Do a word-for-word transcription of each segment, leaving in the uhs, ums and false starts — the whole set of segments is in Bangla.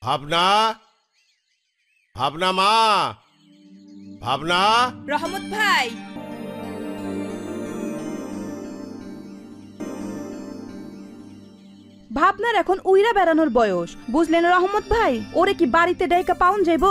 ভাবনা, ভাবনা মা, ভাবনা। রহমত ভাই, ভাবনার এখন উইরা বেড়ানোর বয়স, বুঝলেন রহমত ভাই? ওরে কি বাড়িতে ডাইকা পাউন যাইব?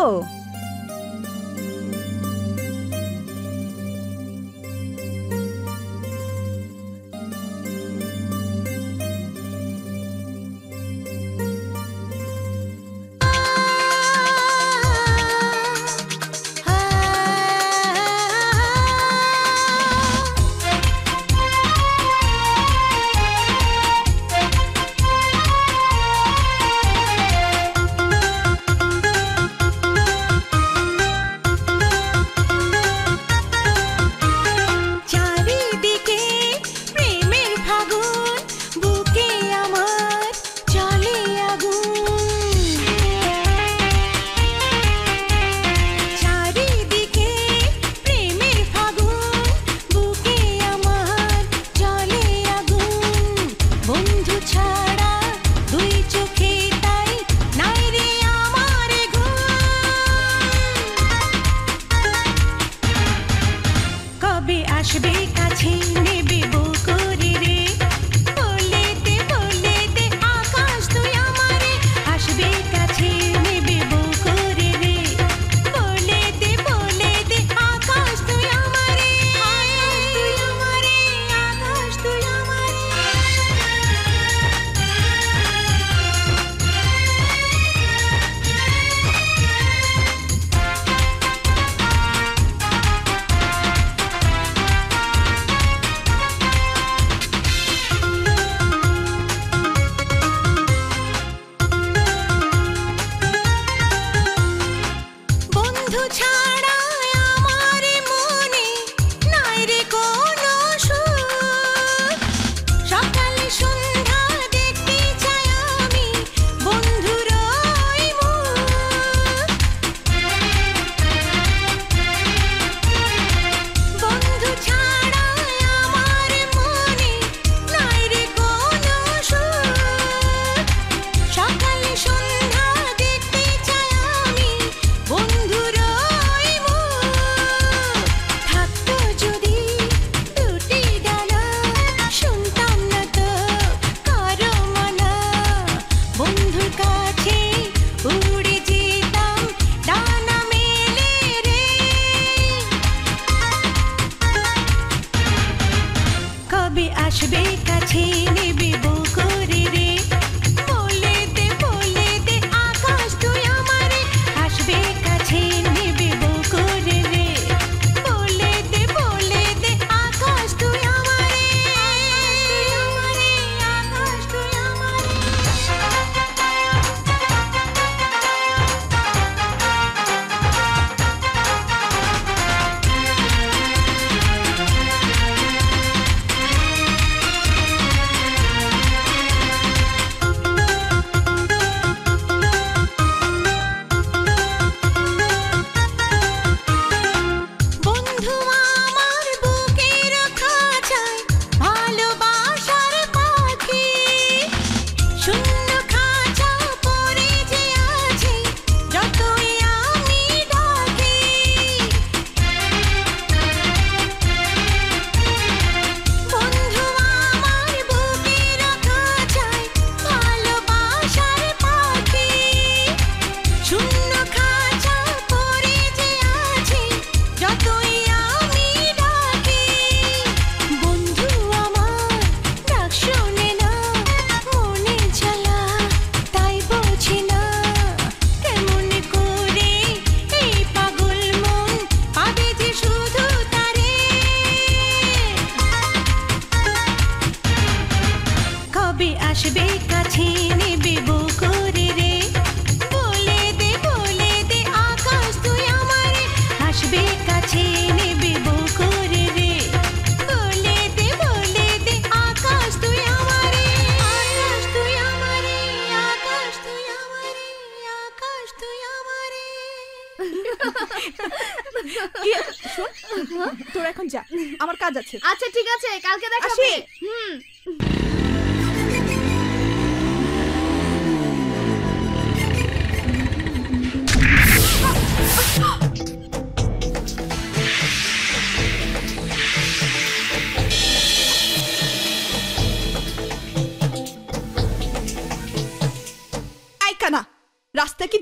তোর এখন যা, আমার কাজ আছে। আচ্ছা ঠিক আছে, কালকে দেখা হবে। হুম।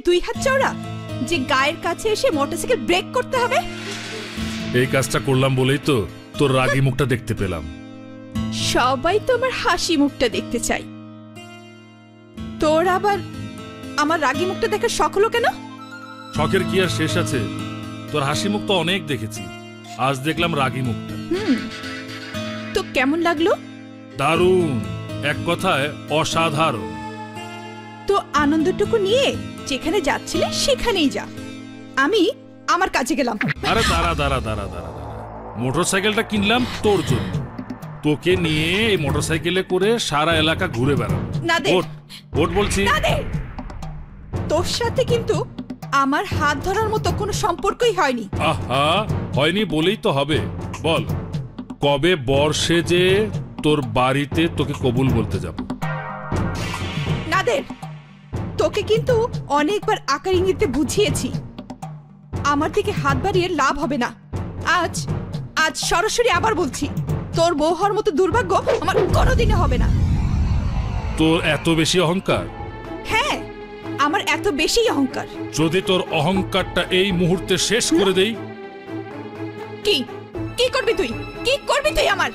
দুই হাত চওড়া যে গায়ের কাছে এসে মোটরসাইকেল ব্রেক করতে হবে? এই কাজটা করলাম বলেই তো তোর রাগী মুখটা দেখতে পেলাম। সবাই তো আমার হাসি মুখটা দেখতে চাই, তোর আবার আমার রাগী মুখটা দেখার শখ হলো কেন? শখের কি আর শেষ আছে? তোর হাসি মুখ তো অনেক দেখেছি, আজ দেখলাম রাগী মুখটা। হুম, তো কেমন লাগলো? দারুণ, এক কথায় অসাধারণ। তো আনন্দটুকু নিয়ে যেখানে যাচ্ছিলে সেখানেই যা, আমি আমার কাজে গেলাম। আরে দাঁড়া দাঁড়া দাঁড়া দাঁড়া দাঁড়া মোটরসাইকেলটা কিনলাম তোর জন্য, তোকে নিয়ে এই মোটরসাইকেলে করে সারা এলাকা ঘুরে বেড়াবো। না দে, ওঠ ওঠ বলছি। না দে, তোর সাথে কিন্তু আমার হাত ধরার মতো কোনো সম্পর্কই হয়নি। আহা, হয়নি বলেই তো হবে। বল, কবে বর্ষে যে তোর বাড়িতে তোকে কবুল বলতে যাব? না দে, তোকে কিন্তু অনেকবার আকার ইঙ্গিতে বুঝিয়েছি, আমার দিকে হাত বাড়িয়ে লাভ হবে না। আজ আজ সরাসরি আবার বলছি, তোর বউ হওয়ার মতো দুর্ভাগ্য আমার কোনোদিনও হবে না। তোর এত বেশি অহংকার? হ্যাঁ, আমার এত বেশি অহংকার। যদি তোর অহংকারটা এই মুহূর্তে শেষ করে দেই? কি কি করবি তুই? কি করবি তুই আমার?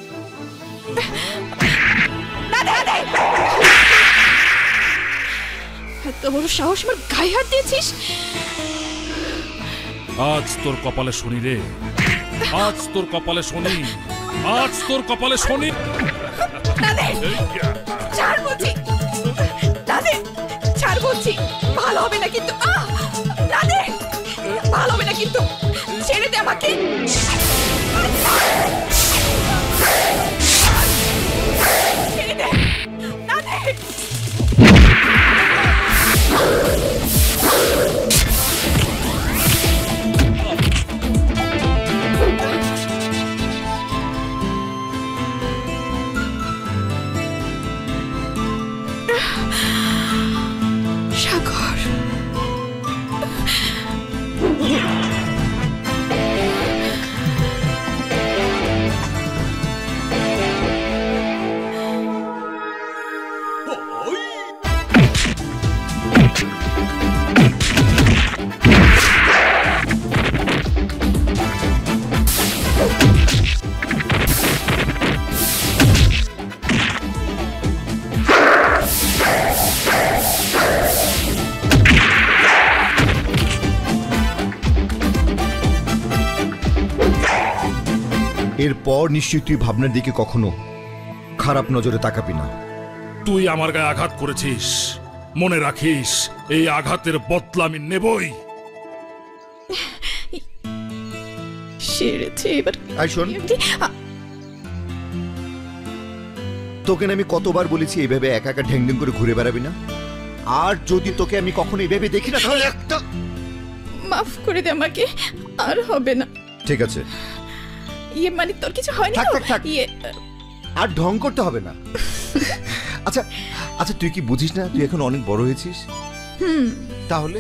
না দে, না দে। এত বড় সাহস আমার গায়ে হাত দিয়েছিস? আজ তোর কপালে শনি রে, আজ তোর কপালে শনি, আজ তোর কপালে শনি। না দে, ছাড় বলছি, না দে, ছাড় বলছি, ভালো হবে না কিন্তু। আহ, না দে, ভালো হবে না কিন্তু, ছেড়ে দে আমাকে। ছেড়ে দে, না দে। সাগর, এরপর নিশ্চয়ই তুই ভাবনার দিকে কখনো খারাপ নজরে তাকাবি না। তুই আমার গায়ে আঘাত করেছিস, মনে রাখিস এই আঘাতের বদলা আমি নেবই। সেরেছে এবার। আই শোন, তোকে না আমি কতবার বলেছি এইভাবে একা একা ঢ্যাং ঢ্যাং করে ঘুরে বেড়াবি না। আর যদি তোকে আমি কখনো এইভাবে দেখি না তাহলে একটা। মাফ করে দে আমাকে, আর হবে না। ঠিক আছে, ইয়ে মানে তোর কিছু হয়নি থাক তো? থাক থাক, ইয়ে আর ঢং করতে হবে না। আচ্ছা আচ্ছা, তুই কি বুঝিস না তুই এখন অনেক বড় হয়েছিস? হুম, তাহলে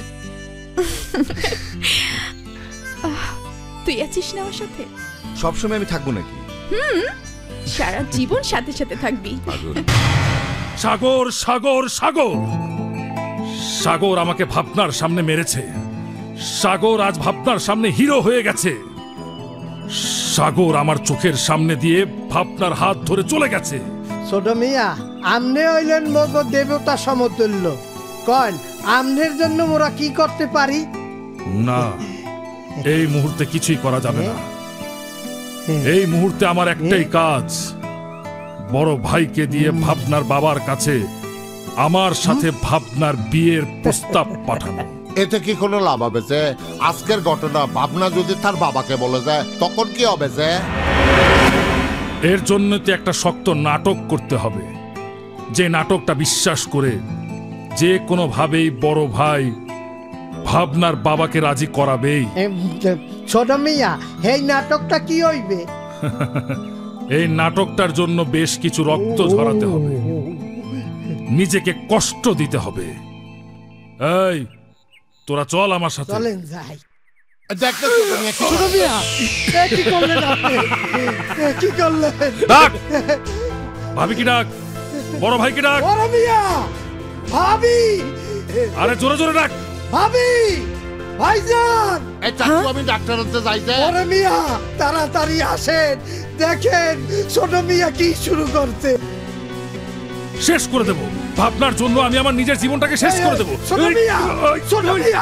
তুই আছিস না আমার সাথে? সবসময় আমি থাকবো নাকি? হুম, সারা জীবন সাথে সাথে থাকবি। সাগর সাগর সাগর সাগর আমাকে ভাবনার সামনে মেরেছে। সাগর আজ ভাবনার সামনে হিরো হয়ে গেছে। সাগর আমার চোখের সামনে দিয়ে ভাবনার হাত ধরে চলে গেছে। ছোট মিয়া, আমনে হইলেন মগ দেবতা সমতুল্য। কন, আমনের জন্য মোরা কি করতে পারি? না, এই মুহূর্তে কিছুই করা যাবে না। এই মুহূর্তে আমার একটাই কাজ, বড় ভাইকে দিয়ে ভাবনার বাবার কাছে আমার সাথে ভাবনার বিয়ের প্রস্তাব পাঠানো। এতে কি কোনো লাভ হবে যে? আজকের ঘটনা ভাবনা যদি তার বাবাকে বলে যায় তখন কি হবে যে? এর জন্য তো একটা শক্ত নাটক করতে হবে, যে নাটকটা বিশ্বাস করে যে কোনো ভাবেই বড় ভাই ভাবনার বাবাকে রাজি করাবেই। এম, ছোট মিয়া, এই নাটকটা কি হইবে? এই নাটকটার জন্য বেশ কিছু রক্ত ঝরাতে হবে, নিজেকে কষ্ট দিতে হবে। এই, তোরা চল আমার সাথে। চলেন যাই। দেখতে ছোট মিয়া, এ কি করলেন আপনি? এ কি করলেন? ডাক, ভাবি কি ডাক, বড় ভাই কি ডাক। বড় মিয়া, ভাবি। আরে জোরে জোরে ডাক। ভাবি, ভাইজান, এই চাচু আমি ডাক্তার হতে যাইতে। বড় মিয়া তাড়াতাড়ি আসেন, দেখেন ছোট মিয়া কি শুরু করছে। শেষ করে দেব ভাবনার জন্য, আমি আমার নিজের জীবনটাকে শেষ করে দেব। ছোট মিয়া, ছোট মিয়া।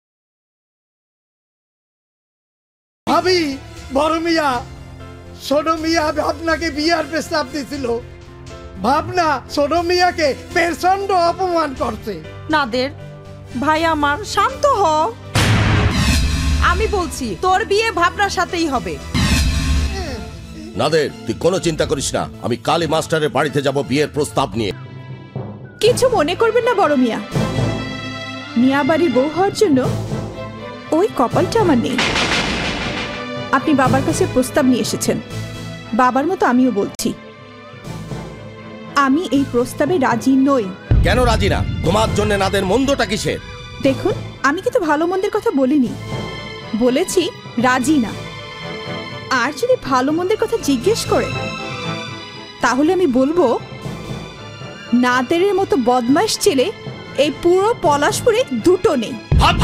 ভাবি, বড় মিয়া, ছোট মিয়া ভাবনাকে বিয়ার প্রস্তাব দিছিল। ভাবনা ছোট মিয়াকে প্রচন্ড অপমান করছে। নাদের ভাই আমার শান্ত হ। আমি বলছি তোর বিয়ে ভাবনার সাথেই হবে। নাদের, তুই কোনো চিন্তা করিস না, আমি কালী মাস্টারের বাড়িতে যাব বিয়ের প্রস্তাব নিয়ে। কিছু মনে করবেন না বড় মিয়া, মিয়া বাড়ির বউ হওয়ার জন্য ওই কপালটা আমার নেই। আপনি বাবার কাছে প্রস্তাব নিয়ে এসেছেন, বাবার মতো আমিও বলছি আমি এই প্রস্তাবে রাজি নই। কেন রাজি না? তোমার জন্য নাদের মন্দটা কিসের? দেখুন, আমি কিন্তু ভালো মন্দের কথা বলিনি, বলেছি রাজি না। আর যদি ভালো মন্দের কথা জিজ্ঞেস করে তাহলে আমি বলবো নাদেরের মতো বদমাশ ছেলে এই পুরো পলাশপুরে দুটো নেই।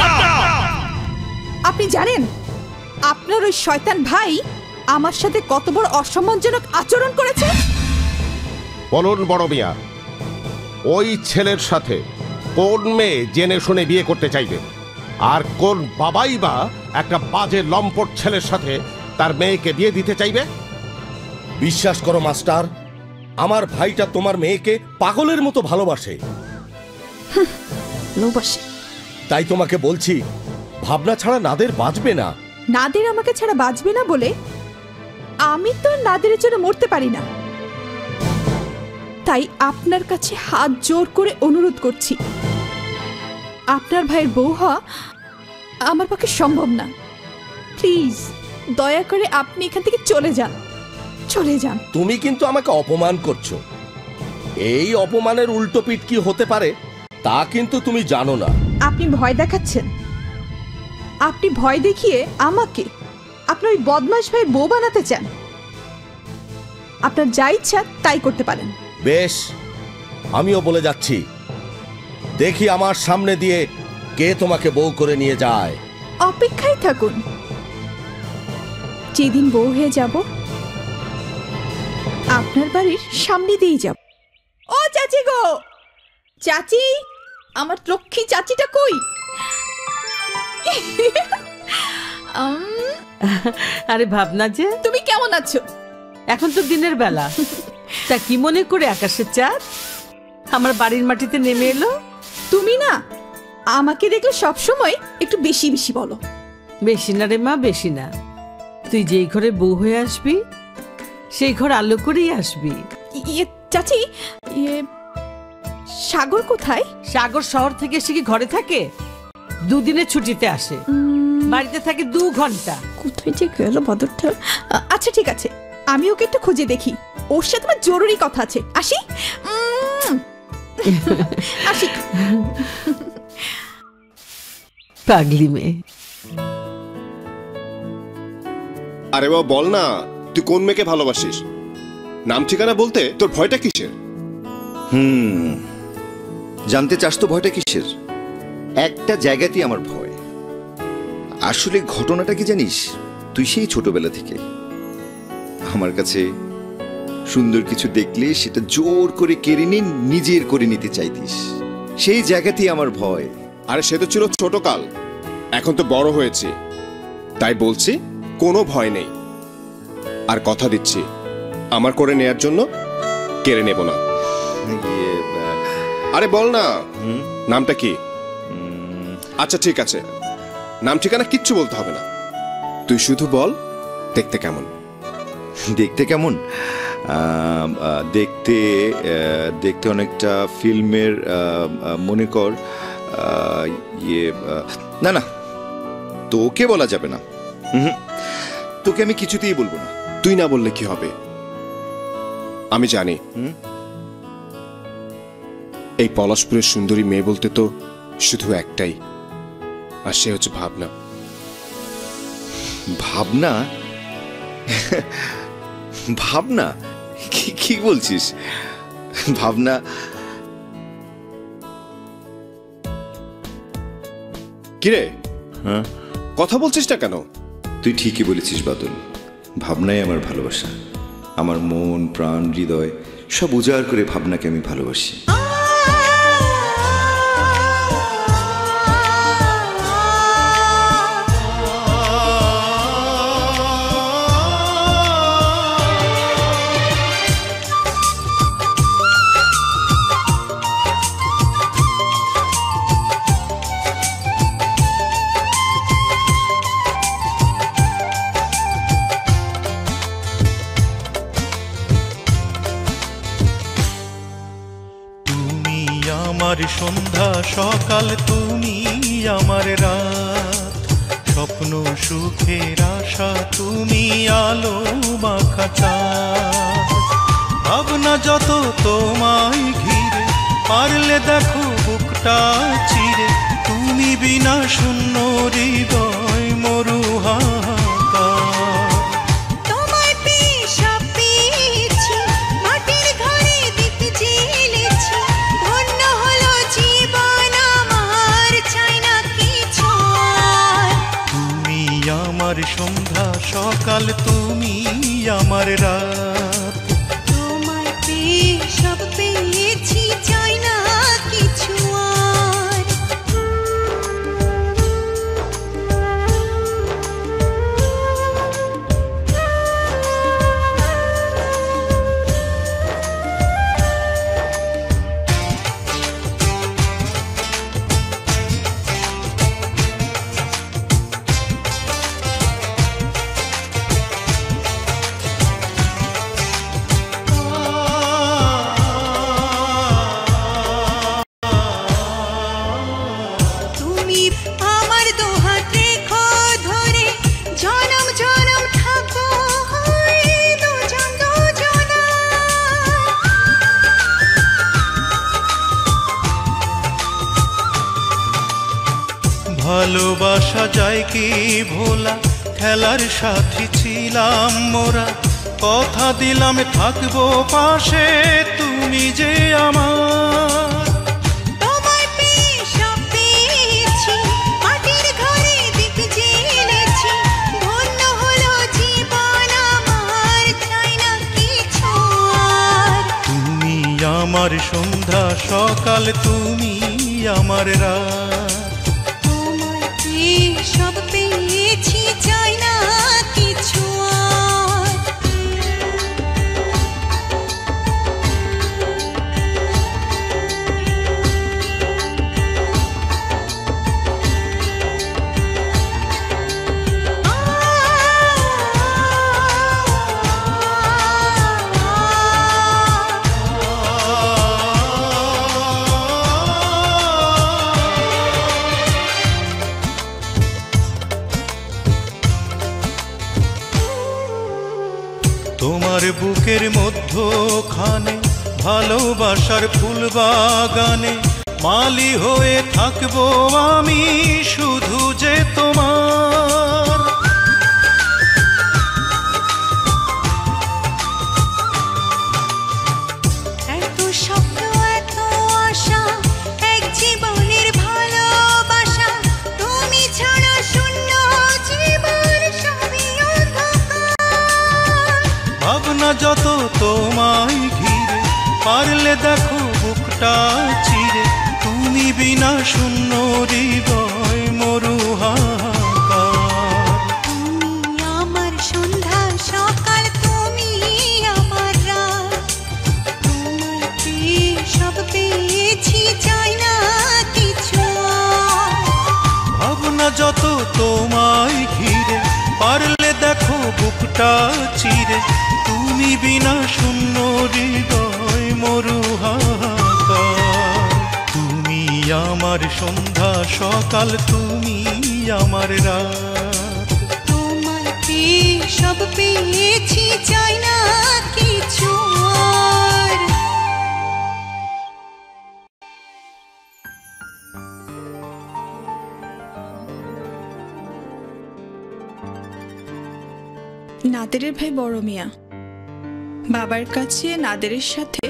আপনি জানেন আপনার ওই শয়তান ভাই আমার সাথে কত বড় অসম্মানজনক আচরণ করেছে? বলুন বড় মিয়া, ওই ছেলের সাথে কোন মেয়ে জেনে শুনে বিয়ে করতে চাইবে? আর কোন বাবাই বা একটা বাজে লম্পট ছেলের সাথে তার মেয়েকে বিয়ে দিতে চাইবে? বিশ্বাস করো মাস্টার, আমার ভাইটা তোমার মেয়েকে পাগলের মতো ভালোবাসে। ভালোবাসে? তাই তোমাকে বলছি, ভাবনা ছাড়া নাদের বাঁচবে না। নাদের আমাকে ছাড়া বাঁচবে না বলে আমি তো নাদেরের জন্য মরতে পারি না। তাই আপনার কাছে হাত জোর করে অনুরোধ করছি, আপনার ভাইয়ের বউ হওয়া আমার পক্ষে সম্ভব না। প্লিজ দয়া করে আপনি এখান থেকে চলে যান, চলে যান। তুমি কিন্তু আমাকে অপমান করছো। এই অপমানের উল্টো পিঠ কি হতে পারে তা কিন্তু তুমি জানো না। আপনি ভয় দেখাচ্ছেন, আপনি ভয় দেখিয়ে আমাকে আপনার ওই বদমাশ ভাইয়ের বউ বানাতে চান। আপনার যা ইচ্ছা তাই করতে পারেন। বেশ, আমিও বলে যাচ্ছি, দেখি আমার সামনে দিয়ে কে তোমাকে বউ করে নিয়ে যায়। অপেক্ষায় থাকুন, যেদিন বউ হয়ে যাব আপনার বাড়ির সামনে দিয়েই যাব। ও চাচি গো, চাচি, আমার লক্ষ্মী চাচিটা কই? আরে ভাবনা যে, তুমি কেমন আছো? এখন তো দিনের বেলা, তা কি মনে করে আকাশের চাঁদ আমার বাড়ির মাটিতে নেমে এলো? তুমি না আমাকে দেখলে সব সময় একটু বেশি বেশি বলো। বেশি না রে মা, বেশি না। তুই যেই ঘরে বউ হয়ে আসবি সেই ঘর আলো করেই আসবি। ইয়ে চাচি, ইয়ে সাগর কোথায়? সাগর শহর থেকে এসে কি ঘরে থাকে? দুদিনের ছুটিতে আসে, বাড়িতে থাকে দু ঘন্টা। কোথায় যে গেল বদরটা? আচ্ছা ঠিক আছে, আমি ওকে একটু খুঁজে দেখি, ওর সাথে আমার জরুরি কথা আছে। আসি আসি। পাগলি মেয়ে। আরে বাবা বল না, তুই কোন মেয়েকে ভালোবাসিস? নাম ঠিকানা বলতে তোর ভয়টা কিসের? হুম জানতে চাস তো ভয়টা কিসের? একটা জায়গাতেই আমার ভয়। আসলে ঘটনাটা কি জানিস? তুই সেই ছোটবেলা থেকে আমার কাছে সুন্দর কিছু দেখলে সেটা জোর করে কেড়ে নিয়ে নিজের করে নিতে চাইতিস। সেই জায়গাতেই আমার ভয়। আরে সে তো ছিল ছোট কাল, এখন তো বড় হয়েছে, তাই বলছি কোনো ভয় নেই। আর কথা দিচ্ছি, আমার করে নেয়ার জন্য কেড়ে নেব না। ইয়ে, আহ, আরে বল না, হুম, নামটা কি? উম, আচ্ছা ঠিক আছে, নাম ঠিকানা কিচ্ছু বলতে হবে না, তুই শুধু বল দেখতে কেমন। দেখতে কেমন? আহ, আহ, দেখতে আহ, দেখতে অনেকটা ফিল্মের, আহ, আহ, মনে কর আহ, ইয়ে আহ, না না, তোকে বলা যাবে না। হুম, তোকে আমি কিছুতেই বলবো না। তুই না বললে কি হবে? আমি জানি হুম? এই পলাশপুরের সুন্দরী মেয়ে বলতে তো শুধু একটাই, আর সে হচ্ছে ভাবনা। ভাবনা? ভাবনা? কি কি বলছিস? ভাবনা? কিরে হ্যাঁ কথা বলছিস না কেন? তুই ঠিকই বলেছিস বাদল, ভাবনাই আমার ভালোবাসা। আমার মন প্রাণ হৃদয় সব উজাড় করে ভাবনাকে আমি ভালোবাসি। আমার সন্ধ্যা সকাল তুমি আমার রাত, স্বপ্ন সুখের আশা তুমি আলো মাখা চাঁদ। ভাবনা যত তোমায় ঘিরে, পারলে দেখো বুকটা চিরে, তুমি বিনা শূন্য হৃদয় মরু হাহাকার। তোমায় পেয়ে সব পেয়েছি, মাটির ঘরে দীপ জ্বেলেছি, ধন্য হলো জীবন আমার, চাই না কিছু আর। তুমি আমার সন্ধ্যা সকাল তুমি আমার রাত, তোমায় পেয়ে সব পেয়েছি, চাই না কিছু আর। তুমি আমার দুহাত রেখো ধরে, জনম জনম থাকো হয়ে দুজন দুজনা। ভালোবাসা যায় কি ভোলা, খেলার সাথী ছিলাম মোরা, কথা দিলাম থাকবো পাশে তুমি যে আমার। তোমায় পেয়ে সব পেয়েছি, মাটির ঘরে দীপ জ্বেলেছি, ধন্য হলো জীবন আমার, চাই না কিছু আর। তুমি আমার সন্ধ্যা সকাল তুমি আমার রাত, তোমায় পেয়ে সব পেয়েছি, চাই না কিছু আর। তোমার বুকের মধ্যখানে ভালোবাসার ফুল বাগানে, মালি হয়ে থাকবো আমি শুধু যে তোমার। এত স্বপ্ন এত আশা, এক জীবনের ভালোবাসা, তুমি ছাড়া শূন্য জীবন সবই অন্ধকার। ভাবনা যত তোমায় ঘিরে, পারলে দেখো বুকটা চিরে, তুমি বিনা শূন্য হৃদয় মরু হাহাকার। তুমি আমার সন্ধ্যা সকাল তুমি আমার রাত, তোমায় পেয়ে সব পেয়েছি, চাই না কিছু আর। ভাবনা যত তোমায় ঘিরে, পারলে দেখো বুকটা চিরে, তুমি বিনা শূন্য হৃদয় মরু হাহাকার। তুমি আমার সন্ধ্যা সকাল তুমি আমার রাত, তোমায় পেয়ে সব পেয়েছি, চাই না কিছু আর। নাদেরের ভাই বড় মিয়া বাবার কাছে নাদেরের সাথে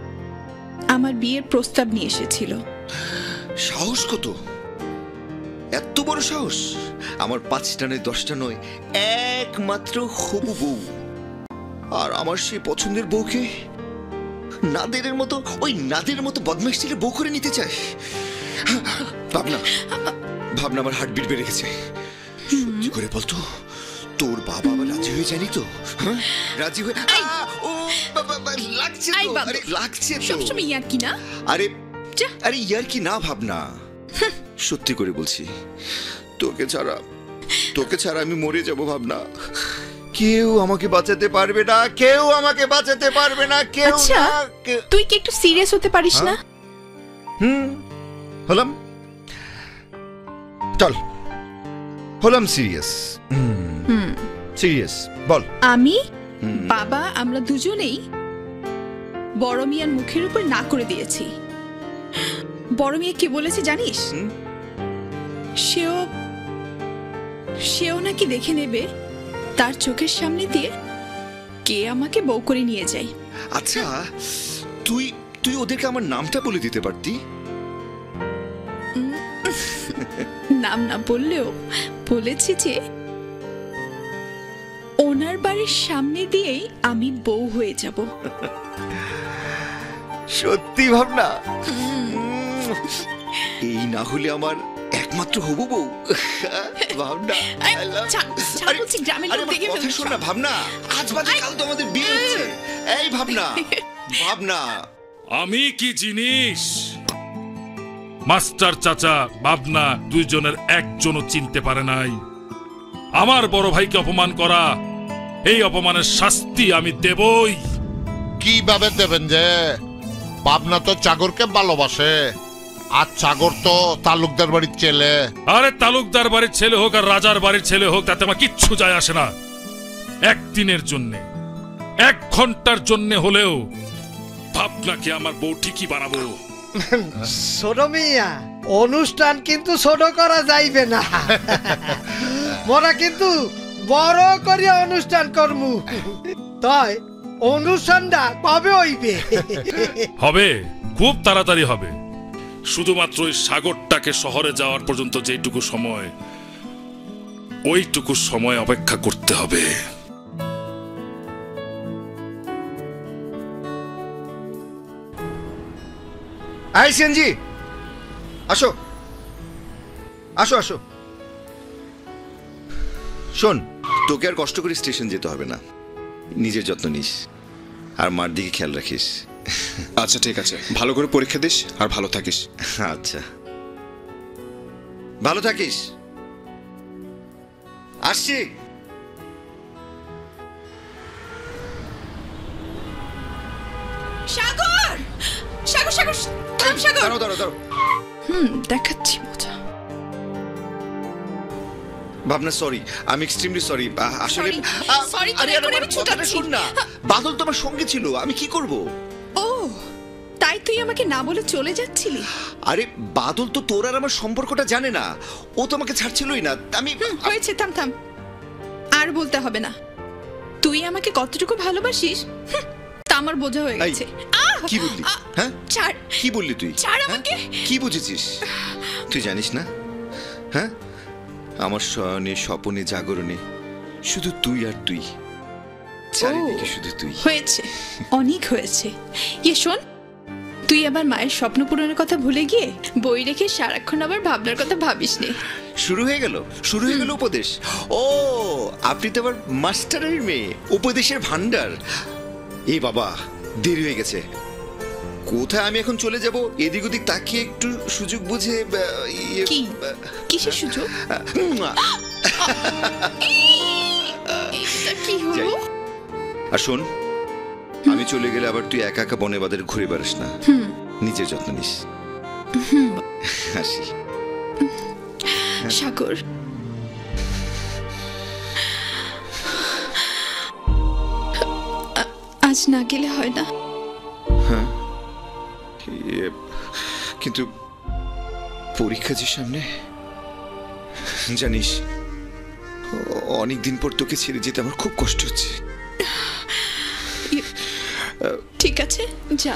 আমার বিয়ের প্রস্তাব নিয়ে এসেছিল। সাহস কত! এত বড় সাহস! আমার পাঁচটা নয় দশটা নয়, একমাত্র হবু বউ, আর আমার সেই পছন্দের বউকে নাদের মতো, ওই নাদের মতো বদমাইশ ছেলে বউ করে নিতে চায়। ভাবনা ভাবনা আমার হার্টবিট বেড়ে গেছে। সত্যি করে বলতো, তোর বাবা আবার রাজি হয়ে যায়নি তো? হ্যাঁ, রাজি হয়ে ও বাবা লাগছে তো, আরে লাগছে তো। সবসময় ইয়ার কি না? আরে আরে ইয়ার কি না ভাবনা, সত্যি করে বলছি, তোকে ছাড়া তোকে ছাড়া আমি মরে যাব ভাবনা। কেউ আমাকে বাঁচাতে পারবে না, কেউ আমাকে বাঁচাতে পারবে না, কেউ আচ্ছা, না। তুই কি একটু সিরিয়াস হতে পারিস না? হুম, হলাম। চল, হলাম সিরিয়াস। হুম, সিরিয়াস বল। আমি, বাবা, আমরা দুজনেই বড় মিয়ার মুখের উপর না করে দিয়েছি। বড় মিয়া কি বলেছে জানিস? সেও সেও নাকি দেখে নেবে তার চোখের সামনে দিয়ে কে আমাকে বউ করে নিয়ে যায়। আচ্ছা, তুই তুই ওদেরকে আমার নামটা বলে দিতে পারতি। নাম না বললেও বলেছি যে ওনার বাড়ির সামনে দিয়েই আমি বউ হয়ে যাব। সত্যি ভাবনা? এই না হলে আমার একমাত্র হবু বউ ভাবনা। গ্রামের লোক দেখে ফেলবে। শোন না ভাবনা, আজ বাদে কাল তো আমাদের বিয়ে হচ্ছে। এই ভাবনা, ভাবনা আমি কি জিনিস? মাস্টার চাচা ভাবনা দুইজনের একজনও চিনতে পারে নাই। আমার বড় ভাইকে অপমান করা, এই অপমানের শাস্তি আমি দেবই। কিভাবে দেবেন যে? ভাবনা তো চাগরকে ভালোবাসে, আর চাগর তো তালুকদার বাড়ির ছেলে। আরে তালুকদার বাড়ির ছেলে হোক আর রাজার বাড়ির ছেলে হোক, তাতে আমার কিচ্ছু যায় আসে না। একদিনের জন্য, এক ঘন্টার জন্য হলেও ভাবনাকে আমার বউ ঠিকই বানাবো। ছোট মিয়া, অনুষ্ঠান কিন্তু ছোট করা যাইবে না। মোরা কিন্তু বড় করে অনুষ্ঠান করমু। তাই অনুষ্ঠানটা কবে হইবে? হবে, খুব তাড়াতাড়ি হবে। শুধুমাত্র ওই সাগরটাকে শহরে যাওয়ার পর্যন্ত যেটুকু সময়, ওইটুকু সময় অপেক্ষা করতে হবে। আই সিএনজি, আসো আসো আসো। শোন, তোকে আর কষ্ট করে স্টেশন যেতে হবে না। নিজের যত্ন নিস আর মার দিকে খেয়াল রাখিস। আচ্ছা ঠিক আছে, ভালো করে পরীক্ষা দিস আর ভালো থাকিস। আচ্ছা, ভালো থাকিস। আসছি। সাগর, সাগর, সাগর, থাম সাগর। দাঁড়াও দাঁড়াও দাঁড়াও। হুম, দেখাচ্ছি মজা। ভাবনা সরি, আমি এক্সট্রিমলি সরি। আসলে সরি আরে আমি ছুটাচ্ছি। শোন না, বাদল তো আমার সঙ্গে ছিল, আমি কি করব? ও, তাই তুই আমাকে না বলে চলে যাচ্ছিলি? আরে বাদল তো তোর আর আমার সম্পর্কটা জানে না, ও তো আমাকে ছাড়ছিলই না। আমি হয়েছে, থাম থাম, আর বলতে হবে না। তুই আমাকে কতটুকু ভালোবাসিস তা আমার বোঝা হয়ে গেছে। কি বললি? হ্যাঁ, ছাড়। কি বললি তুই? ছাড় আমাকে। কি বুঝেছিস তুই? জানিস না? হ্যাঁ, আমার শয়নে স্বপনে জাগরণে শুধু তুই আর তুই, চারিদিকে শুধু তুই। হয়েছে, অনেক হয়েছে। ইয়ে শোন, তুই আবার মায়ের স্বপ্ন পূরণের কথা ভুলে গিয়ে বই রেখে সারাক্ষণ আবার ভাবনার কথা ভাবিস নে। শুরু হয়ে গেল, শুরু হয়ে গেল উপদেশ। ও, আপনি তো আবার মাস্টারের মেয়ে, উপদেশের ভান্ডার। এই বাবা, দেরি হয়ে গেছে। কোথায় আমি এখন চলে যাব? এদিক ওদিক তাকিয়ে একটু সুযোগ বুঝে। কি কিসের সুযোগ? কি হলো? আর শোন, আমি চলে গেলে আবার তুই একা একা বনে বাজারে ঘুরে বেড়াস না। নিজের যত্ন নিস। হাসি। সাগর, আজ না গেলে হয় না? হ্যাঁ, কিন্তু পরীক্ষা যে সামনে, জানিস অনেকদিন পর তোকে ছেড়ে যেতে আমার খুব কষ্ট হচ্ছে। ঠিক আছে, যা,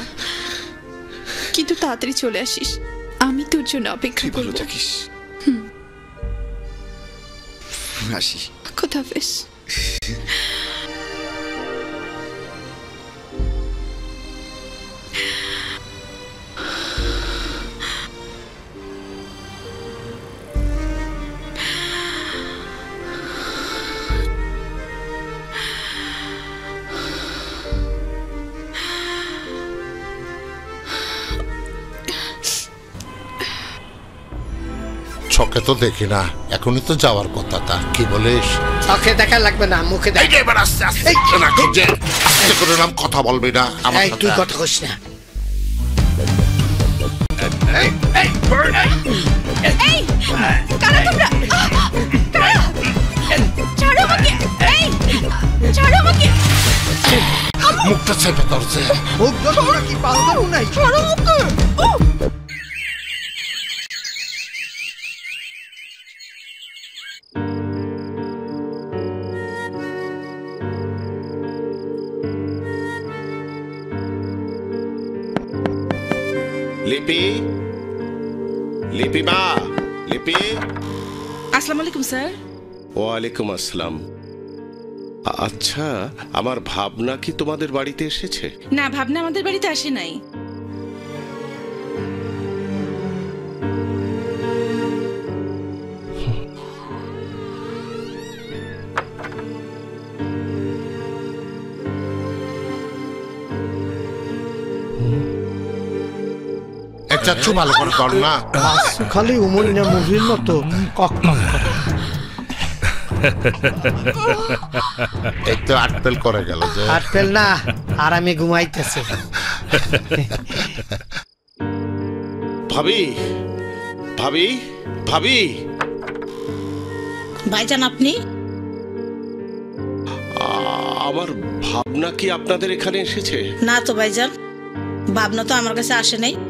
কিন্তু তাড়াতাড়ি চলে আসিস। আমি তোর জন্য অপেক্ষা করব। ভালো থাকিস। আসি। খোদাফেজ। চোখে তো দেখি না, এখনই তো যাওয়ার কথা। তা কি বলিস? চোখে দেখা লাগবে না, মুখে দেখ। এবার আস্তে আস্তে না খুঁজে আস্তে করে নাম কথা বলবি না আমার সাথে। তুই কথা কইস না। এই কারা তোমরা? কারা? ছাড়ো আমাকে! এই ছাড়ো আমাকে! মুখটা চেপে ধরছে। মুখ ধরো কি পাগল নাই? ছাড়ো আমাকে! লিপি, লিপি মা, লিপি। আসসালামু আলাইকুম স্যার। ওয়ালাইকুম আসসালাম। আচ্ছা, আমার ভাবনা কি তোমাদের বাড়িতে এসেছে? না, ভাবনা আমাদের বাড়িতে আসে নাই। চাচ্ছু ভালো করে কর না। খালি উমরিনা মুভির মতো কক কক একটু আটপেল করে গেল যে। আটপেল না, আর আমি ঘুমাইতেছে। ভাবি, ভাবি, ভাবি। ভাইজান আপনি? আমার ভাবনা কি আপনাদের এখানে এসেছে? না তো ভাইজান, ভাবনা তো আমার কাছে আসে নাই।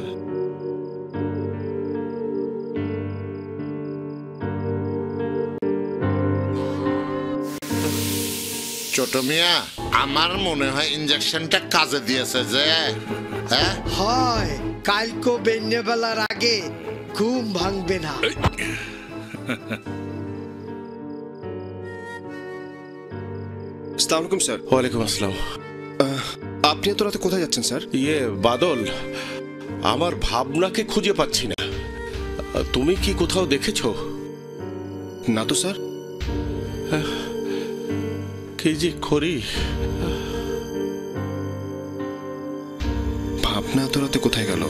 ছোট মিয়া, আমার মনে হয় ইনজেকশনটা কাজে দিয়েছে যে। হ্যাঁ হয়, কালকে বেন্যে বেলার আগে ঘুম ভাঙবে না। আসসালামু আলাইকুম স্যার। ওয়ালাইকুম আসসালাম। আপনি এত রাতে কোথায় যাচ্ছেন স্যার? ইয়ে বাদল, আমার ভাবনাকে খুঁজে পাচ্ছি না। তুমি কি কোথাও দেখেছো? না তো স্যার। কি যে করি। ভাবনা এত রাতে কোথায় গেল?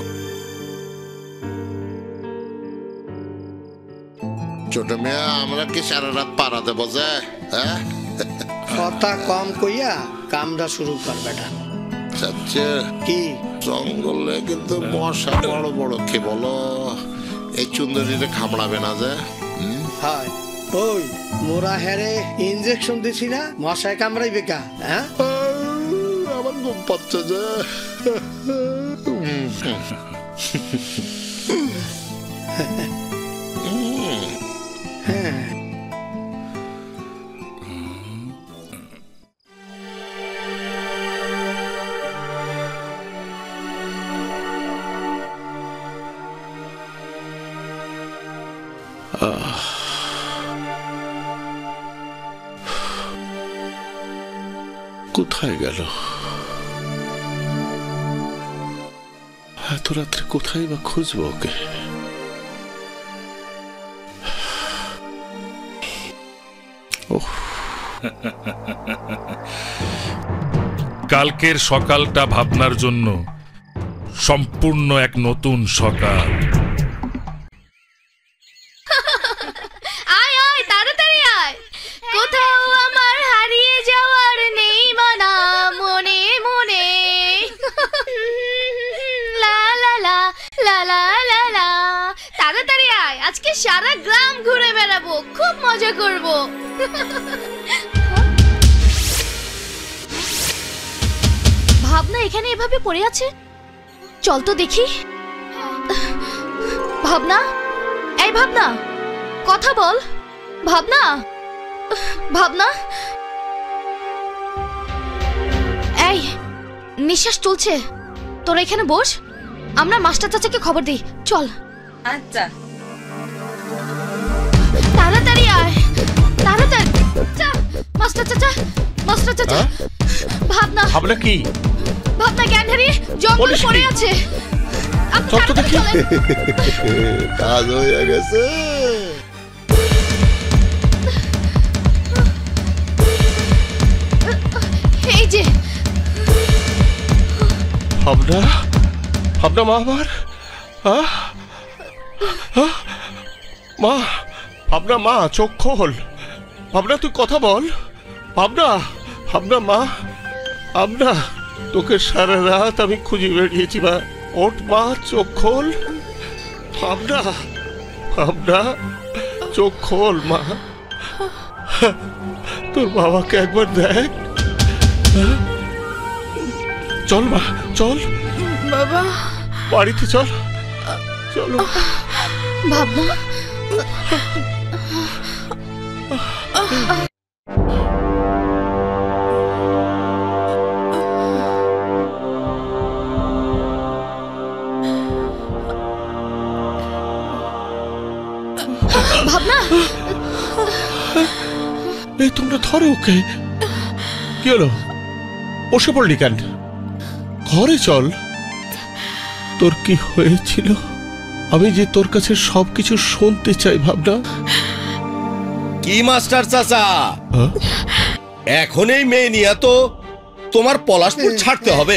ছোট মিয়া, আমরা কি সারা রাত পাড়া দেবো যে? হ্যাঁ, কথা কম কইয়া কামটা শুরু করবে না। আচ্ছা, কি জঙ্গলে কিন্তু মশা বড় বড়, কি বলো? এই চুন্দরীরে খামড়াবে না যে? হয়, ওই মোরা হেরে ইনজেকশন দিছি না, মশায় কামড়াইবে কা? হ্যাঁ, আমার ঘুম পাচ্ছে যে। হ্যাঁ, কোথায় গেল? এত রাত্রে কোথায় বা খুঁজবো ওকে? কালকের সকালটা ভাবনার জন্য সম্পূর্ণ এক নতুন সকাল। আয় আয় তাড়াতাড়ি আয়, কোথাও আমার হারিয়ে যাওয়ার নেই মানা মনে মনে। লা লা লা লা লা লা লা। তাড়াতাড়ি আয়, আজকে সারা গ্রাম ঘুরে বেড়াবো, খুব মজা করব। ভাবনা এখানে এভাবে পড়ে আছে, চল তো দেখি। ভাবনা, এই ভাবনা, কথা বল। ভাবনা, ভাবনা, এই নিঃশ্বাস চলছে, তোরা এখানে বস, আমরা মাস্টার চাচাকে খবর দিই, চল। আচ্ছা। তাড়াতাড়ি আয়, ভাবনা কি? ভাবনা জ্ঞান হারিয়ে জঙ্গলে পড়ে আছে। আপনি তাড়াতাড়ি চলেন। কাজ হয়ে গেছে। এই যে ভাবনা, ভাবনা মা আমার, আহ, আহ, মা, ভাবনা মা, চোখ খোল। ভাবনা তুই কথা বল। ভাবনা, ভাবনা মা, ভাবনা তোকে সারা রাত আমি খুঁজে বেরিয়েছি মা। ওঠ মা, চোখ খোল। ভাবনা, ভাবনা চোখ খোল মা। তোর বাবাকে একবার দেখ। চল মা, চল বাবা, বাড়িতে চল। চলো ভাবনা। ভাবনা, এই তোমরা ধরো ওকে। কি হলো, বসে পড়লি কেন? ঘরে চল। তোর কি হয়েছিল আমি যে তোর কাছে সবকিছু শুনতে চাই ভাবনা। কি মাস্টার চাচা, এখন এই মেয়ে নিয়ে তো তোমার পলাশপুর ছাড়তে হবে।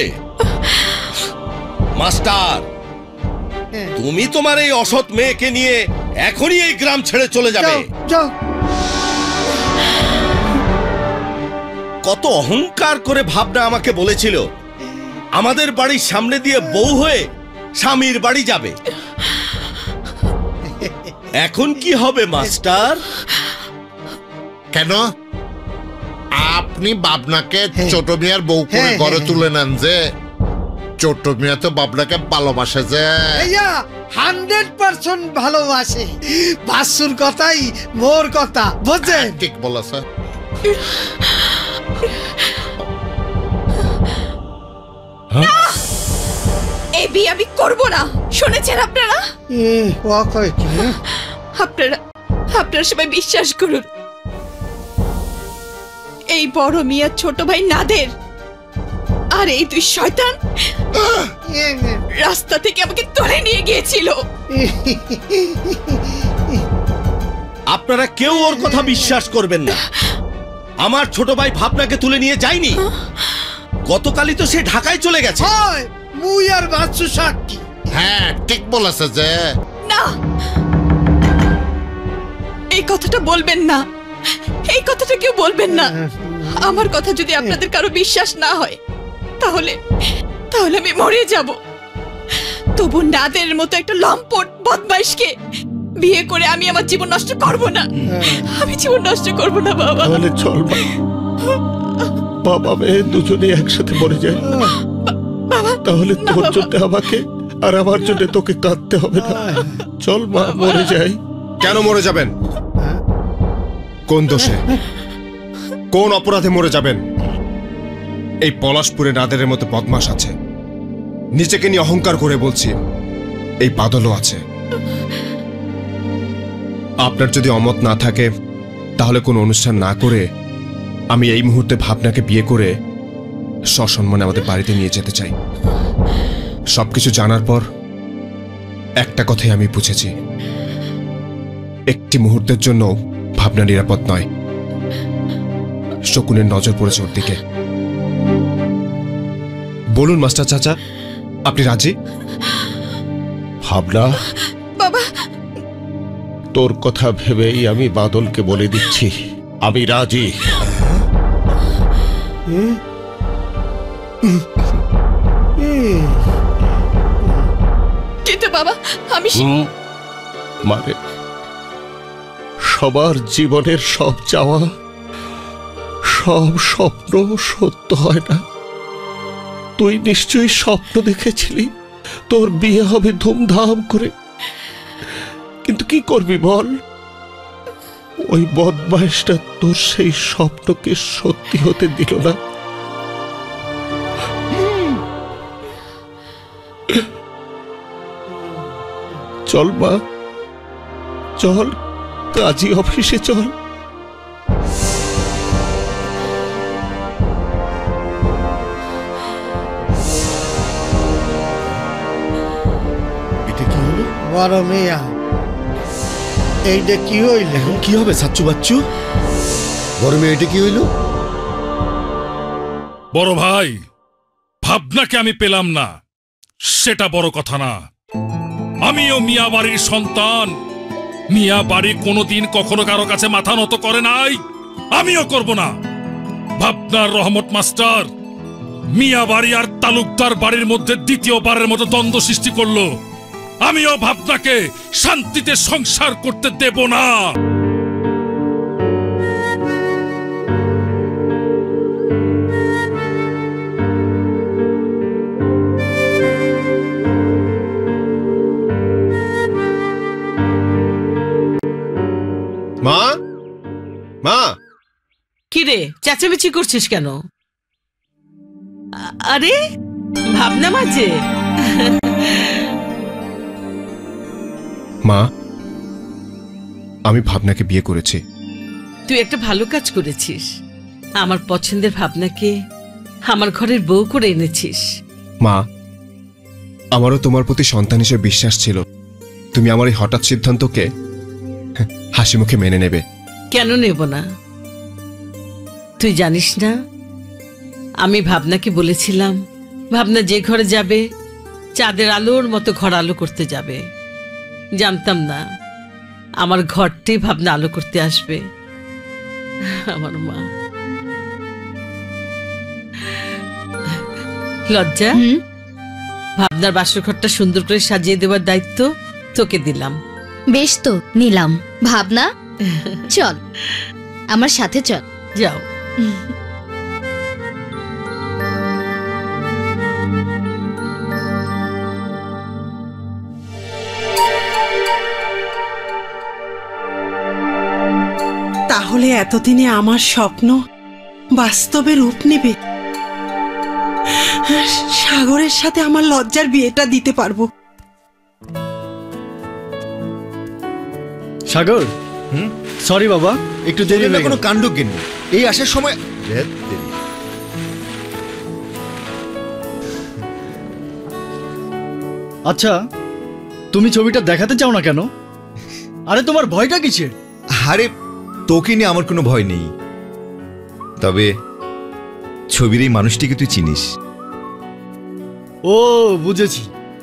মাস্টার, তুমি তোমার এই অসৎ মেয়েকে নিয়ে এখনই এই গ্রাম ছেড়ে চলে যাবে। কত অহংকার করে ভাবনা আমাকে বলেছিল আমাদের বাড়ির সামনে দিয়ে বউ হয়ে স্বামীর বাড়ি যাবে। এখন কি হবে মাস্টার? কেন আপনি বাবনাকে ছোট মিয়ার বউ করে ঘরে তুলে নেন যে? ছোট মিয়া তো বাবনাকে ভালোবাসে যে। হান্ড্রেড পার্সেন্ট ভালোবাসে। বাসুর কথাই মোর কথা, বুঝছেন? ঠিক বলেছে। এই বিয়ে আমি করব না, শুনেছেন আপনারা? আপনারা আপনারা সবাই বিশ্বাস করুন, এই বড় মিয়া ছোট ভাই নাদের আর এই দুই শয়তান রাস্তা থেকে আমাকে তুলে নিয়ে গিয়েছিল। আপনারা কেউ ওর কথা বিশ্বাস করবেন না। আমার ছোট ভাই ভাবনাকে তুলে নিয়ে যায়নি। গতকালই তো সে ঢাকায় চলে গেছে। মুই আর বাচ্চু সাক্ষী। হ্যাঁ ঠিক বলেছে যে। না, এই কথাটা বলবেন না, এই কথাটা কেউ বলবেন না। আমার কথা যদি আপনাদের কারো বিশ্বাস না হয় তাহলে তাহলে আমি মরে যাব। তবু নাদের মতো একটা লম্পট বদমাইশকে বিয়ে করে আমি আমার জীবন নষ্ট করব না। আমি জীবন নষ্ট করব না বাবা। তাহলে চল বাবা মেয়ে দুজনে একসাথে মরে যায়। তাহলে তোর জন্য আমাকে আর আমার জন্য তোকে কাঁদতে হবে না। চল মা, মরে যাই। কেন মরে যাবেন? কোন দোষে, কোন অপরাধে মরে যাবেন? এই পলাশপুরে নাদের মতো বদমাশ আছে, নিজেকে নিয়ে অহংকার করে বলছি এই বাদলও আছে। আপনার যদি অমত না থাকে তাহলে কোনো অনুষ্ঠান না করে আমি এই মুহূর্তে ভাবনাকে বিয়ে করে সসম্মানে আমাদের বাড়িতে নিয়ে যেতে চাই। সবকিছু জানার পর একটা কথাই আমি বুঝেছি, একটি মুহূর্তের জন্য ভাবনা নিরাপদ নয়। শকুনের নজর পড়েছে ওর দিকে। বলুন মাস্টার চাচা, আপনি রাজি? ভাবনা বাবা, তোর কথা ভেবেই আমি বাদলকে বলে দিচ্ছি আমি রাজি। কিন্তু বাবা আমি মানে সবার জীবনের সব চাওয়া, সব স্বপ্ন সত্য হয় না। তুই নিশ্চয়ই স্বপ্ন দেখেছিলি তোর বিয়ে হবে ধুমধাম করে, কিন্তু কি করবি বল? ওই বদমাইশটা তোর সেই স্বপ্নকে সত্যি হতে দিল না। চল মা, চল কাজী অফিসে চল। বড় মিয়া এইটা কি হইল? এখন কি হবে সাচ্চু বাচ্চু? বড় মেয়ে এটা কি হইল? বড় ভাই, ভাবনাকে আমি পেলাম না সেটা বড় কথা না। আমিও মিয়া বাড়ির সন্তান। মিয়া বাড়ি কোনোদিন কখনো কারো কাছে মাথা নত করে নাই, আমিও করব না। ভাবনার রহমত মাস্টার মিয়া বাড়ি আর তালুকদার বাড়ির মধ্যে দ্বিতীয়বারের মতো দ্বন্দ্ব সৃষ্টি করলো। আমিও ভাবনাকে শান্তিতে সংসার করতে দেব না। মা, মা, কি রে চেঁচামেচি করছিস কেন? আ- আরে ভাবনা মাঝে। মা, আমি ভাবনাকে বিয়ে করেছি। তুই একটা ভালো কাজ করেছিস। আমার পছন্দের ভাবনাকে আমার ঘরের বউ করে এনেছিস। মা, আমারও তোমার প্রতি সন্তান হিসেবে বিশ্বাস ছিল তুমি আমার এই হঠাৎ সিদ্ধান্তকে হাসি মুখে মেনে নেবে। কেন নেব না? তুই জানিস না আমি ভাবনাকে বলেছিলাম ভাবনা যে ঘরে যাবে চাঁদের আলোর মতো ঘর আলো করতে যাবে। জানতাম না আমার ঘরটি ভাবনা আলো করতে আসবে। আমার মা। লজ্জা, ভাবনার বাসর ঘরটা সুন্দর করে সাজিয়ে দেওয়ার দায়িত্ব তোকে দিলাম। বেশ তো নিলাম। ভাবনা চল আমার সাথে চল। যাও। তাহলে এতদিনে আমার স্বপ্ন বাস্তবে রূপ নেবে। সাগরের সাথে আমার লজ্জার বিয়েটা দিতে পারবো। সাগর, সরি বাবা, একটু দেরি হয়ে গেল। কোনো কাণ্ড কেননি, এই আসার সময় ধ্যাৎ দেরি। আচ্ছা, তুমি ছবিটা দেখাতে চাও না কেন? আরে তোমার ভয়টা কিসের? আরে তোকে নিয়ে আমার কোনো ভয় নেই, তবে ছবির এই মানুষটিকে তুই চিনিস? ও বুঝেছি,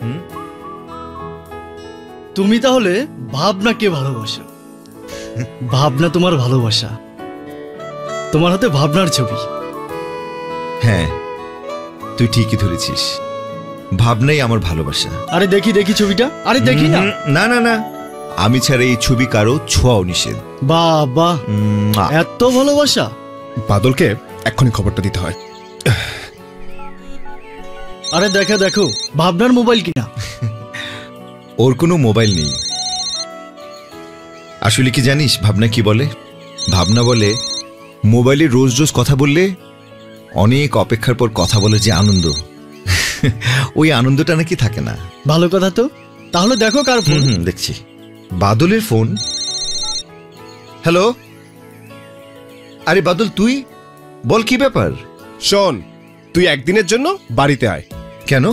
তুমি তাহলে ভাবনাকে ভালোবাসো। ভাবনা তোমার ভালোবাসা, তোমার হাতে ভাবনার ছবি। হ্যাঁ, তুই ঠিকই ধরেছিস, ভাবনাই আমার ভালোবাসা। আরে দেখি দেখি ছবিটা। আরে দেখি না। না না না, আমি ছাড়া এই ছবি কারো ছোঁয়াও নিষেধ। বাবা, এত ভালোবাসা! বাদলকে এক্ষুনি খবরটা দিতে হয়। আরে দেখো দেখো, ভাবনার মোবাইল কিনা। ওর কোনো মোবাইল নেই। আসলে কি জানিস ভাবনা কি বলে? ভাবনা বলে মোবাইলে রোজ রোজ কথা বললে অনেক অপেক্ষার পর কথা বলে যে আনন্দ, ওই আনন্দটা নাকি থাকে না। ভালো কথা তো। তাহলে দেখো কার ফোন। দেখছি, বাদলের ফোন। হ্যালো, আরে বাদল তুই বল, কি ব্যাপার? শোন, তুই একদিনের জন্য বাড়িতে আয়। কেন?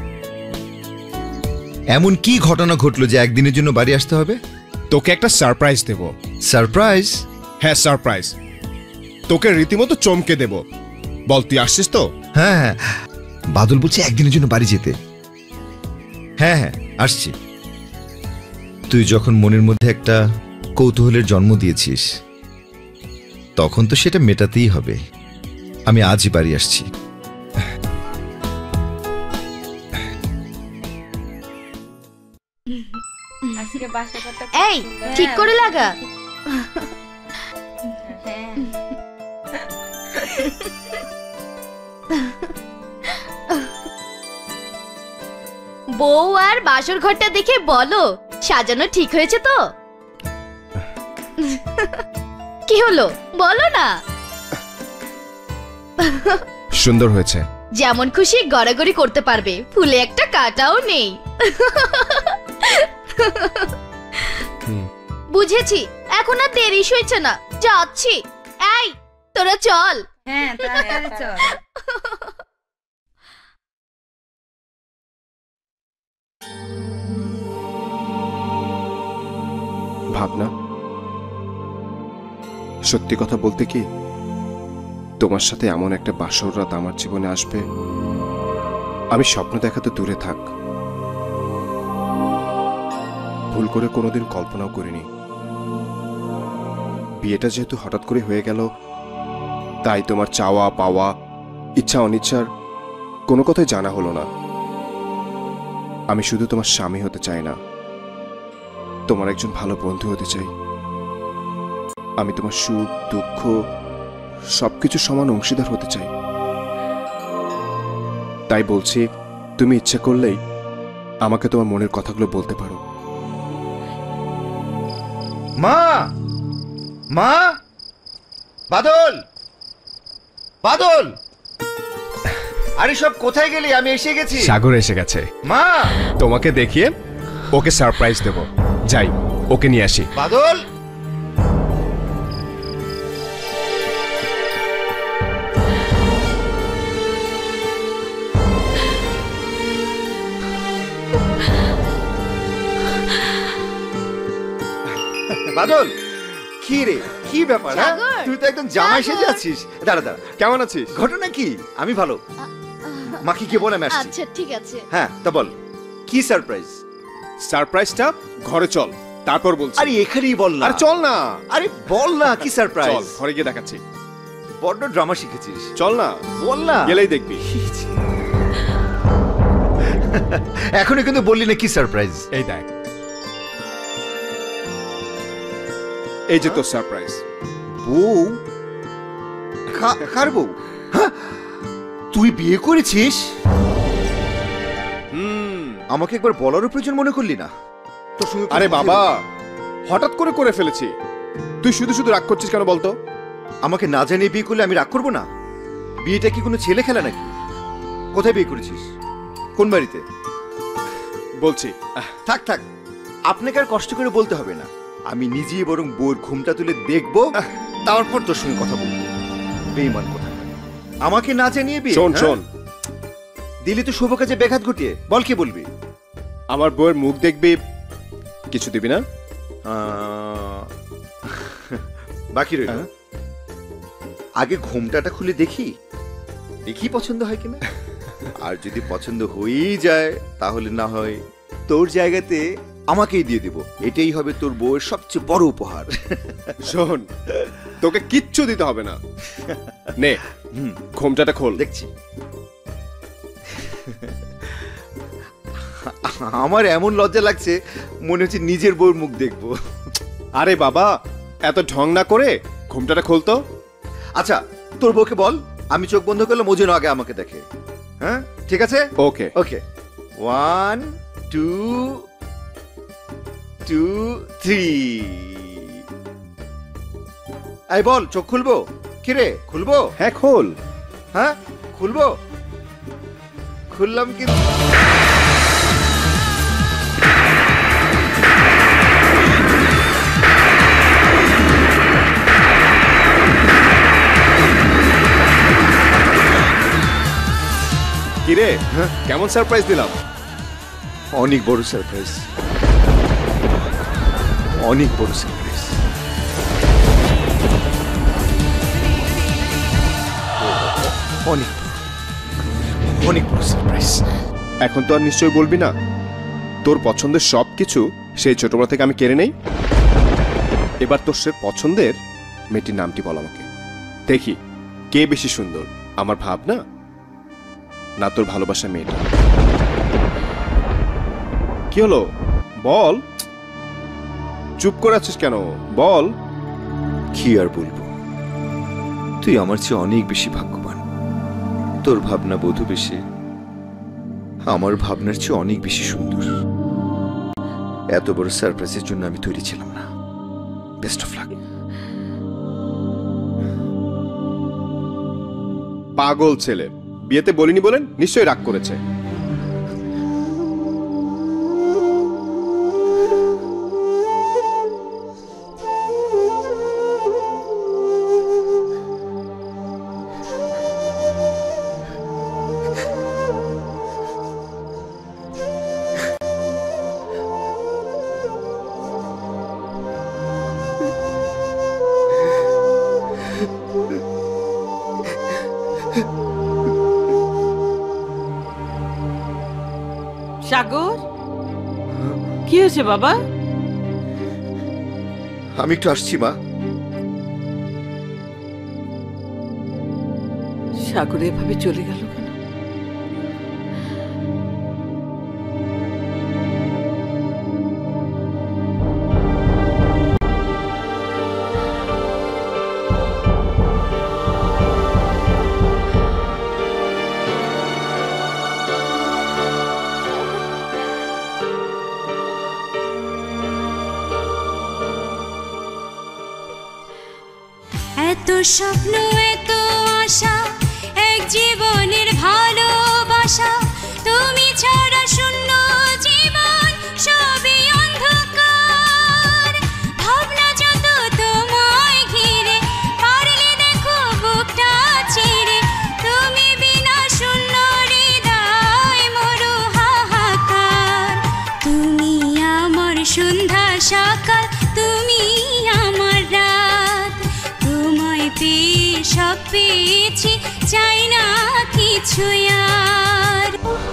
এমন কি ঘটনা ঘটলো যে একদিনের জন্য বাড়ি আসতে হবে? তোকে একটা সারপ্রাইজ দেব। সারপ্রাইজ? হ্যাঁ, সারপ্রাইজ। তোকে রীতিমতো চমকে দেব। বল, তুই আসছিস তো? হ্যাঁ হ্যাঁ, বাদল বলছে একদিনের জন্য বাড়ি যেতে। হ্যাঁ হ্যাঁ, আসছি। তুই যখন মনের মধ্যে একটা কৌতূহলের জন্ম দিয়েছিস, তখন তো সেটা মেটাতেই হবে। আমি আজই বাড়ি আসছি। এই ঠিক করে লাগা। বউ আর বাসর ঘরটা দেখে বলো সাজানো ঠিক হয়েছে তো? কি হলো বলো না। সুন্দর হয়েছে। যেমন খুশি গড়াগড়ি করতে পারবে, ফুলে একটা কাটাও নেই। বুঝেছি, এখন আর দেরি হয়েছে না, যাচ্ছি। এই তোরা চল। হ্যাঁ তাড়াতাড়ি চল। সত্যি কথা বলতে কি, তোমার সাথে এমন একটা বাসর রাত আমার জীবনে আসবে আমি স্বপ্ন দেখা তো দূরে থাক, ভুল করে কোনোদিন কল্পনাও করিনি। বিয়েটা যেহেতু হঠাৎ করে হয়ে গেল, তাই তোমার চাওয়া পাওয়া, ইচ্ছা অনিচ্ছার কোনো কথাই জানা হলো না। আমি শুধু তোমার স্বামী হতে চাই না, তোমার একজন ভালো বন্ধু হতে চাই। আমি তোমার সুখ দুঃখ সবকিছু সমান অংশীদার হতে চাই। তাই বলছি, তুমি ইচ্ছে করলেই আমাকে তোমার মনের কথাগুলো বলতে পারো। মা, মা, বাদল, বাদল, আরে সব কোথায় গেলি? আমি এসে গেছি। সাগর এসে গেছে। মা, তোমাকে দেখিয়ে ওকে সারপ্রাইজ দেব। যাই, ওকে নিয়ে আসি। বাদল, বাদল, কি রে, কি ব্যাপার? হ্যাঁ? সাগর, তুই তো একদম জামাই সাগর। সেজে আছিস। দাঁড়া দাঁড়া, কেমন আছিস? ঘটনা কি? আমি ভালো। মা কি কে বলে আমি আসছি। আচ্ছা ঠিক আছে। হ্যাঁ, তা বল কি সারপ্রাইজ? সারপ্রাইজটা ঘরে চল, তারপর বলছি। আরে এখানেই বল না। আরে চল না। আরে বল না কি সারপ্রাইজ? চল, ঘরে গিয়ে দেখাচ্ছি। বড্ড ড্রামা শিখেছিস। চল না, বল না। গেলেই দেখবি। এখনই কিন্তু বললি না কি সারপ্রাইজ। এই দেখ, এই যে তোর সারপ্রাইজ। বউ? কার বউ? হ্যাঁ, তুই বিয়ে করেছিস? হুম, আমাকে একবার বলারও প্রয়োজন মনে করলি না? তোর সঙ্গে আরে বাবা, হঠাৎ করে করে ফেলেছি। তুই শুধু শুধু রাগ করছিস কেন বলতো? আমাকে না জানিয়ে বিয়ে করলে আমি রাগ করবো না? বিয়েটা কি কোনো ছেলে খেলা নাকি? কোথায় বিয়ে করেছিস? কোন বাড়িতে? বলছি। থাক থাক, আপনাকে আর কষ্ট করে বলতে হবে না। আমি নিজেই বরং বউর ঘুমটা তুলে দেখবো, তারপর তোর সঙ্গে কথা বলবো। বেঈমান কথা, আমাকে না জানিয়ে বিয়ে? শোন শোন, দিলি তো শুভ কাজে ব্যাঘাত ঘটিয়ে। বল কি বলবি? আমার বউয়ের মুখ দেখবি, কিছু দিবি না? বাকি রইল, আগে ঘুমটাটা খুলে দেখি, দেখি পছন্দ হয় কিনা। আর যদি পছন্দ হয়েই যায়, তাহলে না হয় তোর জায়গাতে আমাকেই দিয়ে দিব। এটাই হবে তোর বউয়ের সবচেয়ে বড় উপহার। শোন, তোকে কিচ্ছু দিতে হবে না। নে, ঘোমটাটা খোল। দেখছি। আমার এমন লজ্জা লাগছে, মনে হচ্ছে নিজের বউর মুখ দেখবো। আরে বাবা, এত ঢং না করে ঘোমটাটা খোলতো। আচ্ছা, তোর বউকে বল আমি চোখ বন্ধ করলাম, ও যেন আগে আমাকে দেখে। হ্যাঁ, ঠিক আছে? Okay okay. One two two three. এই বল, চোখ খুলবো? কিরে, খুলবো? হ্যাঁ খোল। হ্যাঁ খুলবো। খুললাম কিন্তু। কিরে, কেমন সারপ্রাইজ দিলাম? অনেক বড় সারপ্রাইজ, অনেক বড় সারপ্রাইজ। অনেক অনেক বড় সারপ্রাইজ। এখন তো আর নিশ্চয়ই বলবি না তোর পছন্দের সব কিছু সেই ছোটবেলা থেকে আমি কেড়ে নেই। এবার তোর সে পছন্দের মেয়েটির নামটি বল আমাকে, দেখি কে বেশি সুন্দর, আমার ভাবনা না তোর ভালোবাসা মেয়েটা? কি হলো বল, চুপ করে আছিস কেন? বল। কি আর বলবো, তুই আমার চেয়ে অনেক বেশি ভাগ্যবান। তোর ভাবনা বধূ বেশি আমার ভাবনার চেয়ে অনেক বেশি সুন্দর। এত বড় সারপ্রাইজের জন্য আমি তৈরি ছিলাম না। Best of luck. পাগল ছেলে, বিয়েতে বলিনি বলেন নিশ্চয়ই রাগ করেছে। সাগর, কি হয়েছে বাবা? আমি একটু আসছি মা। সাগর এভাবে চলে গেল কেন? এত স্বপ্ন এত আশা, এক জীবনের ভালোবাসা, তুমি ছাড়া শূন্য জীবন সবই অন্ধকার। ভাবনা যত তোমায় ঘিরে, পারলে দেখো বুকটা চিরে, তুমি বিনা শূন্য হৃদয় মরু হাহাকার। তুমি আমার সন্ধ্যা সকাল, তুমি আমার রাত, তোমায় পেয়ে সব পেয়েছি, চাই না কিছু আর।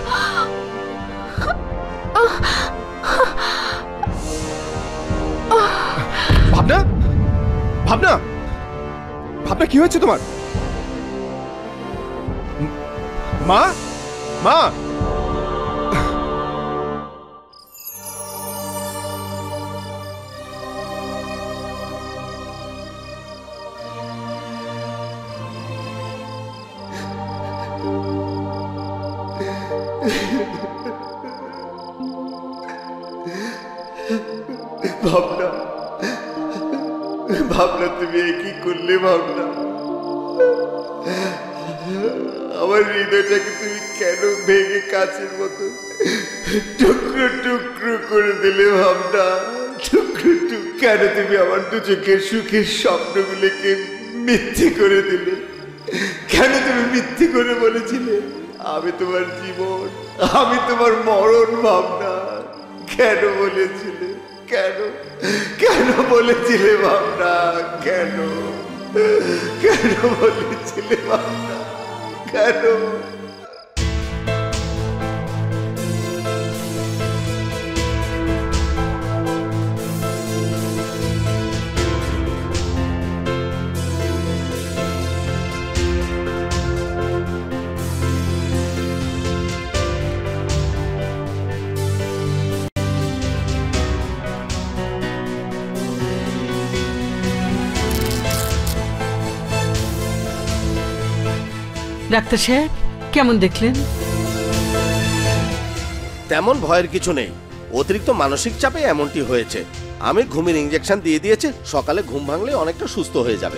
ভাবনা, ভাবনা, ভাবনা কি হয়েছে তোমার? মা, মা, ভাবনা, ভাবনা তুমি এ কি করলে? ভাবনা, আমার হৃদয়টাকে তুমি কেন ভেঙে কাছের মতো টুকরো টুকরো করে দিলে? ভাবনা, টুকরো টুকরো কেন তুমি আমার দু চোখের সুখের স্বপ্নগুলোকে মিথ্যে করে দিলে? কেন তুমি মিথ্যে করে বলেছিলে আমি তোমার জীবন, আমি তোমার মরণ? ভাবনা, কেন বলেছিলে? কেন কেন বলেছিলে ভাবনা? কেন কেন বলেছিলে ভাবনা? কেন? ডাক্তার সাহেব, কেমন দেখলেন? তেমন ভয়ের কিছু নেই, অতিরিক্ত মানসিক চাপে এমনটি হয়েছে। আমি ঘুমের ইঞ্জেকশন দিয়ে দিয়েছি, সকালে ঘুম ভাঙলে অনেকটা সুস্থ হয়ে যাবে।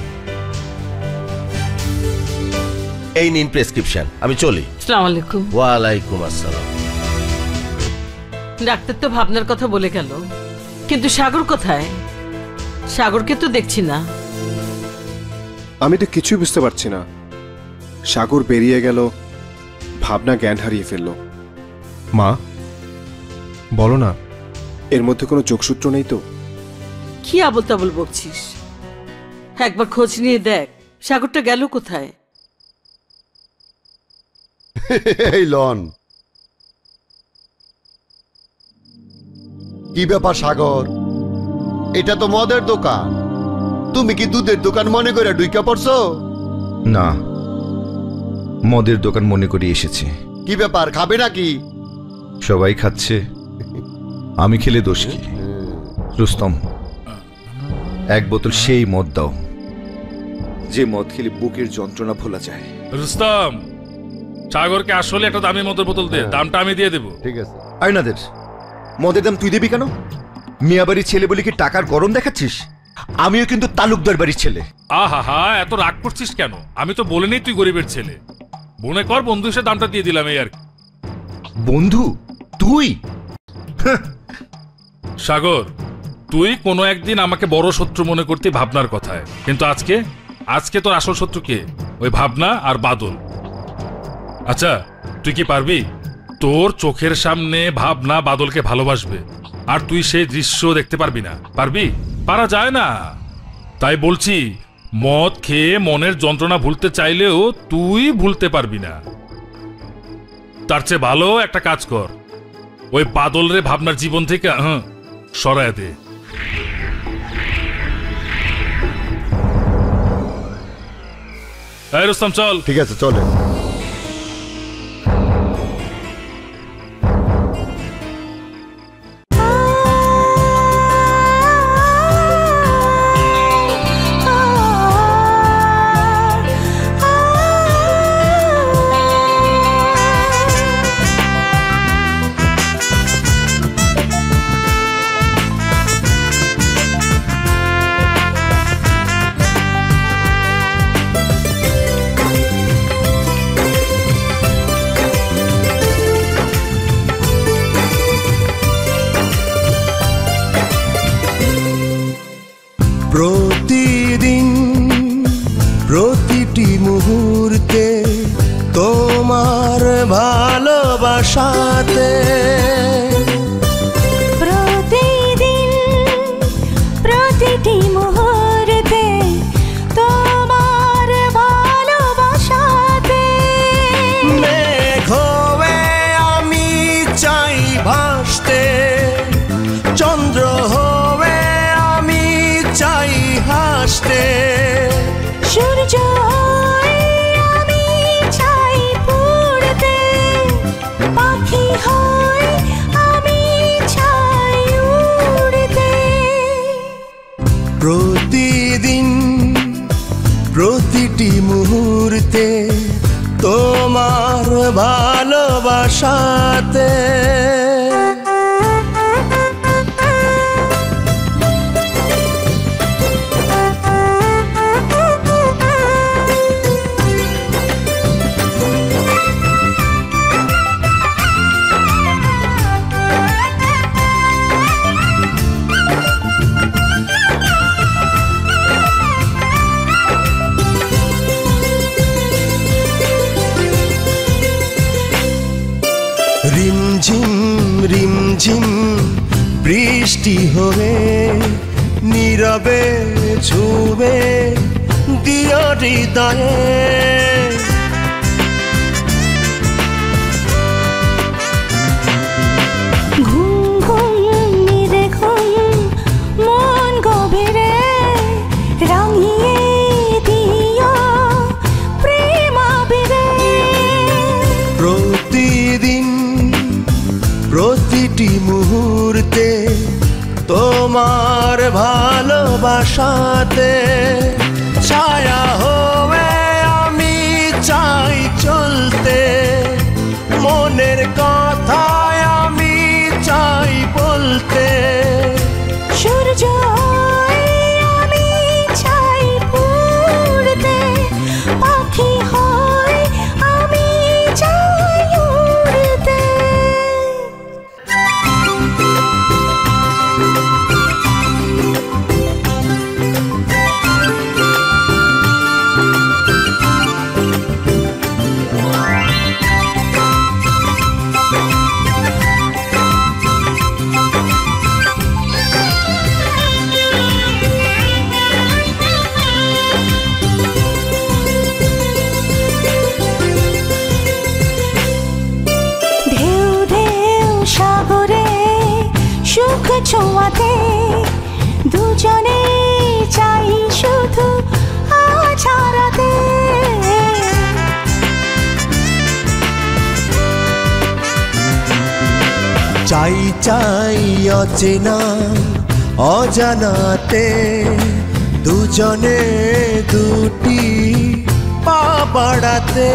এই নিন প্রেসক্রিপশন, আমি চলি। আসসালামু আলাইকুম। ওয়ালাইকুম আসসালাম। ডাক্তার তো ভাবনার কথা বলে গেল, কিন্তু সাগর কোথায়? সাগরকে তো দেখছি না। আমি তো কিছুই বুঝতে পারছি না। সাগর বেরিয়ে গেল, ভাবনা জ্ঞান হারিয়ে ফেলল। মা, বলো না, এর মধ্যে কোনো যোগসূত্র নেই তো? কি আবল তাবল বকছিস? একবার খোঁজ নিয়ে দেখ সাগরটা গেল কোথায়। এই লন, কি ব্যাপার সাগর? এটা তো মদের দোকান, তুমি কি দুধের দোকান মনে করে ঢুইকা পড়ছো? না, মদের দোকান মনে করে এসেছি। কি ব্যাপার, খাবে নাকি? সবাই খাচ্ছে, আমি খেলে দোষ কি? রুস্তম, এক বোতল সেই মদ দাও যে মদ খেলে বুকের যন্ত্রণা ভোলা যায়। রুস্তম, সাগরকে আসলে একটা দামি মদের বোতল দে, দামটা আমি দিয়ে দেবো। ঠিক আছে। আয়নাদের মদের দাম তুই দিবি কেন? মিয়াবাড়ির ছেলে বলে কি টাকার গরম দেখাচ্ছিস? আমিও কিন্তু তালুকদার বাড়ির ছেলে। আহা হা, এত রাগ করছিস কেন? আমি তো বলে নেই তুই গরিবের ছেলে। মনে কর বন্ধু এসে দামটা দিয়ে দিলাম, এই আর কি। বন্ধু তুই? সাগর, তুই কোনো একদিন আমাকে বড় শত্রু মনে করতে ভাবনার কথায়, কিন্তু আজকে আজকে তোর আসল শত্রু কে? ওই ভাবনা আর বাদল। আচ্ছা, তুই কি পারবি? তোর চোখের সামনে ভাবনা বাদলকে ভালোবাসবে, আর তুই সেই দৃশ্য দেখতে পারবি না? পারবি? পারা যায় না। তাই বলছি, মদ খেয়ে মনের যন্ত্রণা ভুলতে চাইলেও তুই ভুলতে পারবি না। তার চেয়ে ভালো একটা কাজ কর, ওই বাদল রে ভাবনার জীবন থেকে হ্যাঁ সরায় দে। এই রুস্তম চল। ঠিক আছে চলে। প্রতিদিন প্রতিটি মুহূর্তে তোমার ভালোবাসাতে, প্রতিদিন প্রতিটি মুহূর্তে তোমার ভালোবাসাতে, মেঘ হয়ে আমি চাই ভাসতে, চন্দ্র হয়ে আমি চাই হাসতে, সূর্য হয়ে আমি চাই পড়তে, পাখি হয়ে আমি চাই উড়তে। প্রতিদিন প্রতিটি মুহূর্তে তোমার ভালোবাসাতে। রিমঝিম রিমঝিম বৃষ্টি হয়ে নীরবে ছুবে দিও হৃদয়ে, ঘুম ঘুম নিরেখুম মন গভীরে রাঙিয়ে দিও প্রেম আবিরে। প্রতিদিন প্রতিটি মুহূর্তে তোমার ভালোবাসাতে, ছায়া হয়ে আমি চাই চলতে, মনের কথায় আমি চাই বলতে, সূর্য হয়ে আমি চাই পড়তে, পাখি হয়ে আমি চাই উড়তে। ঢেউ ঢেউ সাগরে সুখ ছোঁয়াতে, দুজনে চাই শুধু আজ হারাতে। চাই চাই অচেনা অজানাতে, দুজনে দুটি পা বাড়াতে।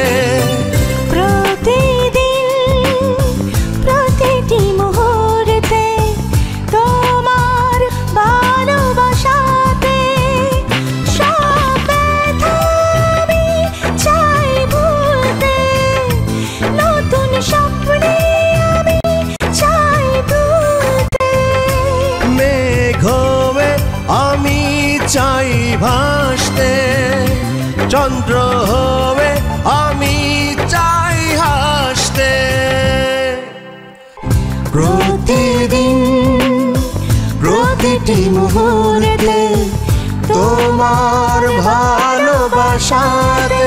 প্রতিদিন প্রতিটি মুহূর্তে তোমার ভালোবাসাতে, সব ব্যথা আমি চাই ভুলতে, নতুন স্বপ্নে আমি চাই দুলতে। মেঘ হয়ে আমি চাই ভাসতে, চন্দ্র হয়ে আমি চাই হাসতে। প্রতিদিন প্রতিটি মুহূর্তে তোমার ভালোবাসাতে।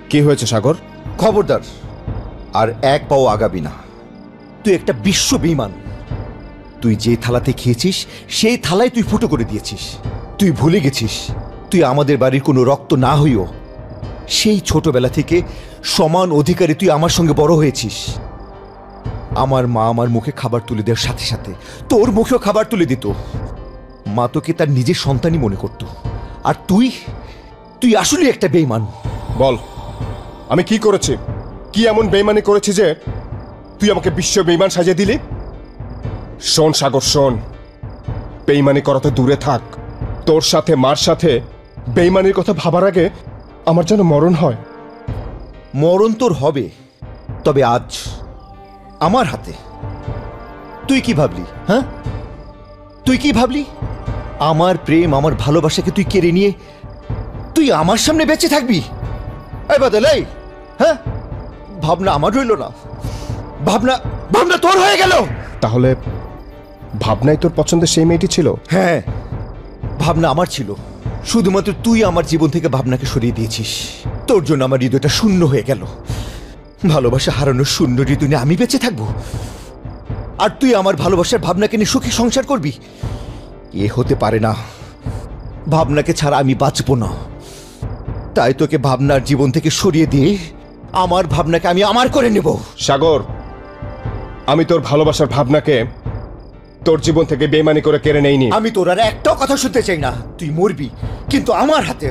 কি হয়েছে সাগর? খবরদার আর এক পাও আগাবি না। তুই একটা বিশ্ব বেঈমান। তুই যে থালাতে খেয়েছিস সেই থালায় তুই ফুটো করে দিয়েছিস। তুই ভুলে গেছিস তুই আমাদের বাড়ির কোনো রক্ত না হইও সেই ছোটবেলা থেকে সমান অধিকারে তুই আমার সঙ্গে বড় হয়েছিস। আমার মা আমার মুখে খাবার তুলে দেওয়ার সাথে সাথে তোর মুখেও খাবার তুলে দিত। মা তোকে তার নিজের সন্তানই মনে করত। আর তুই তুই আসলে একটা বেঈমান। বল আমি কি করেছি? কি এমন বেঈমানি করেছি যে তুই আমাকে বিশ্ব বেঈমান সাজিয়ে দিলি? শোন সাগর শোন, বেঈমানি করা তো দূরে থাক, তোর সাথে মার সাথে বেঈমানির কথা ভাবার আগে আমার যেন মরণ হয়। মরণ তোর হবে, তবে আজ আমার হাতে। তুই কি ভাবলি? হ্যাঁ, তুই কি ভাবলি? আমার প্রেম আমার ভালোবাসাকে তুই কেড়ে নিয়ে তুই আমার সামনে বেঁচে থাকবি? এই বাদল, এই হ্যাঁ, ভাবনা আমার রইল না, ভাবনা ভাবনা তোর হয়ে গেল। তাহলে ভাবনাই তোর পছন্দের সেই মেয়েটি ছিল? হ্যাঁ, ভাবনা আমার ছিল, শুধুমাত্র তুই আমার জীবন থেকে ভাবনাকে সরিয়ে দিয়েছিস। তোর জন্য আমার হৃদয়টা শূন্য হয়ে গেল। ভালোবাসা হারানোর শূন্য হৃদয় নিয়ে আমি বেঁচে থাকবো, আর তুই আমার ভালোবাসার ভাবনাকে নিয়ে সুখী সংসার করবি? এ হতে পারে না। ভাবনাকে ছাড়া আমি বাঁচবো না। তাই তোকে ভাবনার জীবন থেকে সরিয়ে দিয়ে আমার ভাবনাকে আমি আমার করে নেব। সাগর, আমি তোর ভালোবাসার ভাবনাকে তোর জীবন থেকে বেঈমানি করে কেড়ে নেইনি। আমি তোর আর একটাও কথা শুনতে চাই না। তুই মরবি, কিন্তু আমার হাতে।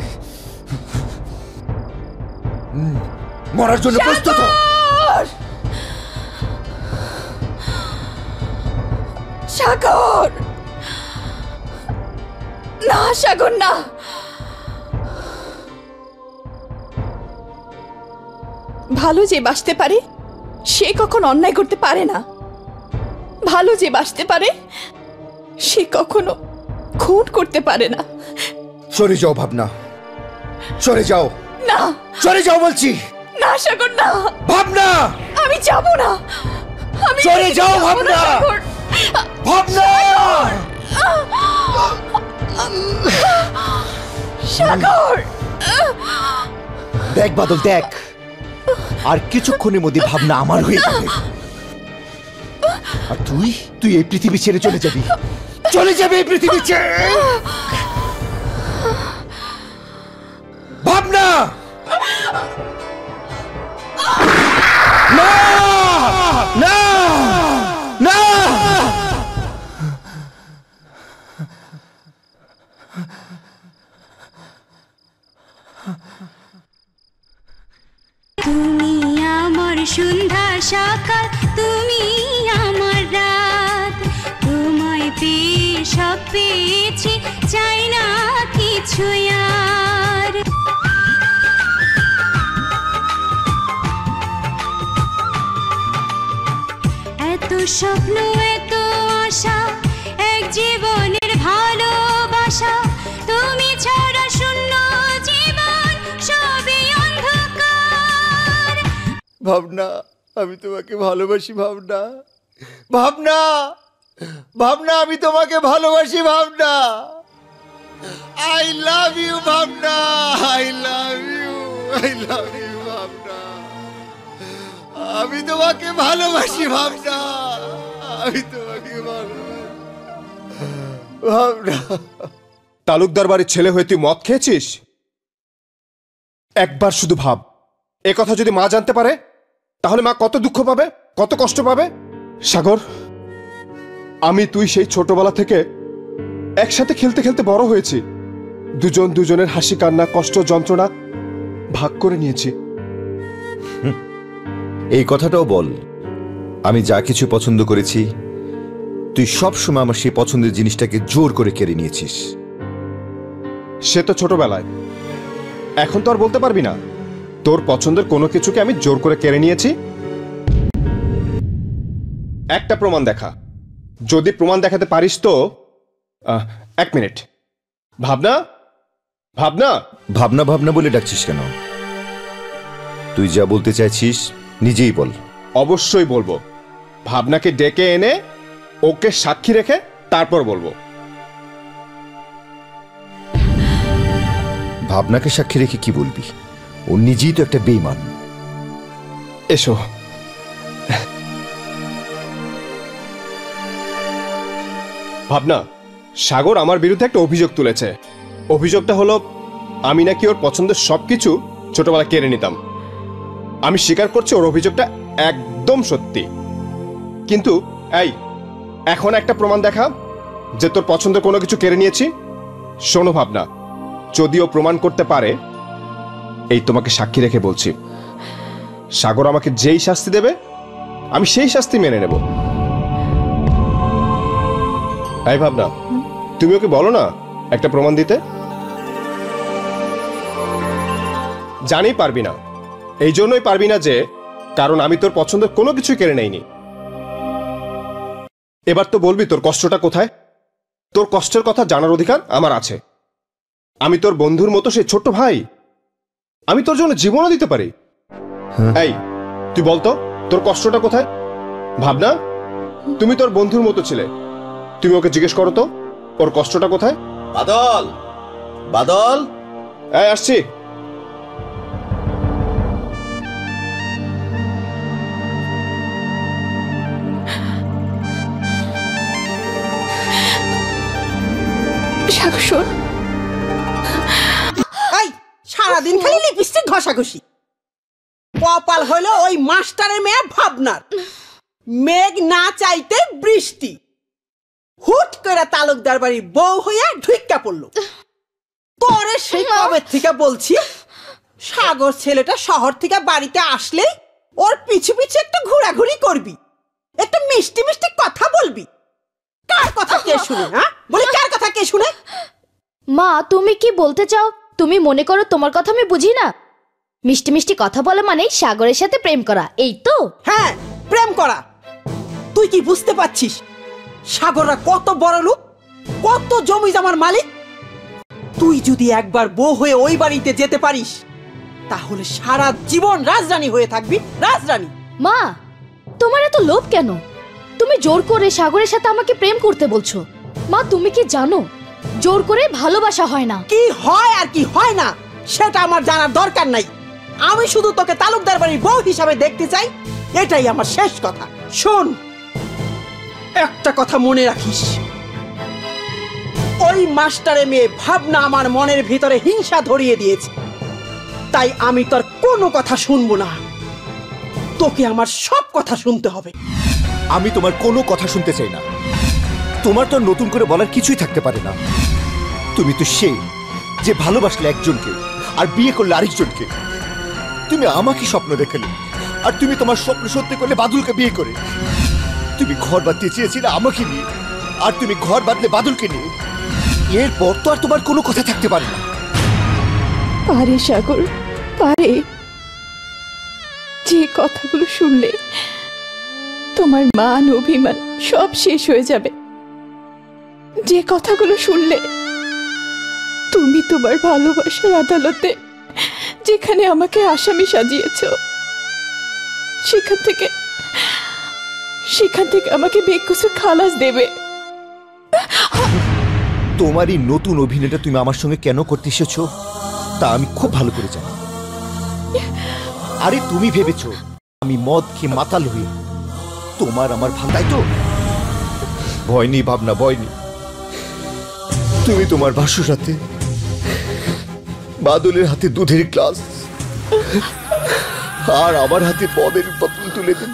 মরার জন্য প্রস্তুত হ। সাগর, না সাগর না। ভালো যে বাঁচতে পারে সে কখন অন্যায় করতে পারে না। ভালো যে বাঁচতে পারে সে কখনো খুন করতে পারে না। সরে যাও ভাবনা, সরে যাও। না, সরে যাও বলছি। না সাগর না। ভাবনা, আমি যাব না। আমি সরে যাও ভাবনা। ভাবনা, সাগর। দেখ বাদল, দেখ, আর কিছুক্ষণের মধ্যে ভাবনা আমার হয়ে যাবে। আর তুই তুই এই পৃথিবী ছেড়ে চলে যাবি, চলে যাবে এই পৃথিবী ছেড়ে। ভাবনা, না না না। তুমি আমার সন্ধ্যা সকাল, তুমি আমার রাত, তোমায় পেয়ে সব পেয়েছি, চাই না কিছু আর। এত স্বপ্ন এত আশা, এক জীবনের ভালোবাসা, তুমি ছাড়া শূন্য জীবন সবই অন্ধকার। ভাবনা, আমি তোমাকে ভালোবাসি ভাবনা। ভাবনা, ভাবনা, আমি তোমাকে ভালোবাসি Bhabna. I love you Bhabna, I love you, I love you Bhabna. আমি তোমাকে ভালোবাসি ভাবনা, আমি তোমাকে ভালোবাসি ভাবনা। তালুকদার বাড়ির ছেলে হয়ে তুই মদ খেয়েছিস? একবার শুধু ভাব, এ কথা যদি মা জানতে পারে তাহলে মা কত দুঃখ পাবে, কত কষ্ট পাবে। সাগর, আমি তুই সেই ছোটবেলা থেকে একসাথে খেলতে খেলতে বড় হয়েছি। দুজন দুজনের হাসি কান্না কষ্ট যন্ত্রণা ভাগ করে নিয়েছি। এই কথাটাও বল, আমি যা কিছু পছন্দ করেছি তুই সব সময় আমার সেই পছন্দের জিনিসটাকে জোর করে কেড়ে নিয়েছিস। সে তো ছোটবেলায়, এখন তো আর বলতে পারবি না তোর পছন্দের কোনো কিছুকে আমি জোর করে কেড়ে নিয়েছি। একটা প্রমাণ দেখা, যদি প্রমাণ দেখাতে পারিস তো। আহ, এক মিনিট। ভাবনা, ভাবনা। ভাবনা ভাবনা বলে ডাকছিস কেন? তুই যা বলতে চাইছিস নিজেই বল। অবশ্যই বলবো। ভাবনাকে ডেকে এনে ওকে সাক্ষী রেখে তারপর বলবো। ভাবনাকে সাক্ষী রেখে কি বলবি? ও নিজেই তো একটা বেঈমান। এসো। ভাবনা, সাগর আমার বিরুদ্ধে একটা অভিযোগ তুলেছে। অভিযোগটা হলো আমি নাকি ওর পছন্দের সবকিছু ছোটবেলা কেড়ে নিতাম। আমি স্বীকার করছি ওর অভিযোগটা একদম সত্যি, কিন্তু এই এখন একটা প্রমাণ দেখা যে তোর পছন্দের কোনো কিছু কেড়ে নিয়েছি। শোনো ভাবনা, যদিও প্রমাণ করতে পারে, এই তোমাকে সাক্ষী রেখে বলছি, সাগর আমাকে যেই শাস্তি দেবে আমি সেই শাস্তি মেনে নেব। এই ভাবনা, তুমি ওকে বলো না একটা প্রমাণ দিতে। জানি পারবি না, এই জন্যই পারবি না যে কারণ আমি তোর পছন্দের কোনো কিছু কেড়ে নেইনি। এবার তো বলবি তোর কষ্টটা কোথায়। তোর কষ্টের কথা জানার অধিকার আমার আছে। আমি তোর বন্ধুর মতো সেই ছোট্ট ভাই, আমি তোর জন্য জীবনও দিতে পারি। এই তুই বলতো তোর কষ্টটা কোথায়। ভাবনা, তুমি তোর বন্ধুর মতো ছিলে, তুমি ওকে জিজ্ঞেস করো তো ওর কষ্টটা কোথায়। বাদল, বাদল, এই আসছি। সাগর শোন, এই সারাদিন খালি লিপস্টিক ঘষাঘষি। কপাল হলো ওই মাস্টারের মেয়ে ভাবনার। মেঘ না চাইতে বৃষ্টি, হুট করে তালুকদার বাড়ির বউ হইয়া ঢুইক্কা পড়লো। তোরে সেই কবে থেকে বলছি সাগর ছেলেটা শহর থেকে বাড়িতে আসলে ওর পিছু পিছু একটু ঘোরাঘুরি করবি, একটু মিষ্টি মিষ্টি কথা বলবি। কার কথা কে শুনে? হ্যাঁ বলি, কার কথা কে শুনে? মা, তুমি কি বলতে চাও? তুমি মনে করো তোমার কথা আমি বুঝি না? মিষ্টি মিষ্টি কথা বলা মানে সাগরের সাথে প্রেম করা, এই তো? হ্যাঁ, প্রেম করা। তুই কি বুঝতে পারছিস সাগররা কত বড় লোক, কত জমি জমার মালিক? তুই যদি একবার বউ হয়ে ওই বাড়িতে যেতে পারিস তাহলে সারা জীবন রাজরানী হয়ে থাকবি, রাজরানী। মা, তোমার এত লোভ কেন? তুমি জোর করে সাগরের সাথে আমাকে প্রেম করতে বলছো। মা, তুমি কি জানো জোর করে ভালোবাসা হয় না? কি হয় আর কি হয় না সেটা আমার জানার দরকার নাই। আমি শুধু তোকে তালুকদার বাড়ির বউ হিসাবে দেখতে চাই, এটাই আমার শেষ কথা। শোন, একটা কথা মনে রাখিস, ওই মাস্টারে মেয়ে ভাবনা আমার মনের ভিতরে হিংসা ধরিয়ে দিয়েছে, তাই আমি তোর কোনো কথা শুনবো না। তোকে আমার সব কথা শুনতে হবে। আমি তোমার কোনো কথা শুনতে চাই না। তোমার তো নতুন করে বলার কিছুই থাকতে পারে না। তুমি তো সেই যে ভালোবাসলে একজনকে আর বিয়ে করলে আরেকজনকে। তুমি আমাকে স্বপ্ন দেখালে, আর তুমি তোমার স্বপ্ন সত্যি করলে বাদুলকে বিয়ে করে। তুমি ঘর বাঁধতে চেয়েছিলে আমাকে নিয়ে, আর তুমি ঘর বাঁধলে বাদুলকে নিয়ে। এরপর তো আর তোমার কোনো কথা থাকতে পারে না। পারে সাগর, পারে। যে কথাগুলো শুনলে তোমার মান অভিমান সব শেষ হয়ে যাবে। যে কথাগুলো শুনলে তুমি তোমার ভালোবাসার আদালতে যেখানে আমাকে আসামি সাজিয়েছ, সেখান থেকে সেখান থেকে আমাকে বেকসুর খালাস দেবে। তোমার এই নতুন অভিনয়টা তুমি আমার সঙ্গে কেন করতে এসেছো তা আমি খুব ভালো করে জানি। আরে তুমি ভেবেছো আমি মদ খেয়ে মাতাল হয়ে তোমার আমার ভালো, তাই তো? ভয় নেই ভাবনা, ভয় নেই। তুমি তোমার ভাসুর হাতে, বাদলের হাতে দুধের গ্লাস, আর আমার হাতে মদের বোতল তুলে দিল।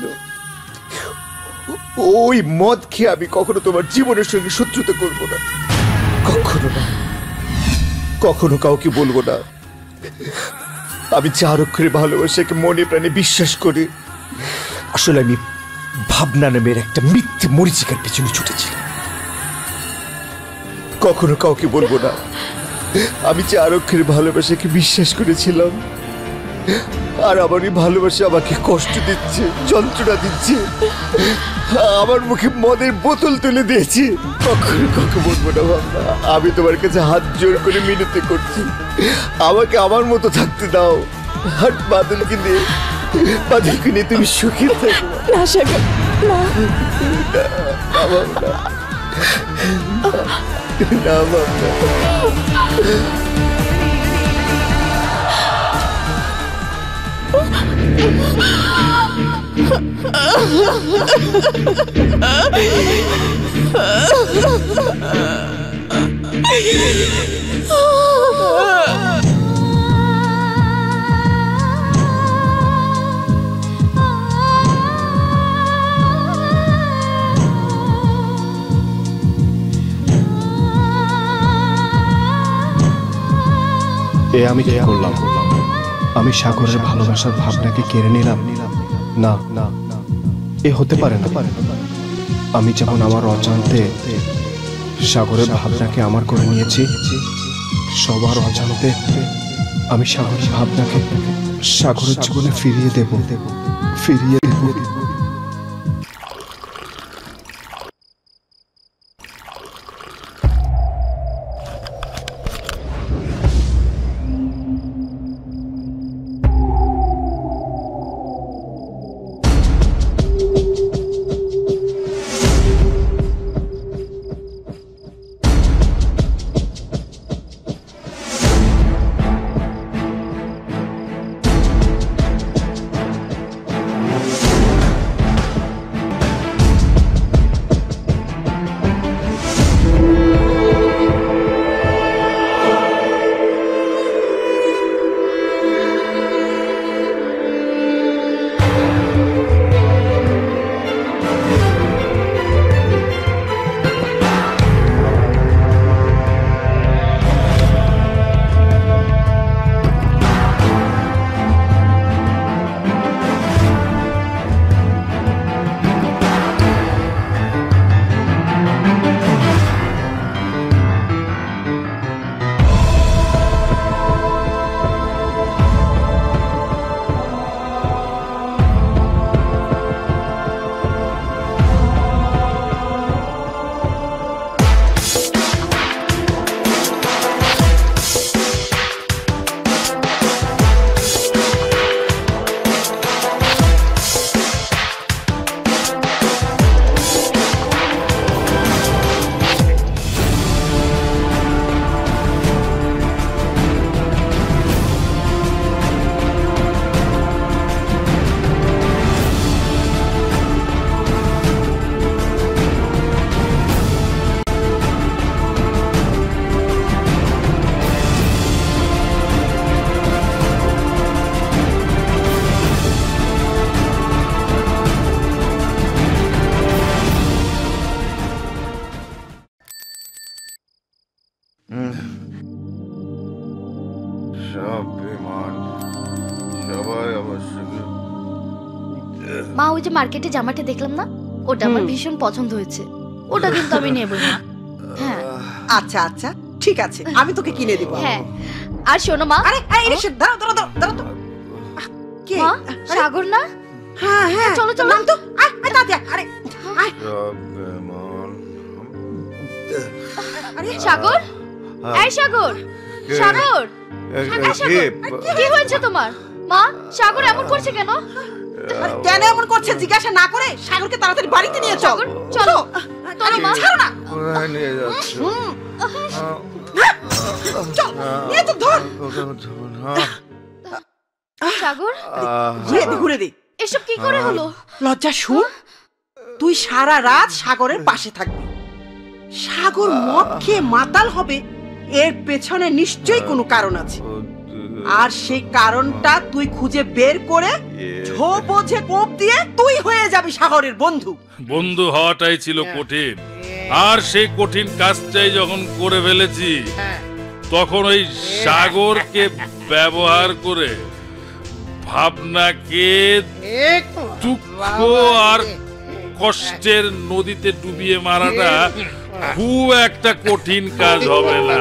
ওই মদ খেয়ে আমি কখনো তোমার জীবনের সঙ্গে শত্রুতা করব না, কখনো না, কখনো কাউকে বলবো না। আমি চার অক্ষরে ভালোবাসাকে মনে প্রাণে বিশ্বাস করি। আসলে আমি ভাবনা নামের একটা মিথ্যে মরিচিকার পেছনে ছুটেছিলাম। কখনো কাউকে বলবো না আমি চার অক্ষরে ভালোবাসাকে বিশ্বাস করেছিলাম, আর আমার এই ভালোবাসা আমাকে কষ্ট দিচ্ছে, যন্ত্রণা দিচ্ছে, আমার মুখে মদের বোতল তুলে দিয়েছে। কখনো কাউকে বলবো না ভাবনা। আমি তোমার কাছে হাত জোর করে মিনতি করছি, আমাকে আমার মতো থাকতে দাও। আর বাদলকে নিয়ে, বাদলকে নিয়ে তুমি সুখী থাকো। না সাগর, না, না ভাবনা, না ভাবনা। এ আমি কি করলাম? আমি সাগরের ভালোবাসার ভাবনাকে কেড়ে নিলাম। না না, এ হতে পারে না। আমি যেমন আমার অজান্তে সাগরের ভাবনাকে আমার করে নিয়েছি, সবার অজান্তে আমি সাগরের ভাবনাকে সাগরের জীবনে ফিরিয়ে দেব, ফিরিয়ে দেব। মা, ওই যে মার্কেটে জামাটা দেখলাম না, ওটা আমার ভীষণ পছন্দ হয়েছে। ওটা কিন্তু আমি নেবই না। হ্যাঁ আচ্ছা আচ্ছা ঠিক আছে, আমি তোকে কিনে দিব। হ্যাঁ আর শোনো মা, আরে এই রে দাঁড়াও দাঁড়াও দাঁড়াও তো। কে? মা, সাগর না? হ্যাঁ হ্যাঁ চলো চলো। নাম তো আয় আয় দাদি আরে আয়। আরে সাগর, এই সাগর, সাগর, কি হয়েছে তোমার? মা, সাগর এমন করছে কেন? কেন এমন করছে জিজ্ঞাসা না করে সাগরকে তাড়াতাড়ি বাড়িতে নিয়ে চল। চলো চলো মা। ছাড়ো না। নিয়ে যাচ্ছ? চল নিয়ে তো ধর। সাগর, ঘুরে দি ঘুরে দি। এসব কি করে হলো? লজ্জা শুন, তুই সারা রাত সাগরের পাশে থাকবি। সাগর মদ খেয়ে মাতাল হবে, এর পেছনে নিশ্চয়ই কোনো কারণ আছে। আর সেই কারণটা তুই খুঁজে বের করে ঝো বোঝে কোপ দিয়ে তুই হয়ে যাবি সাগরের বন্ধু। বন্ধু হওয়াটাই ছিল কঠিন, আর সেই কঠিন কাজটাই যখন করে ফেলেছি তখন ওই সাগরকে ব্যবহার করে ভাবনাকে দুঃখ আর কষ্টের নদীতে ডুবিয়ে মারাটা খুব একটা কঠিন কাজ হবে না।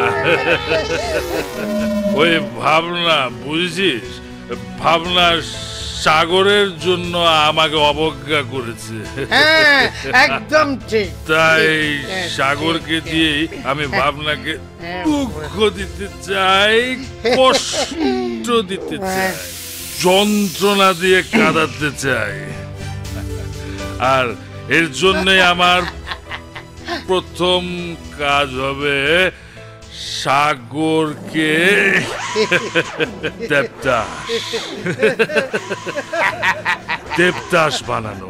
ওই ভাবনা, বুঝছিস, ভাবনা সাগরের জন্য আমাকে অবজ্ঞা করেছে। একদম ঠিক। তাই সাগরকে দিয়ে আমি ভাবনাকে দুঃখ দিতে চাই, কষ্ট দিতে চাই, যন্ত্রণা দিয়ে কাঁদাতে চাই। আর এর জন্যই আমার প্রথম কাজ হবে সাগরকে দেবদাস দেবদাস বানানো।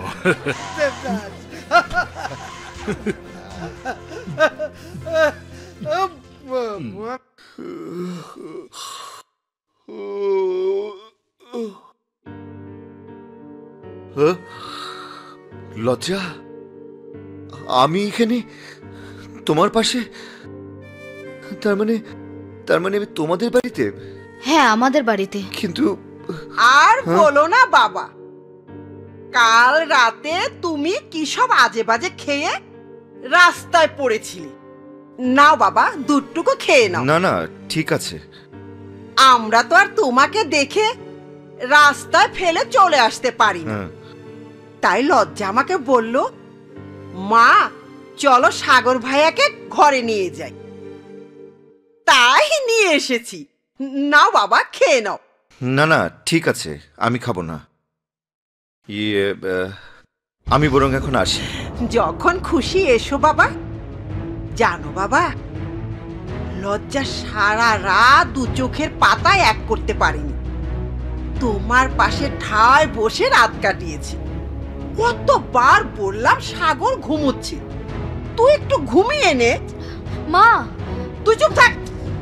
লজ্জা, আমি এখানে তোমার পাশে? তার মানে তার মানে আমি তোমাদের বাড়িতে? হ্যাঁ, আমাদের বাড়িতে। কিন্তু আর বলো না বাবা, কাল রাতে তুমি কি সব আজে বাজে খেয়ে রাস্তায় পড়েছিলে। নাও বাবা, দুধটুকু খেয়ে নাও। না না, ঠিক আছে। আমরা তো আর তোমাকে দেখে রাস্তায় ফেলে চলে আসতে পারি না। তাই লজ্জা আমাকে বলল, মা চলো সাগর ভাইয়াকে ঘরে নিয়ে যাই। তাই নিয়ে এসেছি। নাও বাবা, খেয়ে নাও। না না, ঠিক আছে, আমি খাবো না। ইয়ে আমি বরং এখন আসি। যখন খুশি এসো বাবা। জানো বাবা, লজ্জা সারা রাত দু চোখের পাতায় এক করতে পারেনি। তোমার পাশে ঠায় বসে রাত কাটিয়েছি। কতবার বললাম সাগর ঘুমোচ্ছে, তুই একটু ঘুমিয়ে নে। মা তুই চুপ থাক।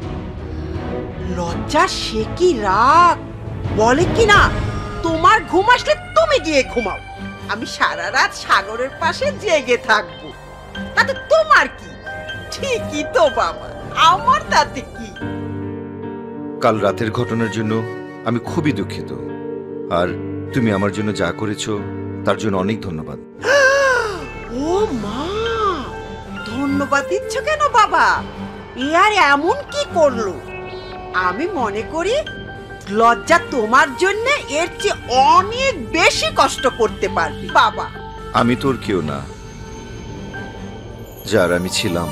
লজ্জা সে কি রাগ, বলে কি না তোমার ঘুম আসলে তুমি গিয়ে ঘুমাও, আমি সারা রাত সাগরের পাশে জেগে থাকবো। তাতে তোমার কি? ঠিকই তো বাবা, আমার তাতে কি? কাল রাতের ঘটনার জন্য আমি খুবই দুঃখিত, আর তুমি আমার জন্য যা করেছো তার জন্য অনেক ধন্যবাদ। ও মা, ধন্যবাদ দিচ্ছ কেন বাবা? এ আর এমন কি করলো? আমি মনে করি লজ্জা তোমার জন্য এর চেয়ে অনেক বেশি কষ্ট করতে পারবে বাবা। আমি তোর কেউ না, যার আমি ছিলাম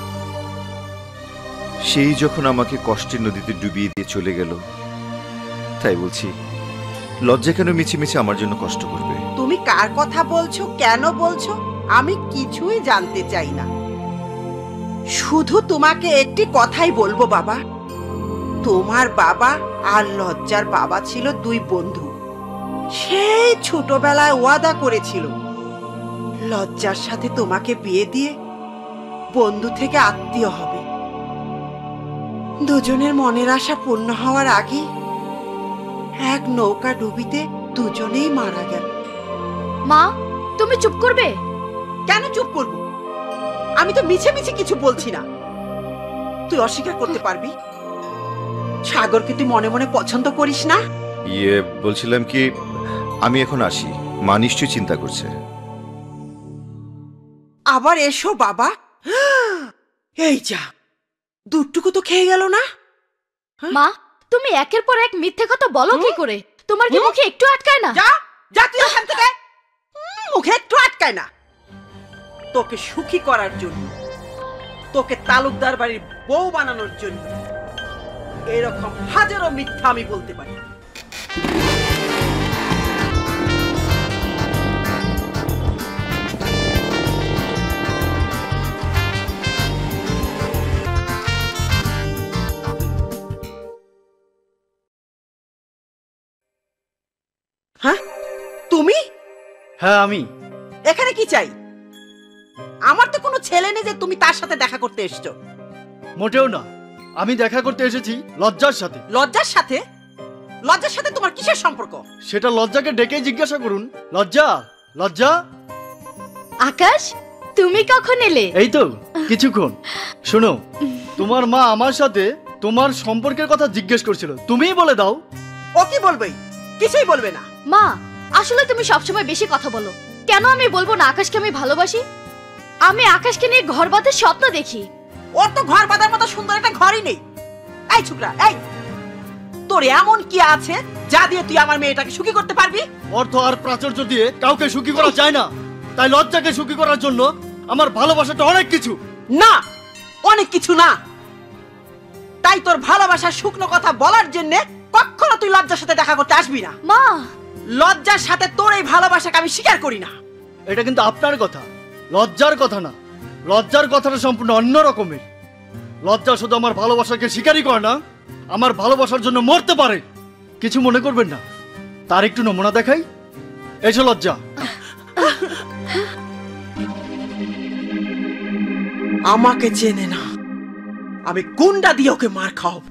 সেই যখন আমাকে কষ্টের নদীতে ডুবিয়ে দিয়ে চলে গেল, তাই বলছি লজ্জা কেন মিছে মিছে আমার জন্য কষ্ট করবে? তুমি কার কথা বলছো, কেন বলছো, আমি কিছুই জানতে চাই না। শুধু তোমাকে একটি কথাই বলবো বাবা, তোমার বাবা আর লজ্জার বাবা ছিল দুই বন্ধু। সেই ছোটবেলায় ওয়াদা করেছিল লজ্জার সাথে তোমাকে বিয়ে দিয়ে বন্ধু থেকে আত্মীয় হবে। দুজনের মনের আশা পূর্ণ হওয়ার আগে এক নৌকা ডুবিতে দুজনেই মারা গেল। মা তুমি চুপ করবে? কেন চুপ করব? আমি তো মিছে মিছে কিছু বলছি না। তুই অস্বীকার করতে পারবি সাগরকে তুই মনে মনে পছন্দ করিস না? ইয়ে বলছিলাম কি, আমি এখন আসি, মা নিশ্চয়ই চিন্তা করছে। আবার এসো বাবা। এই যা, দুধটুকু তো খেয়ে গেল না। মা তুমি একের পর এক মিথ্যে কথা বলো কি করে? তোমার কি মুখে একটু আটকায় না? যা যা তুই এখান থেকে। মুখে একটু আটকায় না? তোকে সুখী করার জন্য, তোকে তালুকদার বাড়ির বউ বানানোর জন্য এরকম হাজারো মিথ্যা আমি বলতে পারি। হ্যাঁ তুমি? হ্যাঁ আমি। এখানে কি চাই? আমার তো কোনো ছেলে নেই যে তুমি তার সাথে দেখা করতে এসছো। মোটেও না, আমি দেখা করতে এসেছি লজ্জার সাথে। লজ্জার সাথে? লজ্জার সাথে তোমার কিসের সম্পর্ক? সেটা লজ্জাকে ডেকে জিজ্ঞাসা করুন। লজ্জা, লজ্জা। আকাশ তুমি কখন এলে? এই তো কিছুক্ষণ। শোনো, তোমার মা আমার সাথে তোমার সম্পর্কের কথা জিজ্ঞেস করছিল, তুমিই বলে দাও। ও কি বলবে? কিছুই বলবে না। মা আসলে তুমি সবসময় বেশি কথা বলো। কেন আমি বলবো না আকাশকে আমি ভালোবাসি? আমি আকাশকে নিয়ে ঘর বাঁধার স্বপ্ন দেখি। ওর তো ঘর বাঁধার মতো সুন্দর একটা ঘরই নেই। এই ছোকরা, এই তোর এমন কি আছে যা দিয়ে তুই আমার মেয়েটাকে সুখী করতে পারবি? অর্থ আর প্রাচুর্য দিয়ে কাউকে সুখী করা যায় না, তাই লজ্জাকে সুখী করার জন্য আমার ভালোবাসাটা অনেক কিছু। না, অনেক কিছু না। তাই তোর ভালোবাসার শুকনো কথা বলার জন্য কখনো তুই লজ্জার সাথে দেখা করতে আসবি না। মা লজ্জার সাথে তোর এই ভালোবাসাকে আমি স্বীকার করি না। এটা কিন্তু আপনার কথা, লজ্জার কথা না। লজ্জার কথাটা সম্পূর্ণ অন্য রকমের। লজ্জা শুধু আমার ভালোবাসাকে স্বীকারই করে না, আমার ভালোবাসার জন্য মরতে পারে। কিছু মনে করবেন না, তার একটু নমুনা দেখাই। এসো লজ্জা। আমাকে চেনে না, আমি কুন্ডা দিয়ে ওকে মার খাওয়াবো।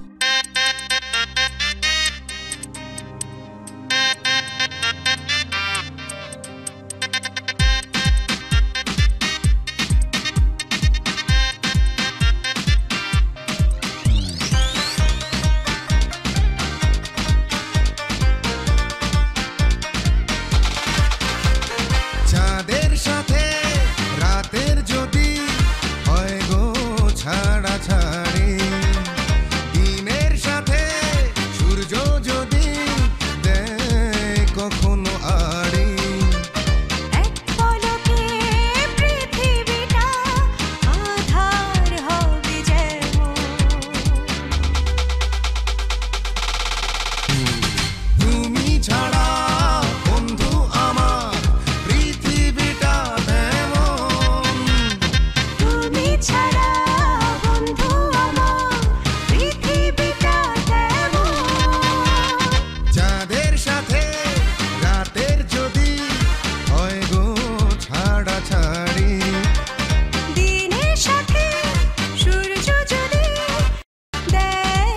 চাঁদের সাথে রাতের যদি হয় গো ছাড়া ছাড়ি, দিনের সাথে সূর্য যদি দেয় কখনো আড়ি, এক পলকে পৃথিবীটা আধার হবে যেমন। তুমি ছাড়া বন্ধু আমার পৃথিবীটা তেমন, তুমি ছাড়া বন্ধু আমার পৃথিবীটা তেমন। চাঁদের সাথে রাতের যদি হয় গো ছাড়া ছাড়ি, দিনের সাথে সূর্য যদি দেয়।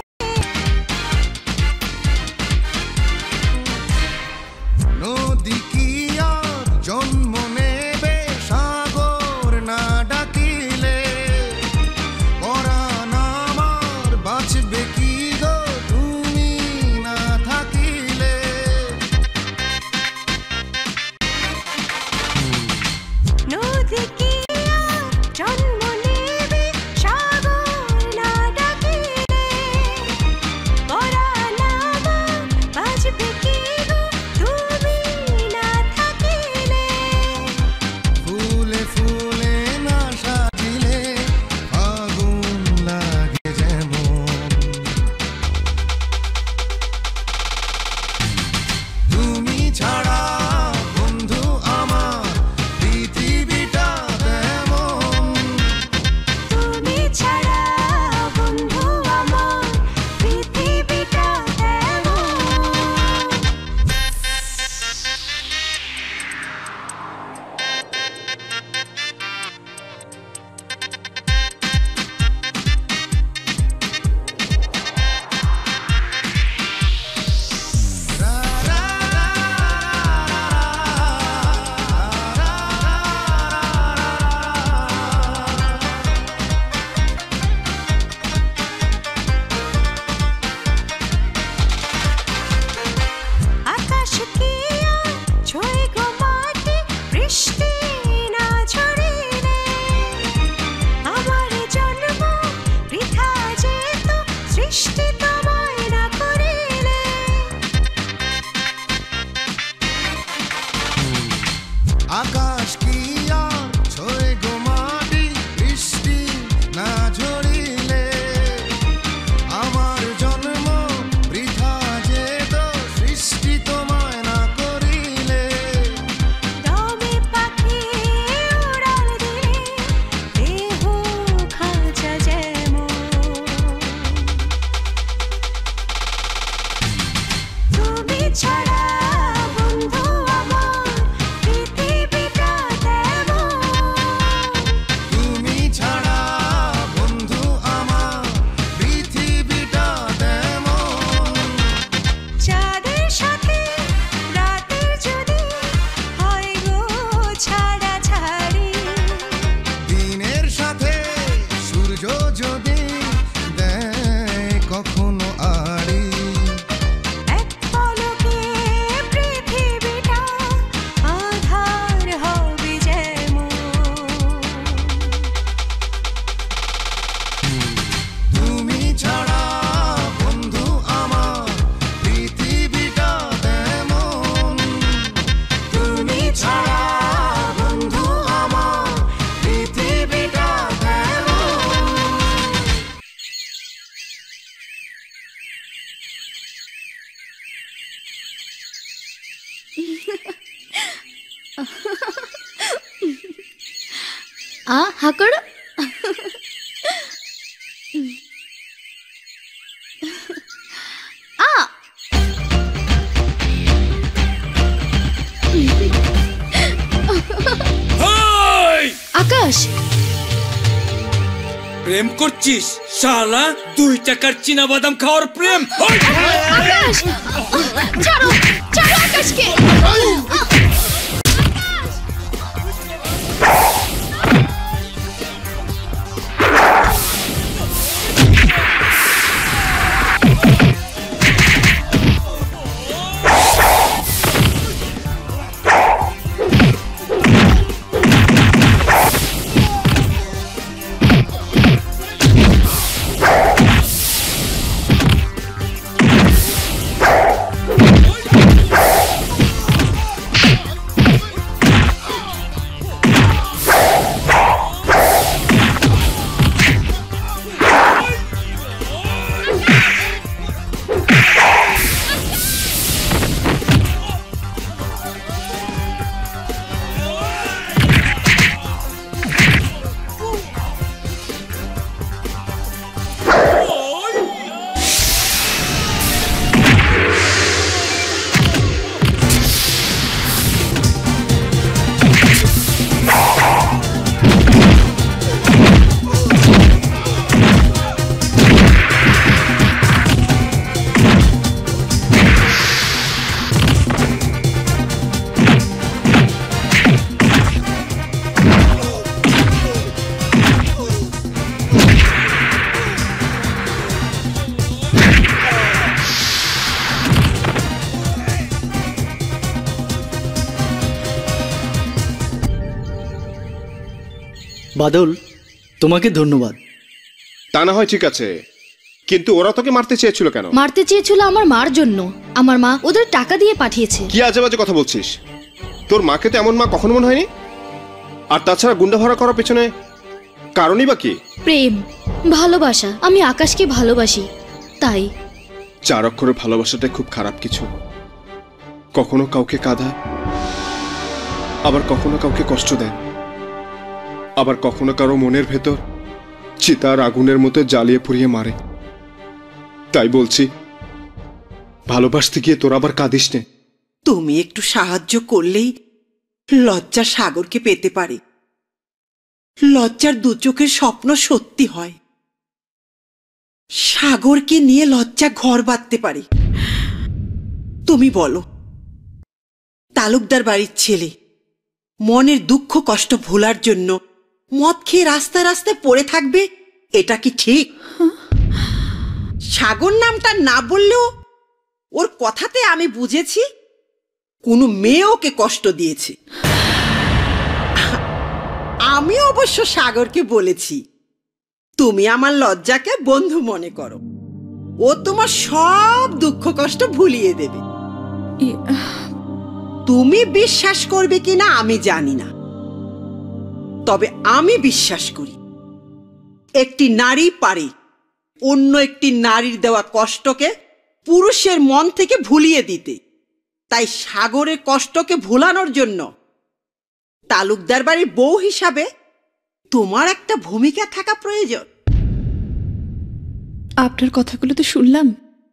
নদী কি আর জন্ম নেবে সাগর না ডাকিলে, পরাণ আমার বাঁচবে কি গো তুমি না থাকিলে। নদী কি আর জন্ম নেবে সাগর না ডাকিলে, পরাণ আমার বাঁচবে কি গো তুমি না থাকিলে। ফুলে ফুলে না সাজিলে আগুন লাগে যেমন, তুমি ছাড়া বন্ধু আমার পৃথিবীটা তেমন, তুমি ছাড়া বন্ধু আমার পৃথিবীটা তেমন। আকাশ কি আর ছুঁয়ে গো মাটি, বৃষ্টি না ঝরিলে, আমার জন্ম বৃথা যেত সৃষ্টি তোমায় না করিলে। আকাশ কি আর ছয় গো মাটি, বৃষ্টি না ঝরিলে, আমার জন্ম বৃথা যেত সৃষ্টি তোমায় না করিলে। দমে পাখি উড়াল দিলে, দেহ খাঁচা যেমন। তুমি ছাড়া বন্ধু আমার পৃথিবীটা তেমন, তুমি ছাড়া বন্ধু আমার পৃথিবীটা তেমন। চাঁদের সাথে রাতের যদি হয় গো ছাড়া ছাড়ি, দিনের সাথে সূর্য যদি দেয় কখনো আড়ি, এক পলকে পৃথিবীটা আধার হবে যেমন। তুমি ছাড়া বন্ধু আমার পৃথিবীটা তেমন, তুমি ছাড়া বন্ধু আমার পৃথিবীটা তেমন। আ হা করো। প্রেম করছিস শালা? দুই টাকার চীনা বাদাম খাওয়ার প্রেম? আকাশ ছাড়ো ছাড়ো আকাশকে। বাদল, তোমাকে ধন্যবাদ। তা না হয় ঠিক আছে, কিন্তু ওরা তোকে মারতে চেয়েছিল কেন? মারতে চেয়েছিল আমার মার জন্য। আমার মা ওদের টাকা দিয়ে পাঠিয়েছে। কি আজে বাজে কথা বলছিস? তোর মাকে তো এমন মা কখনো মনে হয়নি। আর তাছাড়া গুন্ডা ভরা করার পেছনে কারণই বা কি? প্রেম, ভালোবাসা। আমি আকাশকে ভালোবাসি, তাই। চার অক্ষরের ভালোবাসাটা খুব খারাপ কিছু। কখনো কাউকে কাঁদায়, আবার কখনো কাউকে কষ্ট দেয়, আবার কখনো কারো মনের ভেতর চিতার আগুনের মতো জ্বালিয়ে পুড়িয়ে মারে। তাই বলছি, ভালোবাসতে গিয়ে তোর আবার কাঁদিস নে। তুমি একটু সাহায্য করলেই লজ্জা সাগরকে পেতে পারে। লজ্জার দু চোখের স্বপ্ন সত্যি হয়। সাগরকে নিয়ে লজ্জা ঘর বাঁধতে পারে। তুমি বলো, তালুকদার বাড়ির ছেলে মনের দুঃখ কষ্ট ভোলার জন্য মদ খেয়ে রাস্তায় রাস্তায় পড়ে থাকবে, এটা কি ঠিক? সাগর নামটা না বললেও ওর কথাতে আমি বুঝেছি কোনো মেয়ে ওকে কষ্ট দিয়েছে। আমি অবশ্য সাগরকে বলেছি তুমি আমার লজ্জাকে বন্ধু মনে করো, ও তোমার সব দুঃখ কষ্ট ভুলিয়ে দেবে। তুমি বিশ্বাস করবে কিনা আমি জানি না, তবে আমি বিশ্বাস করি একটি নারী পারে অন্য একটি নারীর দেওয়া কষ্টকে পুরুষের মন থেকে ভুলিয়ে দিতে। তাই সাগরের কষ্টকে ভোলানোর জন্য তালুকদার বাড়ির বউ হিসাবে তোমার একটা ভূমিকা থাকা প্রয়োজন। আপনার কথাগুলো তো শুনলাম,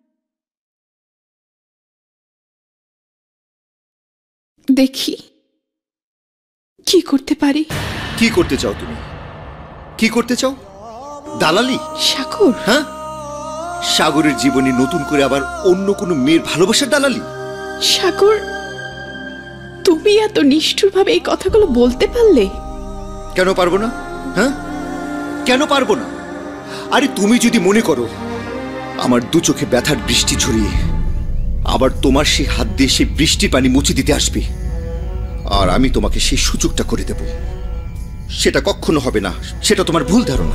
দেখি কি করতে পারি। কি করতে চাও তুমি? কি করতে চাও? দালালি? সাগর? হ্যাঁ, সাগরের জীবনে নতুন করে আবার অন্য কোনো মেয়ের ভালোবাসার দালালি? সাগর, তুমি এত নিষ্ঠুরভাবে এই কথাগুলো বলতে পারলে? কেন পারবো না? হ্যাঁ, কেন পারবো না? আরে তুমি যদি মনে করো আমার দু চোখে ব্যথার বৃষ্টি ঝরিয়ে আবার তোমার সেই হাত দিয়ে সেই বৃষ্টির পানি মুছে দিতে আসবে, আর আমি তোমাকে সেই সুযোগটা করে দেব, সেটা কখনো হবে না। সেটা তোমার ভুল ধারণা।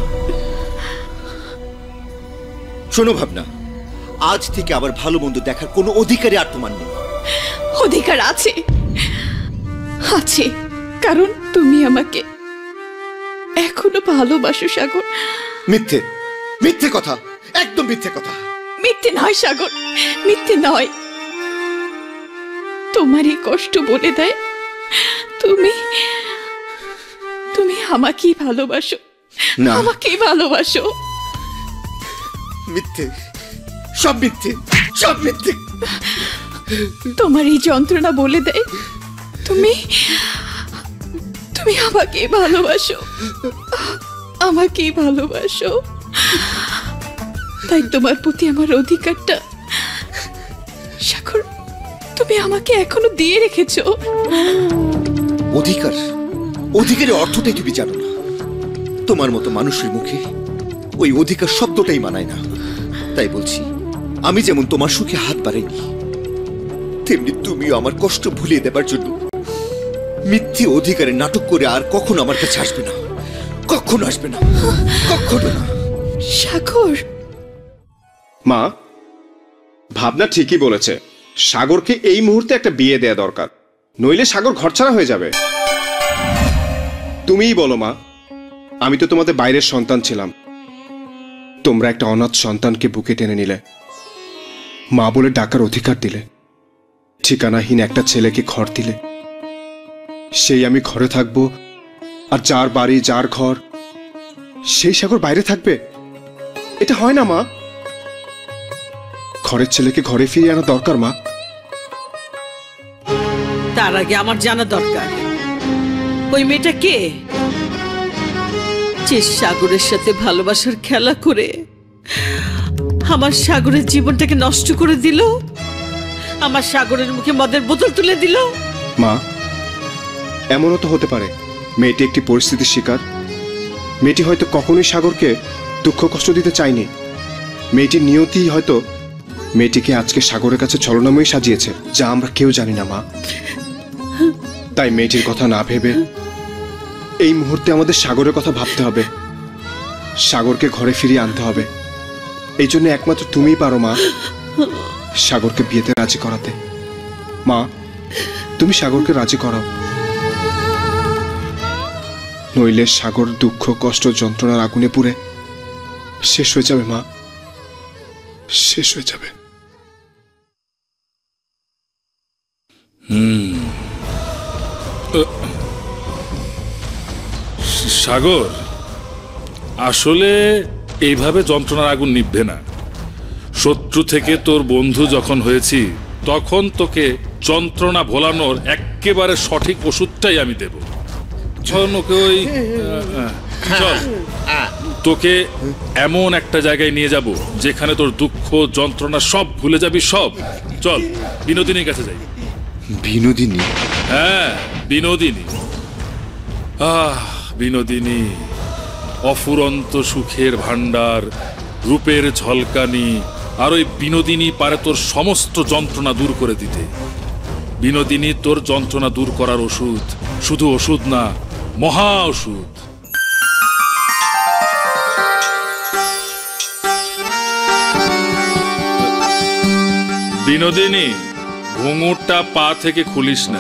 শোনো ভাবনা, আজ থেকে আবার ভালো মন্দ দেখার কোনো অধিকারই আর তোমার নেই। অধিকার আছে, আছে, কারণ তুমি আমাকে এখনো ভালোবাসো সাগর। মিথ্যে, মিথ্যে কথা, একদম মিথ্যে কথা। মিথ্যে নয় সাগর, মিথ্যে নয়। তোমার এই কষ্ট বলে দেয় তুমি তুমি আমাকেই ভালোবাসো, না, আমাকেই ভালোবাসো। মিথ্যে, সব মিথ্যে, সব মিথ্যে। তোমার এই যন্ত্রণা বলে দেয় তুমি তুমি আমাকে ভালোবাসো। আমাকেই ভালোবাসো, তাই তোমার প্রতি আমার অধিকারটা সাগর তুমি আমাকে এখনো দিয়ে রেখেছো। অধিকার? অধিকারের অর্থটাই তুমি জানো না। তোমার মতো মানুষের মুখে ওই অধিকার শব্দটাই মানায় না। তাই বলছি, আমি যেমন তোমার সুখে হাত বাড়াইনি, তেমনি তুমিও আমার কষ্ট ভুলিয়ে দেবার জন্য মিথ্যে অধিকারের নাটক করে আর কখনো আমার কাছে আসবে না। কখনো আসবে না, কখনো না। সাগর। মা, ভাবনা ঠিকই বলেছে। সাগরকে এই মুহূর্তে একটা বিয়ে দেয়া দরকার, নইলে সাগর ঘরছাড়া হয়ে যাবে। তুমিই বলো মা, আমি তো তোমাদের বাইরের সন্তান ছিলাম, তোমরা একটা অনাথ সন্তানকে বুকে টেনে নিলে, মা বলে ডাকার অধিকার দিলে, ঠিকানাহীন একটা ছেলেকে ঘর দিলে। সেই আমি ঘরে থাকবো, আর যার বাড়ি যার ঘর, সেই সাগর বাইরে থাকবে? এটা হয় না মা। ঘরের ছেলেকে ঘরে ফিরিয়ে আনা দরকার মা। তার আগে আমার জানা দরকার ওই মেয়েটা কে, যে সাগরের সাথে ভালোবাসার খেলা করে আমার সাগরের জীবনটাকে নষ্ট করে দিল, আমার সাগরের মুখে মদের বোতল তুলে দিল। মা, এমনও তো হতে পারে মেয়েটি একটি পরিস্থিতির শিকার। মেয়েটি হয়তো কখনোই সাগরকে দুঃখ কষ্ট দিতে চায়নি। মেয়েটির নিয়তি হয়তো মেয়েটিকে আজকে সাগরের কাছে ছলনাময়ী সাজিয়েছে, যা আমরা কেউ জানি না মা। তাই মেয়েটির কথা না ভেবে এই মুহূর্তে আমাদের সাগরের কথা ভাবতে হবে, সাগরকে ঘরে ফিরিয়ে আনতে হবে। এই জন্য একমাত্র তুমিই পারো মা সাগরকে বিয়েতে রাজি করাতে। মা, তুমি সাগরকে রাজি করাও, নইলে সাগর দুঃখ কষ্ট যন্ত্রণার আগুনে পুড়ে শেষ হয়ে যাবে মা, শেষ হয়ে যাবে। হুম, সাগর, আসলে এইভাবে যন্ত্রণার আগুন নিভবে না। শত্রু থেকে তোর বন্ধু যখন হয়েছি, তখন তোকে যন্ত্রণা ভোলানোর একেবারে সঠিক ওষুধটাই আমি দেব। চল ওকে ওই চল তোকে এমন একটা জায়গায় নিয়ে যাব যেখানে তোর দুঃখ যন্ত্রণা সব ভুলে যাবি। সব চল বিনোদিনীর কাছে যাই। বিনোদিনী? হ্যাঁ, বিনোদিনী। আহ, বিনোদিনী অফুরন্ত সুখের ভান্ডার, রূপের ঝলকানি। আর ওই বিনোদিনী পারে তোর সমস্ত যন্ত্রণা দূর করে দিতে। বিনোদিনী তোর যন্ত্রণা দূর করার ওষুধ, শুধু ওষুধ না, মহা ওষুধ। বিনোদিনী, ঘুঙুরটা পা থেকে খুলিস না।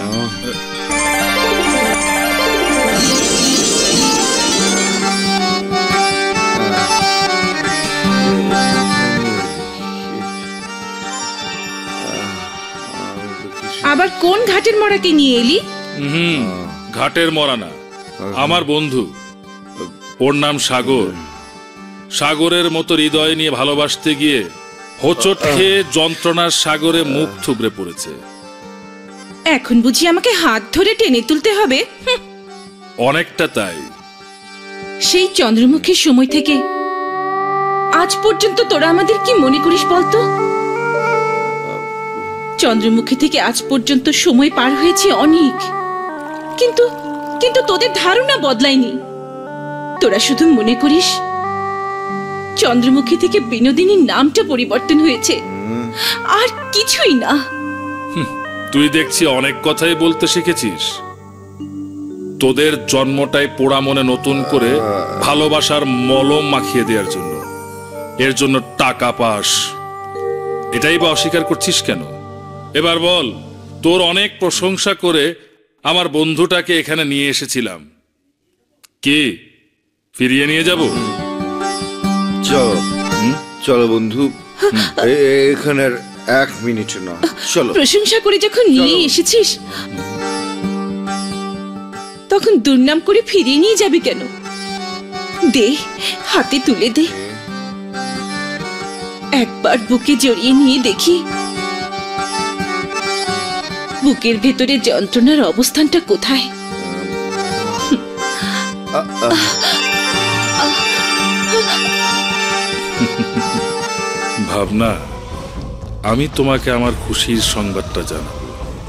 আবার কোন ঘাটের মরাকে নিয়ে এলি? হুম, ঘাটের মরা না, আমার বন্ধু। ওর নাম সাগর। সাগরের মতো হৃদয় নিয়ে ভালোবাসতে গিয়ে হোঁচট খেয়ে যন্ত্রণার সাগরে মুখ থুবড়ে পড়েছে। এখন বুঝি আমাকে হাত ধরে টেনে তুলতে হবে? অনেকটা তাই। সেই চন্দ্রমুখীর সময় থেকে আজ পর্যন্ত তোরা আমাদের কি মনে করিস বলতো? চন্দ্রমুখী থেকে আজ পর্যন্ত সময় পার হয়েছে অনেক, কিন্তু কিন্তু তোদের ধারণা বদলায়নি। তোরা শুধু মনে করিস চন্দ্রমুখী থেকে বিনোদিনীর নামটা পরিবর্তন হয়েছে, আর কিছুই না। তুই দেখছি অনেক কথাই বলতে শিখেছিস। তোদের জন্মটাই পোড়া মনে নতুন করে ভালোবাসার মলম মাখিয়ে দেওয়ার জন্য। এর জন্য টাকা পাস, এটাই বা অস্বীকার করছিস কেন? এবার বল, তোর অনেক প্রশংসা করে আমার বন্ধুটাকে এখানে নিয়ে এসেছিলাম, কি ফিরিয়ে নিয়ে যাব? চলো চলো বন্ধু, এখানের এক মিনিট না, চলো। প্রশংসা করে যখন নিয়ে এসেছিস, তখন দুর্নাম করে ফিরিয়ে নিয়ে যাবি কেন? দে, হাতে তুলে দে, একবার বুকে জড়িয়ে নিয়ে দেখি বুকের ভেতরে যন্ত্রণার অবস্থানটা কোথায়। ভাবনা, আমি তোমাকে আমার খুশির সংবাদটা জানাবো।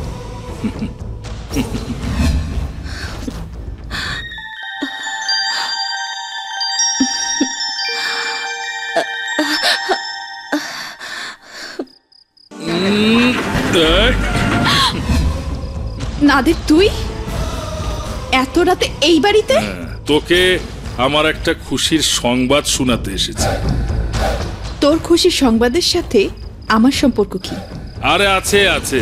নাদের, তুই এত রাতে এই বাড়িতে? তোকে আমার একটা খুশির সংবাদ শোনাতে এসেছি। তোর খুশির সংবাদের সাথে আমার সম্পর্ক কি? আরে আছে আছে।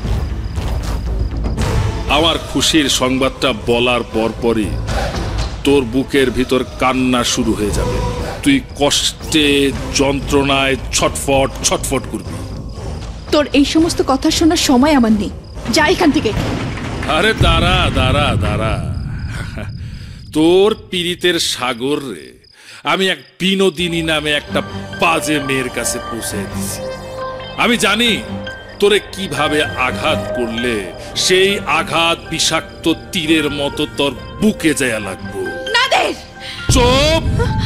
আমার খুশির সংবাদটা বলার পরপরই তোর বুকের ভিতর কান্না শুরু হয়ে যাবে। তুই কষ্টে যন্ত্রণায় ছটফট ছটফট করবি। তোর এই সমস্ত কথা শোনার সময় আমার নেই, যা এখান থেকে। আরে দাঁড়া দাঁড়া দাঁড়া, তোর পীড়িতের সাগর রে আমি এক বিনোদিনী নামে একটা বাজে মেয়ের কাছে পৌঁছে দিছি। আমি জানি তোরে কিভাবে আঘাত করলে সেই আঘাত বিষাক্ত তীরের মতো তোর বুকে যায় লাগবো। চুপ,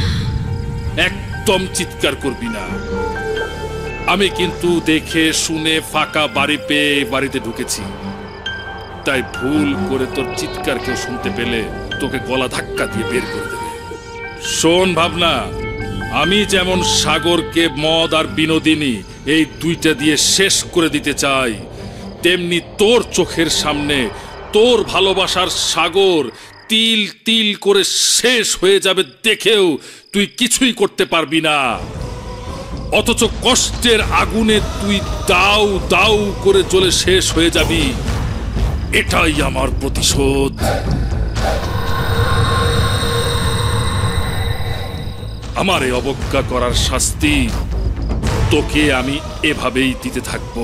একদম চিৎকার করবি না। আমি কিন্তু দেখে শুনে ফাঁকা বাড়ি পেয়ে বাড়িতে ঢুকেছি, তাই ভুল করে তোর চিৎকার কেউ শুনতে পেলে তোকে গলা ধাক্কা দিয়ে বের করে দেবে। শোন ভাবনা, আমি যেমন সাগরকে মদ আর বিনোদিনী এই দুইটা দিয়ে শেষ করে দিতে চাই, তেমনি তোর চোখের সামনে তোর ভালোবাসার সাগর তিল তিল করে শেষ হয়ে যাবে দেখেও তুই কিছুই করতে পারবি না। অথচ কষ্টের আগুনে তুই দাউ দাউ করে জ্বলে শেষ হয়ে যাবি। এটাই আমার প্রতিশোধ। আমার এই অবজ্ঞা করার শাস্তি তোকে আমি এভাবেই দিতে থাকবো।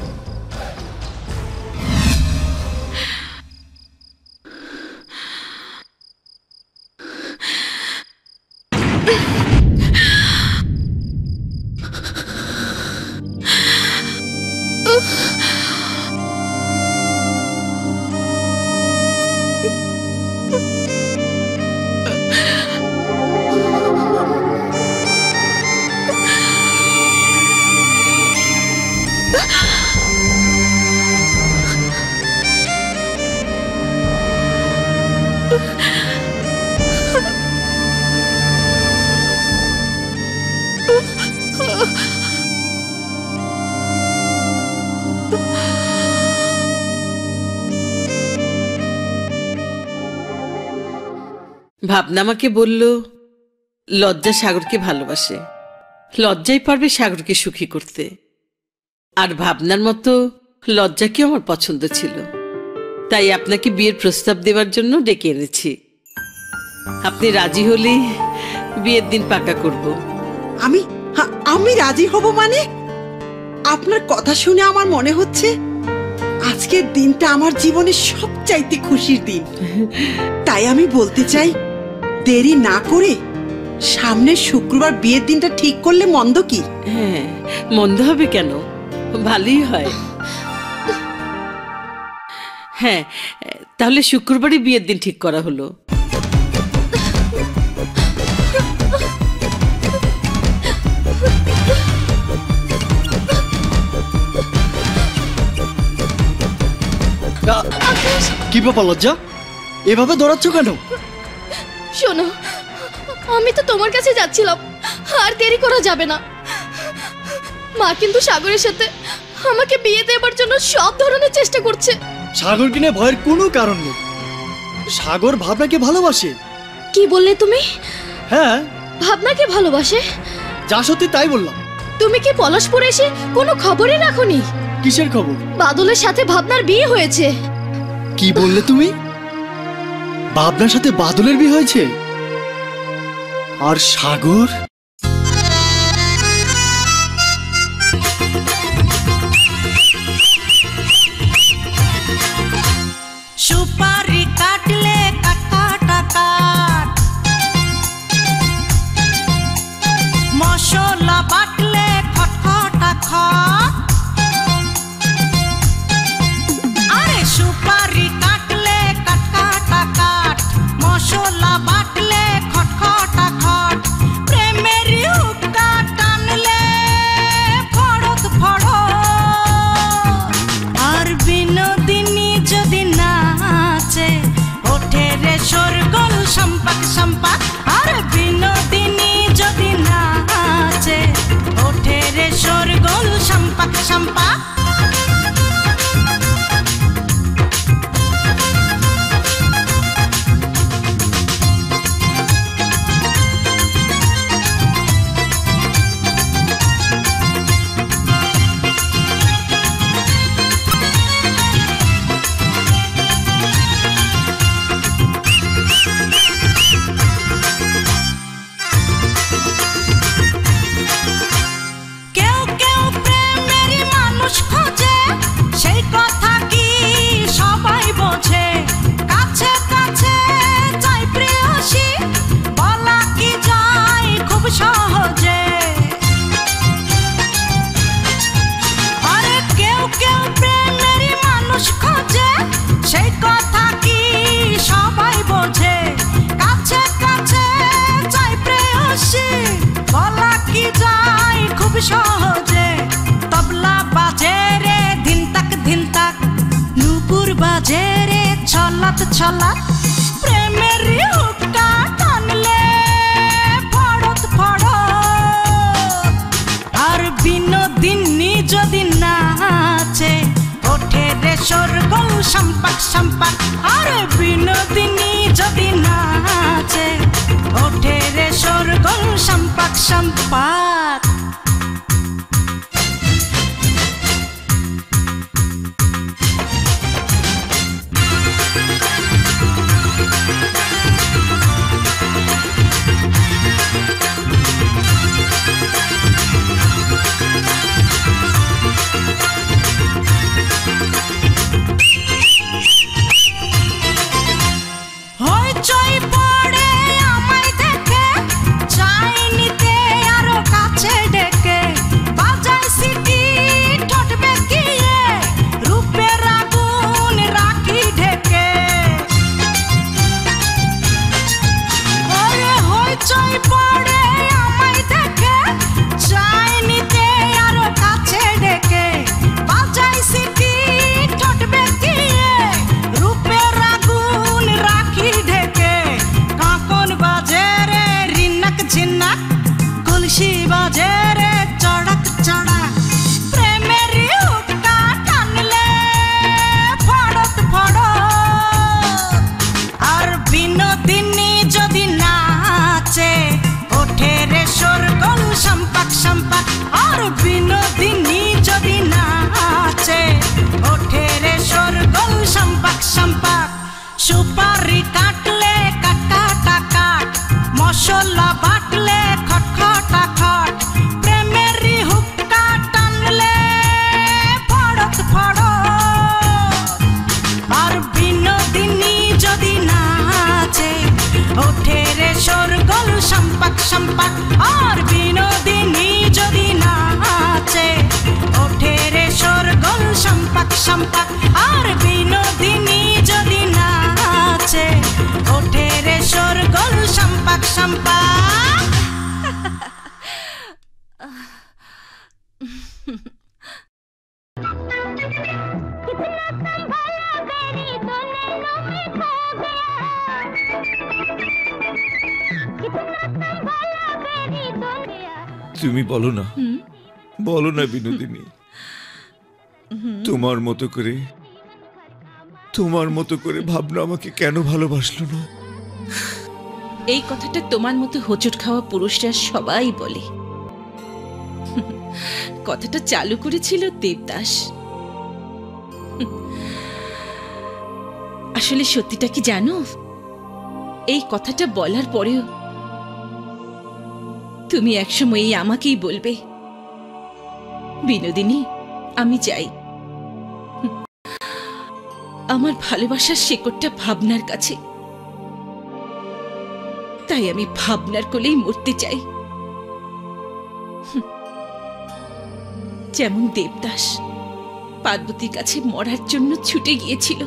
ভাবনা আমাকে বলল লজ্জা সাগরকে ভালোবাসে, লজ্জাই পারবে সাগরকে সুখী করতে। আর ভাবনার মতো লজ্জাকেও আমার পছন্দ ছিল, তাই আপনাকে বিয়ের প্রস্তাব দেওয়ার জন্য ডেকে এনেছি। আপনি রাজি হলে বিয়ের দিন পাকা করব। আমি হা- আমি রাজি হব মানে? আপনার কথা শুনে আমার মনে হচ্ছে আজকের দিনটা আমার জীবনের সবচাইতে খুশির দিন। তাই আমি বলতে চাই, দেরি না করে সামনের শুক্রবার বিয়ের দিনটা ঠিক করলে মন্দ কি? হ্যাঁ, মন্দ হবে কেন, ভালোই হয়। হ্যাঁ, তাহলে শুক্রবারই বিয়ের দিন ঠিক করা হলো। কি ব্যাপার লজ্জা, এভাবে দৌড়াচ্ছ কেন? শোনো, আমি তো তোমার কাছে যাচ্ছিলাম, আর দেরি করা যাবে না। মা কিন্তু সাগরের সাথে আমাকে বিয়ে দেবার জন্য সব ধরনের চেষ্টা করছে। সাগর কিনে ভয়ের কোনো কারণ নেই, সাগর ভাবনাকে ভালোবাসে। কি বললে তুমি? হ্যাঁ, ভাবনাকে ভালোবাসে? যা সত্যি তাই বললাম। তুমি কি পলাশপুরে এসে কোনো খবরই রাখোনি? কিসের খবর? বাদলের সাথে ভাবনার বিয়ে হয়েছে। কি বললে তুমি? ভাবনার সাথে বাদলের বিয়ে হয়েছে? আর সাগর? সুপারি কাটলে কাট কাটা কাট, মশলা বাটলে খটখটা খট। আরে সুপারি কাটলে কাট কাটা কাট, মশলা বাটলে খটখটা খট। প্রেম সম্পা কেউ কেউ প্রেমেরই মানুষ খোঁজে সেই কথা কি সবাই বোঝে কাছে কাছে চাই প্রেয়সী বলা কি যায় খুব সহজে আরে কেউ কেউ প্রেমেরই মানুষ খোঁজে সেই কথা কি সবাই বোঝে কাছে কাছে চাই প্রেয়সী বলা কি যায় খুব সহজে তবলা বাজে রে ধিন তাক ধিন তাক নুপুর বাজে রে ছলাত ছলাত প্রেমের হুক্কা টানলে ফড়ত ফড়ত আর বিনোদিনী যদি নাচে ওঠে রে সরগোল সম্পাক সম্পাক আর বিনোদিনী যদি নাচে ওঠে রে সরগোল সম্পাক সম্পাক হইচই পড়ে আমায় দেখে চাই নিতে আরো কাছে ডেকে বাজায় সিটি ঠোঁট বেঁকিয়ে রূপের আগুন রাখি ঢেকে ওরে হইচই পড়ে আমায় দেখে চাই নিতে আরো কাছে ডেকে বাজায় সিটি ঠোঁট বেঁকিয়ে রূপের আগুন রাখি ঢেকে কাকন বাজে রে রিনাক ঝিনাক কলসি বাজে রে চড়ক চড়ক প্রেমের হুক্কা টানলে ফড়ত ফড়ত আর বিনোদিনী যদি নাচে ওঠে রে সরগোল সম্পাক সম্পাক আর বিনোদিনী যদি নাচে ওঠে রে সরগোল সম্পাক সম্পাক সুপারি কাটলে কাটা কাট মশলা বাটলে খটখটা খট প্রেমের হুক্কা টানলে ফড়ত ফড়ত আর বিনোদিনী যদি নাচে ওঠে রে সরগোল সম্পাক সম্পাক আর বিনোদিনী যদি নাচে ওঠে রে সরগোল সম্পাক সম্পাক আর বিনোদিনী যদি নাচে ওঠে রে সরগোল সম্পাক সম্পাক তুমি বলো না বলো না বিনোদিনী তোমার মতো করে তোমার মতো করে ভাবনা আমাকে কেন ভালোবাসলো না এই কথাটা তোমার মতো হোঁচট খাওয়া পুরুষরা সবাই বলে কথাটা চালু করেছিল দেবদাস আসলে সত্যিটা কি জানো এই কথাটা বলার পরেও তুমি একসময় আমাকেই বলবে বিনোদিনী আমি চাই আমার ভালোবাসার শেকড়টা ভাবনার কাছে তাই আমি ভাবনার কোলেই মরতে চাই যেমন দেবদাস পার্বতীর কাছে মরার জন্য ছুটে গিয়েছিল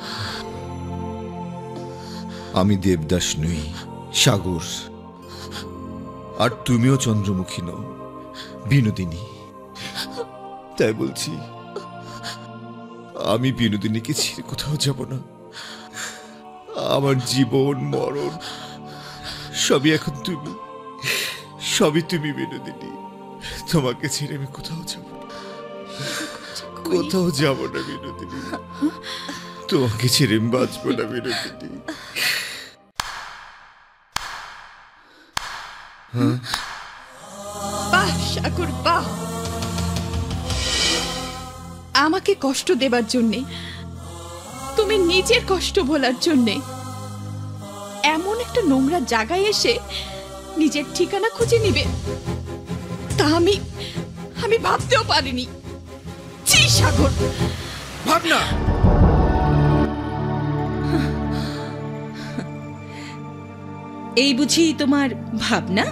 আমি দেবদাস নই সাগর আর তুমিও চন্দ্রমুখী নও বিনোদিনী তাই বলছি আমি বিনোদিনীকে ছেড়ে কোথাও যাব না আমার জীবন মরণ সবই এখন তুমি সবই তুমি বিনোদিনী তোমাকে ছেড়ে আমি কোথাও যাব না কোথাও যাব না বিনোদিনী, তোমাকে ছেড়ে আমি বাঁচবো না বিনোদিনী। হ্যাঁ, বাহ সাগর বাহ, আমাকে কষ্ট দেবার জন্যে, তুমি নিজের কষ্ট ভোলার জন্যে এমন একটা নোংরা জায়গায় এসে নিজের ঠিকানা খুঁজে নিবে, তা আমি আমি ভাবতেও পারিনি। ছি সাগর, ভাবনা এই বুঝি তোমার ভাবনা?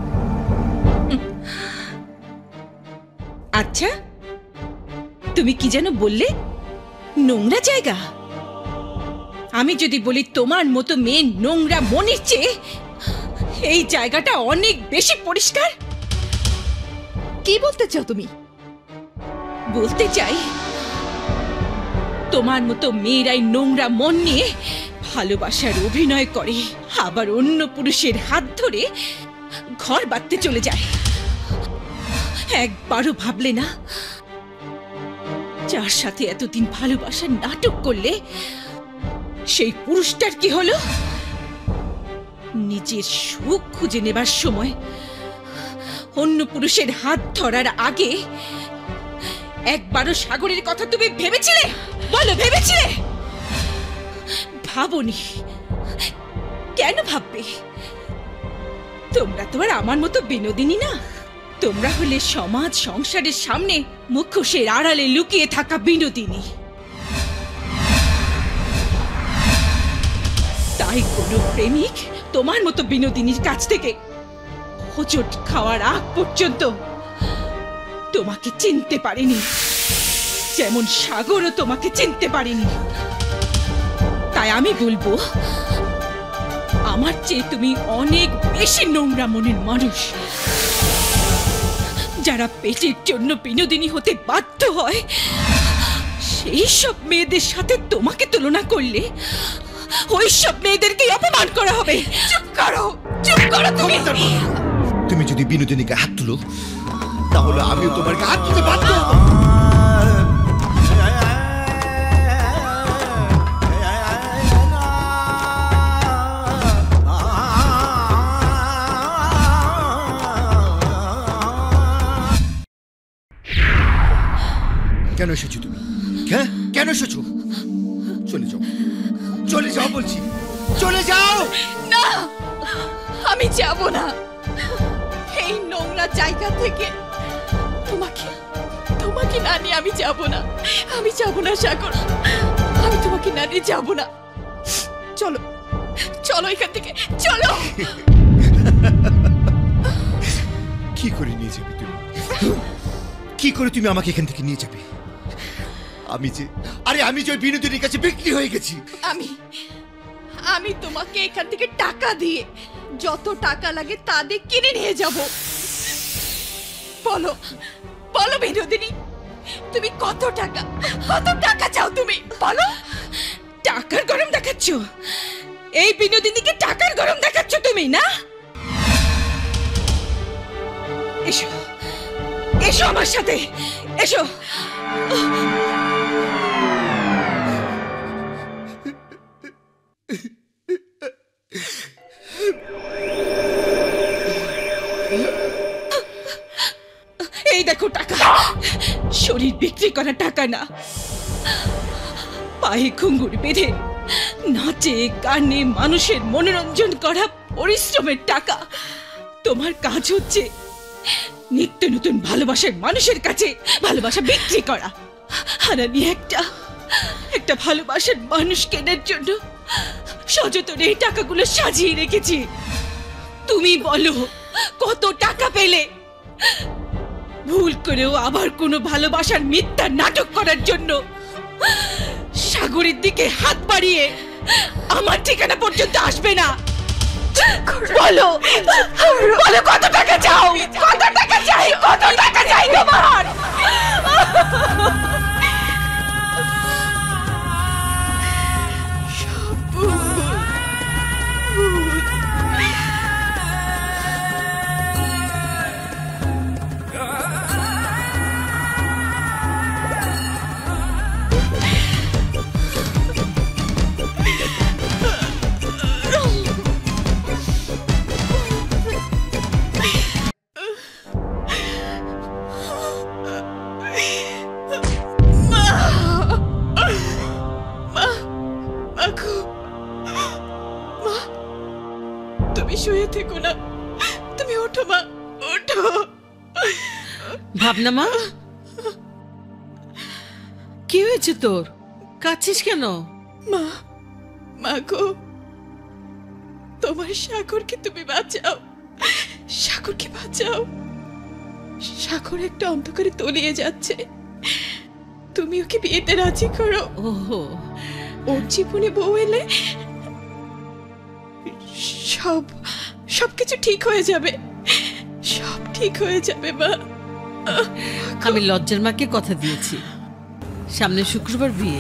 আচ্ছা, তুমি কি যেন বললে? নোংরা জায়গা? আমি যদি বলি তোমার মতো মেয়ে নোংরা মনের চেয়ে এই জায়গাটা অনেক বেশি পরিষ্কার? কি বলতে চাও তুমি? বলতে চাই তোমার মতো মেয়েরাই নোংরা মন নিয়ে ভালোবাসার অভিনয় করে, আবার অন্য পুরুষের হাত ধরে ঘর বাঁধতে চলে যায়। একবারও ভাবলে না যার সাথে এতদিন ভালোবাসার নাটক করলে সেই পুরুষটার কি হলো? নিজের সুখ খুঁজে নেবার সময় অন্য পুরুষের হাত ধরার আগে একবারও সাগরের কথা তুমি ভেবেছিলে? বলো, ভেবেছিলে? ভাবনি। কেন ভাববে? তোমরা তো আর আমার মতো বিনোদিনী না। তোমরা হলে সমাজ সংসারের সামনে মুখোশের আড়ালে লুকিয়ে থাকা বিনোদিনী। তাই কোনো প্রেমিক তোমার মতো বিনোদিনীর কাছ থেকে হোঁচট খাওয়ার আগ পর্যন্ত তোমাকে চিনতে পারেনি, যেমন সাগরও তোমাকে চিনতে পারেনি। তাই আমি বলবো, আমার চেয়ে তুমি অনেক বেশি নোংরা মনের মানুষ। যারা পেটের জন্য বিনোদিনী হতে বাধ্য হয়, সেই সব মেয়েদের সাথে তোমাকে তুলনা করলে ওই সব মেয়েদেরকে অপমান করা হবে। চুপ করো, চুপ করো তুমি। তুমি যদি বিনোদিনীকে হাত তুলো, তাহলে আমিও তোমার হাত তুলতে বাধ্য হব। কেন এসেছো তুমি? হ্যাঁ, কেন এসেছো? চলে যাও, চলে যাও বলছি, চলে যাও। না, আমি যাব না। এই নোংরা জায়গা থেকে তোমাকে তোমাকে না নিয়ে আমি যাব না। আমি যাব না সাগর, আমি তোমাকে না নিয়ে যাব না। চলো, চলো এখান থেকে, চলো। কি করে নিয়ে যাবে তুমি? কি করে তুমি আমাকে এখান থেকে নিয়ে যাবে? আমি যে আরে আমি যে বিনোদিনীর কাছে বিক্রি হয়ে গেছি। আমি আমি তোমাকে এখান থেকে টাকা দিয়ে, যত টাকা লাগে তা দিয়ে কিনে নিয়ে যাব। বলো, বলো বিনোদিনী, তুমি কত টাকা, কত টাকা চাও তুমি? বলো। টাকার গরম দেখাচ্ছ? এই বিনোদিনীকে টাকার গরম দেখাচ্ছ তুমি না? এসো, এসো আমার সাথে, এসো। এই দেখো টাকা, শরীর বিক্রি করা টাকা না, পায়ে ঘুঙ্গুর বেঁধে নাচে গানে মানুষের মনোরঞ্জন করা পরিশ্রমের টাকা। তোমার কাজ হচ্ছে নিত্য নতুন ভালোবাসার মানুষের কাছে ভালোবাসা বিক্রি করা। আর আমি একটা একটা ভালোবাসার মানুষ কেনার জন্য সযত্নে এই টাকাগুলো সাজিয়ে রেখেছি। তুমি বলো কত টাকা পেলে? ভুল করেও আবার কোনো ভালোবাসার মিথ্যা নাটক করার জন্য সাগরের দিকে হাত বাড়িয়ে আমার ঠিকানা পর্যন্ত আসবে না। বলো, বলো কত টাকা চাও? কত টাকা চাই? কত টাকা চাই তোমার? ভাবনা মা, কি হয়েছে তোর? কাঁদছিস কেন? মা, মা গো, তোমার সাগরকে তুমি বাঁচাও, সাগরকে বাঁচাও। সাগর একটা অন্ধকারে তলিয়ে যাচ্ছে, তুমি ওকে বিয়েতে রাজি করো। ওহো, ওর জীবনে বউ এলে সব সবকিছু ঠিক হয়ে যাবে, সব ঠিক হয়ে যাবে মা। আমি লজ্জার মাকে কথা দিয়েছি, সামনে শুক্রবার বিয়ে।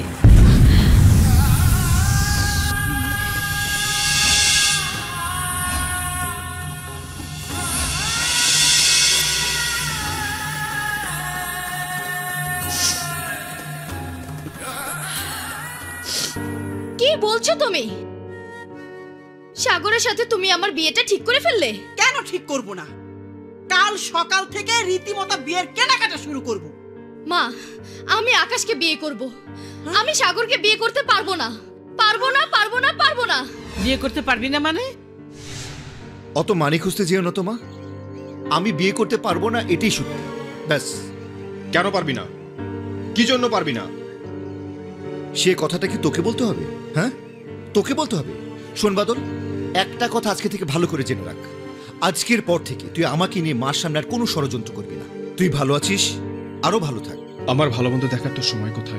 কি বলছো তুমি? সাগরের সাথে তুমি আমার বিয়েটা ঠিক করে ফেললে? কেন ঠিক করব না? কাল সকাল থেকে রীতিমতো বিয়ের কেনাকাটা শুরু করব। মা, আমি আকাশকে বিয়ে করব, আমি সাগরকে বিয়ে করতে পারবো না, পারবো না, পারবো না, পারবো না। বিয়ে করতে পারবি না মানে? অত মানে খুঁজতে যেও না তো মা। আমি বিয়ে করতে পারবো না, এটাই সত্যি, ব্যাস। কেন পারবি না? কি জন্য পারবি না? সে কথাটা কি তোকে বলতে হবে? হ্যাঁ, তোকে বলতে হবে? শোন বাদল, একটা কথা আজকে থেকে ভালো করে জেনে রাখ, আজকের পর থেকে তুই আমাকে নিয়ে মার সামনে আর কোনো ষড়যন্ত্র করবি না। তুই ভালো আছিস, আরো ভালো থাক। আমার ভালো মন্দ দেখার তোর সময় কোথায়?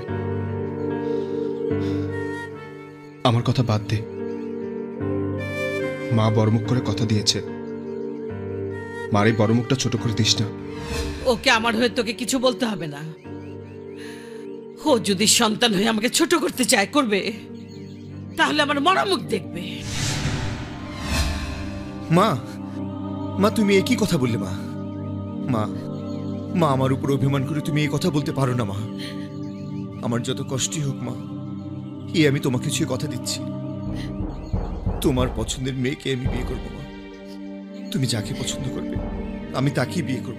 আমার কথা বাদ দে। মা বড়মুখ করে কথা দিয়েছে, মার এই বড়মুখটা ছোট করে দিস না। ওকে আমার হয়ে তোকে কিছু বলতে হবে না। ও যদি সন্তান হয়ে আমাকে ছোট করতে চায়, করবে, তাহলে আমার মরা মুখ দেখবে। মা, মা তুমি একই কথা বললে মা। মা, মা আমার উপর অভিমান করে তুমি এই কথা বলতে পারো না মা। আমার যত কষ্টই হোক মা, এই আমি তোমাকে ছুঁয়ে কথা দিচ্ছি, তোমার পছন্দের মেয়েকে আমি বিয়ে করবো মা। তুমি যাকে পছন্দ করবে আমি তাকেই বিয়ে করব।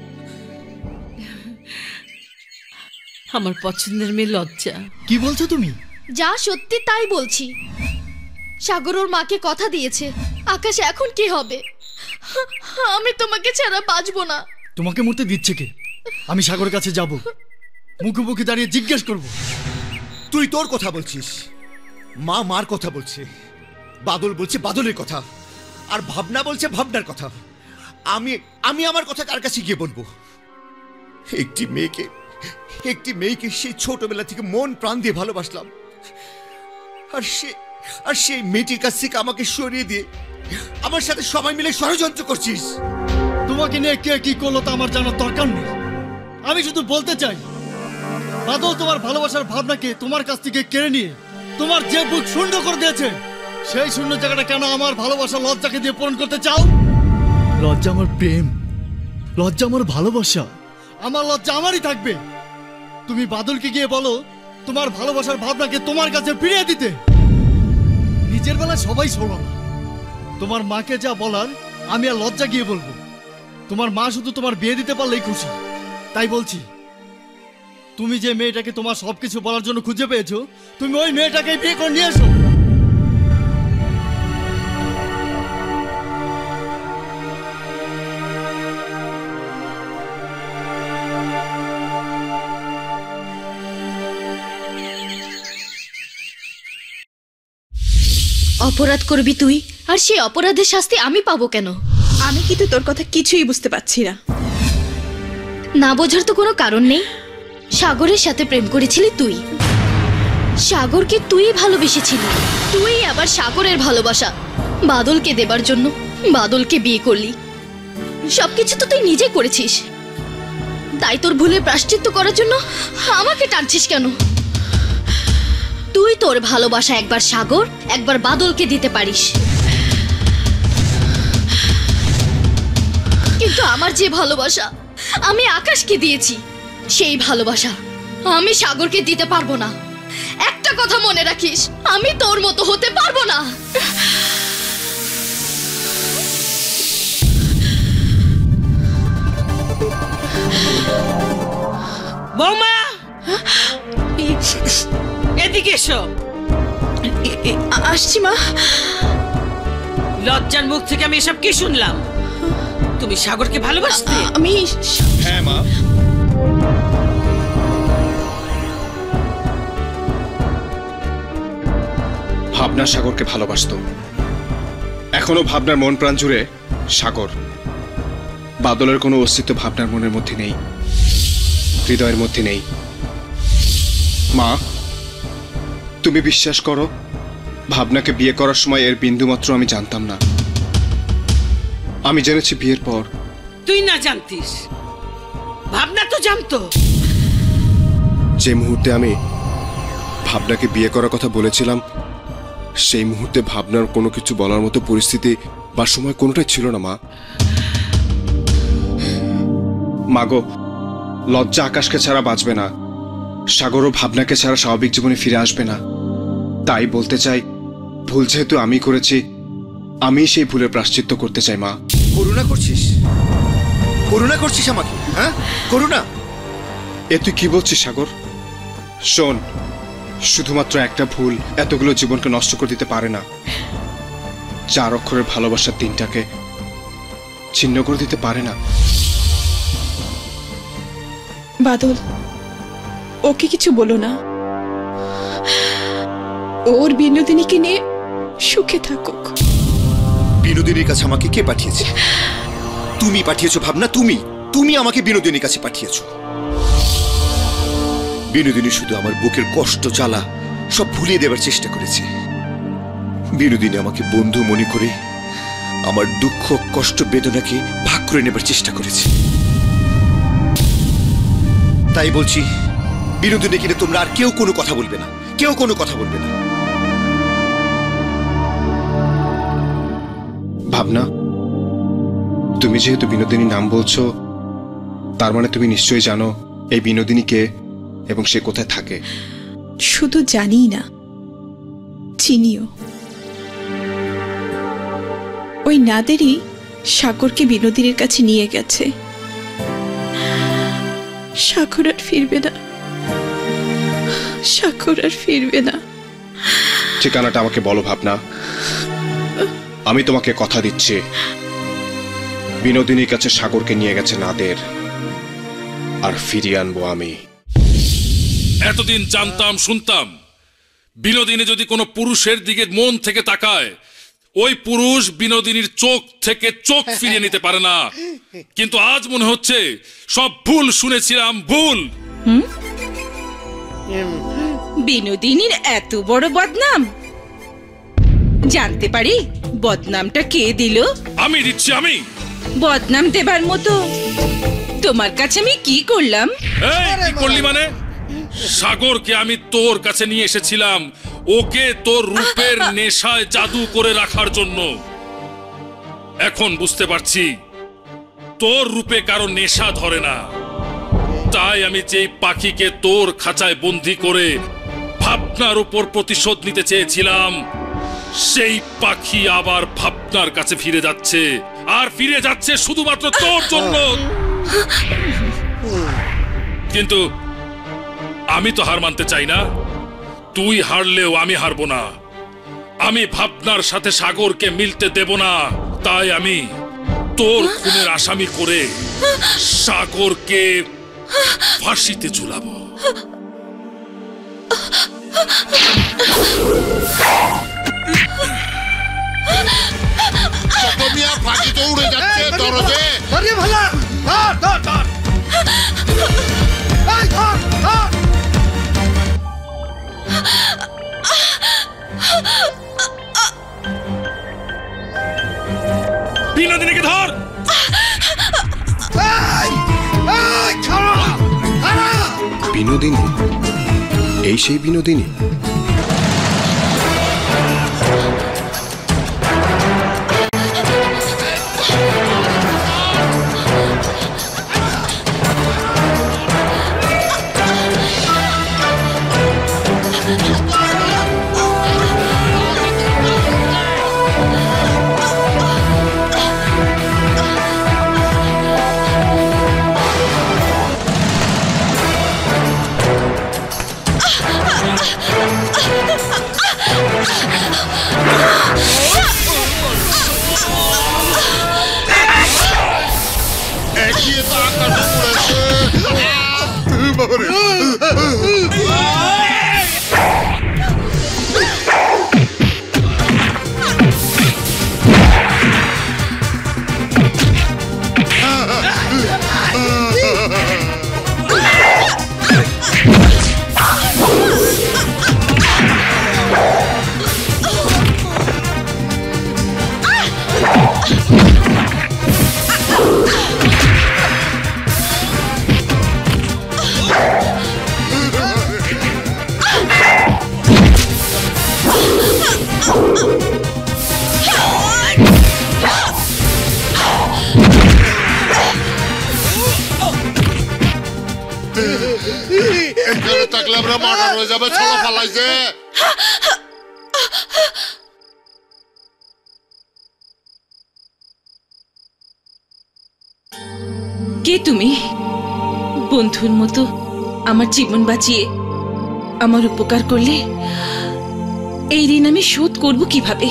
আমার পছন্দের মেয়ে লজ্জা। কি বলছো তুমি? যা সত্যি তাই বলছি। সাগর ওর মাকে কথা দিয়েছে। আকাশ, এখন কি হবে? আমি তোমাকে ছাড়া বাঁচবো না। তোমাকে মরতে দিচ্ছে কে? আমি সাগরের কাছে যাব, মুখোমুখি দাঁড়িয়ে জিজ্ঞেস করব। তুই তোর কথা বলছিস, মা মার কথা বলছে, বাদল বলছে বাদলের কথা, আর ভাবনা বলছে ভাবনার কথা। আমি আমি আমার কথা কার কাছে গিয়ে বলবো? একটি মেয়েকে একটি মেয়েকে সেই ছোটবেলা থেকে মন প্রাণ দিয়ে ভালোবাসলাম, আর সে আর সেই মেয়েটির কাছ থেকে আমাকে সরিয়ে দিয়ে আমার সাথে সবাই মিলে ষড়যন্ত্র করছিস। তোমাকে নিয়ে কে কি করলো তা আমার জানার দরকার নেই। আমি শুধু বলতে চাই, বাদল তোমার ভালোবাসার ভাবনাকে তোমার কাছ থেকে কেড়ে নিয়ে তোমার যে বুক শূন্য করে দিয়েছে, সেই শূন্য জায়গাটা কেন আমার ভালোবাসা লজ্জাকে দিয়ে পূরণ করতে চাও? লজ্জা আমার প্রেম, লজ্জা আমার ভালোবাসা, আমার লজ্জা আমারই থাকবে। তুমি বাদলকে গিয়ে বলো তোমার ভালোবাসার ভাবনাকে তোমার কাছে ফিরিয়ে দিতে। নিজের বেলায় সবাই শোনো না, তোমার মাকে যা বলার আমি আর লজ্জা গিয়ে বলবো। তোমার মা শুধু তোমার বিয়ে দিতে পারলেই খুশি। তাই বলছি, তুমি যে মেয়েটাকে তোমার সবকিছু বলার জন্য খুঁজে পেয়েছো, তুমি ওই মেয়েটাকে বিয়ে করে নিয়ে এসো। অপরাধ করবি তুই, আর সেই অপরাধের শাস্তি আমি পাবো কেন? আমি কিন্তু তোর কথা কিছুই বুঝতে পারছি না। না বোঝার তো কোনো কারণ নেই। সাগরের সাথে প্রেম করেছিলি তুই, সাগরকে তুই ভালোবেসেছিলি, তুই আবার সাগরের ভালোবাসা বাদলকে দেবার জন্য বাদলকে বিয়ে করলি। সবকিছু তো তুই নিজে করেছিস, তাই তোর ভুলের প্রায়শ্চিত্ত করার জন্য আমাকে টানছিস কেন? তুই তোর ভালোবাসা একবার সাগর একবার বাদলকে দিতে পারিস, কিন্তু আমার যে ভালোবাসা আমি আকাশকে দিয়েছি, সেই ভালোবাসা আমি সাগরকে দিতে পারবো না। একটা কথা মনে রাখিস, আমি তোর মতো হতে পারবো না। বৌমা, এদিকে এসো। আসছি মা। লজ্জার মুখ থেকে আমি এসব কি শুনলাম? তুমি সাগরকে ভালোবাসতে? আমি হ্যাঁ মা, ভাবনা সাগরকে ভালোবাসতো। এখনো ভাবনার মন প্রাণ জুড়ে সাগর। বাদলের কোনো অস্তিত্ব ভাবনার মনের মধ্যে নেই, হৃদয়ের মধ্যে নেই। মা, তুমি বিশ্বাস করো, ভাবনাকে বিয়ে করার সময় এর বিন্দুমাত্র আমি জানতাম না। আমি জেনেছি বিয়ের পর। তুই না জানতিস, ভাবনা তো জানতো। যে মুহূর্তে আমি ভাবনাকে বিয়ে করার কথা বলেছিলাম, সেই মুহূর্তে ভাবনার কোনো কিছু বলার মতো পরিস্থিতি বা সময় কোনোটাই ছিল না। মা মাগো, লজ্জা আকাশকে ছাড়া বাঁচবে না, সাগরও ভাবনাকে ছাড়া স্বাভাবিক জীবনে ফিরে আসবে না। তাই বলতে চাই, ভুল যেহেতু আমি করেছি, আমি সেই ভুলের প্রায়শ্চিত্ত করতে চাই। মা, করুণা করছিস? করুণা করছিস আমাকে? হ্যাঁ, করুণা? এ তুই কি বলছিস সাগর? শোন, শুধুমাত্র একটা ভুল এতগুলো জীবনকে নষ্ট করে দিতে পারে না। চার অক্ষরের ভালোবাসার দিনটাকে ছিন্ন করে দিতে পারে না। বাদল, ওকে কিছু বলো না। ওর বিনোদিনীকে নিয়ে সুখে থাকুক। বিনোদিনীর কাছে আমাকে কে পাঠিয়েছে? তুমি পাঠিয়েছো ভাবনা, তুমি তুমি আমাকে বিনোদিনীর কাছে পাঠিয়েছো। বিনোদিনী শুধু আমার বুকের কষ্ট জ্বালা সব ভুলিয়ে দেবার চেষ্টা করেছে। বিনোদিনী আমাকে বন্ধু মনে করে আমার দুঃখ কষ্ট বেদনাকে ভাগ করে নেবার চেষ্টা করেছে। তাই বলছি, বিনোদিনী কিনে তোমরা আর কেউ কোনো কথা বলবে না, কেউ কোনো কথা বলবে না। ভাবনা, তুমি যেহেতু বিনোদিনীর নাম বলছো, তার মানে তুমি নিশ্চয়ই জানো এই বিনোদিনী কে এবং সে কোথায় থাকে। শুধু জানি না, চিনিও। ওই নাদেরই সাগরকে বিনোদিনীর কাছে নিয়ে গেছে। সাগর আর ফিরবে না, সাগর আর ফিরবে না। ঠিকানাটা আমাকে বলো ভাবনা, আমি তোমাকে কথা দিচ্ছি, বিনোদিনীর কাছে সাগরকে নিয়ে গেছে নাদের, আর ফিরিয়ে আনবো আমি। এতদিন জানতাম শুনতাম বিনোদিনী যদি কোনো পুরুষের দিকে মন থেকে তাকায়, ওই পুরুষ বিনোদিনীর চোখ থেকে চোখ ফিরিয়ে নিতে পারে না। কিন্তু আজ মনে হচ্ছে সব ভুল শুনেছিলাম, ভুল। বিনোদিনীর এত বড় বদনাম জানতে পারি? বদনামটা কে দিল? আমি দিচ্ছি। আমি বদনাম দেবার মতো তোমার কাছে আমি কি করলাম? এই কি করলি মানে? সাগরকে আমি তোর কাছে নিয়ে এসেছিলাম ওকে তোর রূপের নেশায় জাদু করে রাখার জন্য। এখন বুঝতে পারছি তোর রূপে কারো নেশা ধরে না। তাই আমি যেই পাখিকে তোর খাঁচায় বন্দি করে ভাবনার উপর প্রতিশোধ নিতে চেয়েছিলাম, সেই পাখি আবার ভাবনার কাছে ফিরে যাচ্ছে, আর ফিরে যাচ্ছে শুধুমাত্র তোর জন্য। কিন্তু আমি তো হার মানতে চাই না। তুই হারলেও আমি হারবো না। আমি ভাবনার সাথে সাগরকে মিলতে দেব না। তাই আমি তোর খুনের আসামি করে সাগরকে ফাঁসিতে ঝুলাবো। ফাঁকি তো উড়ে যাচ্ছে দরজে। বিনোদিনীকে ধর। বিনোদিনী? এই সেই বিনোদিনী? এখানে থাকলে আমরা মার্ডার হয়ে যাবে, চলো পালাইছে। কে তুমি? বন্ধুর মতো আমার জীবন বাঁচিয়ে আমার উপকার করলে, এই ঋণ আমি শোধ করব কিভাবে?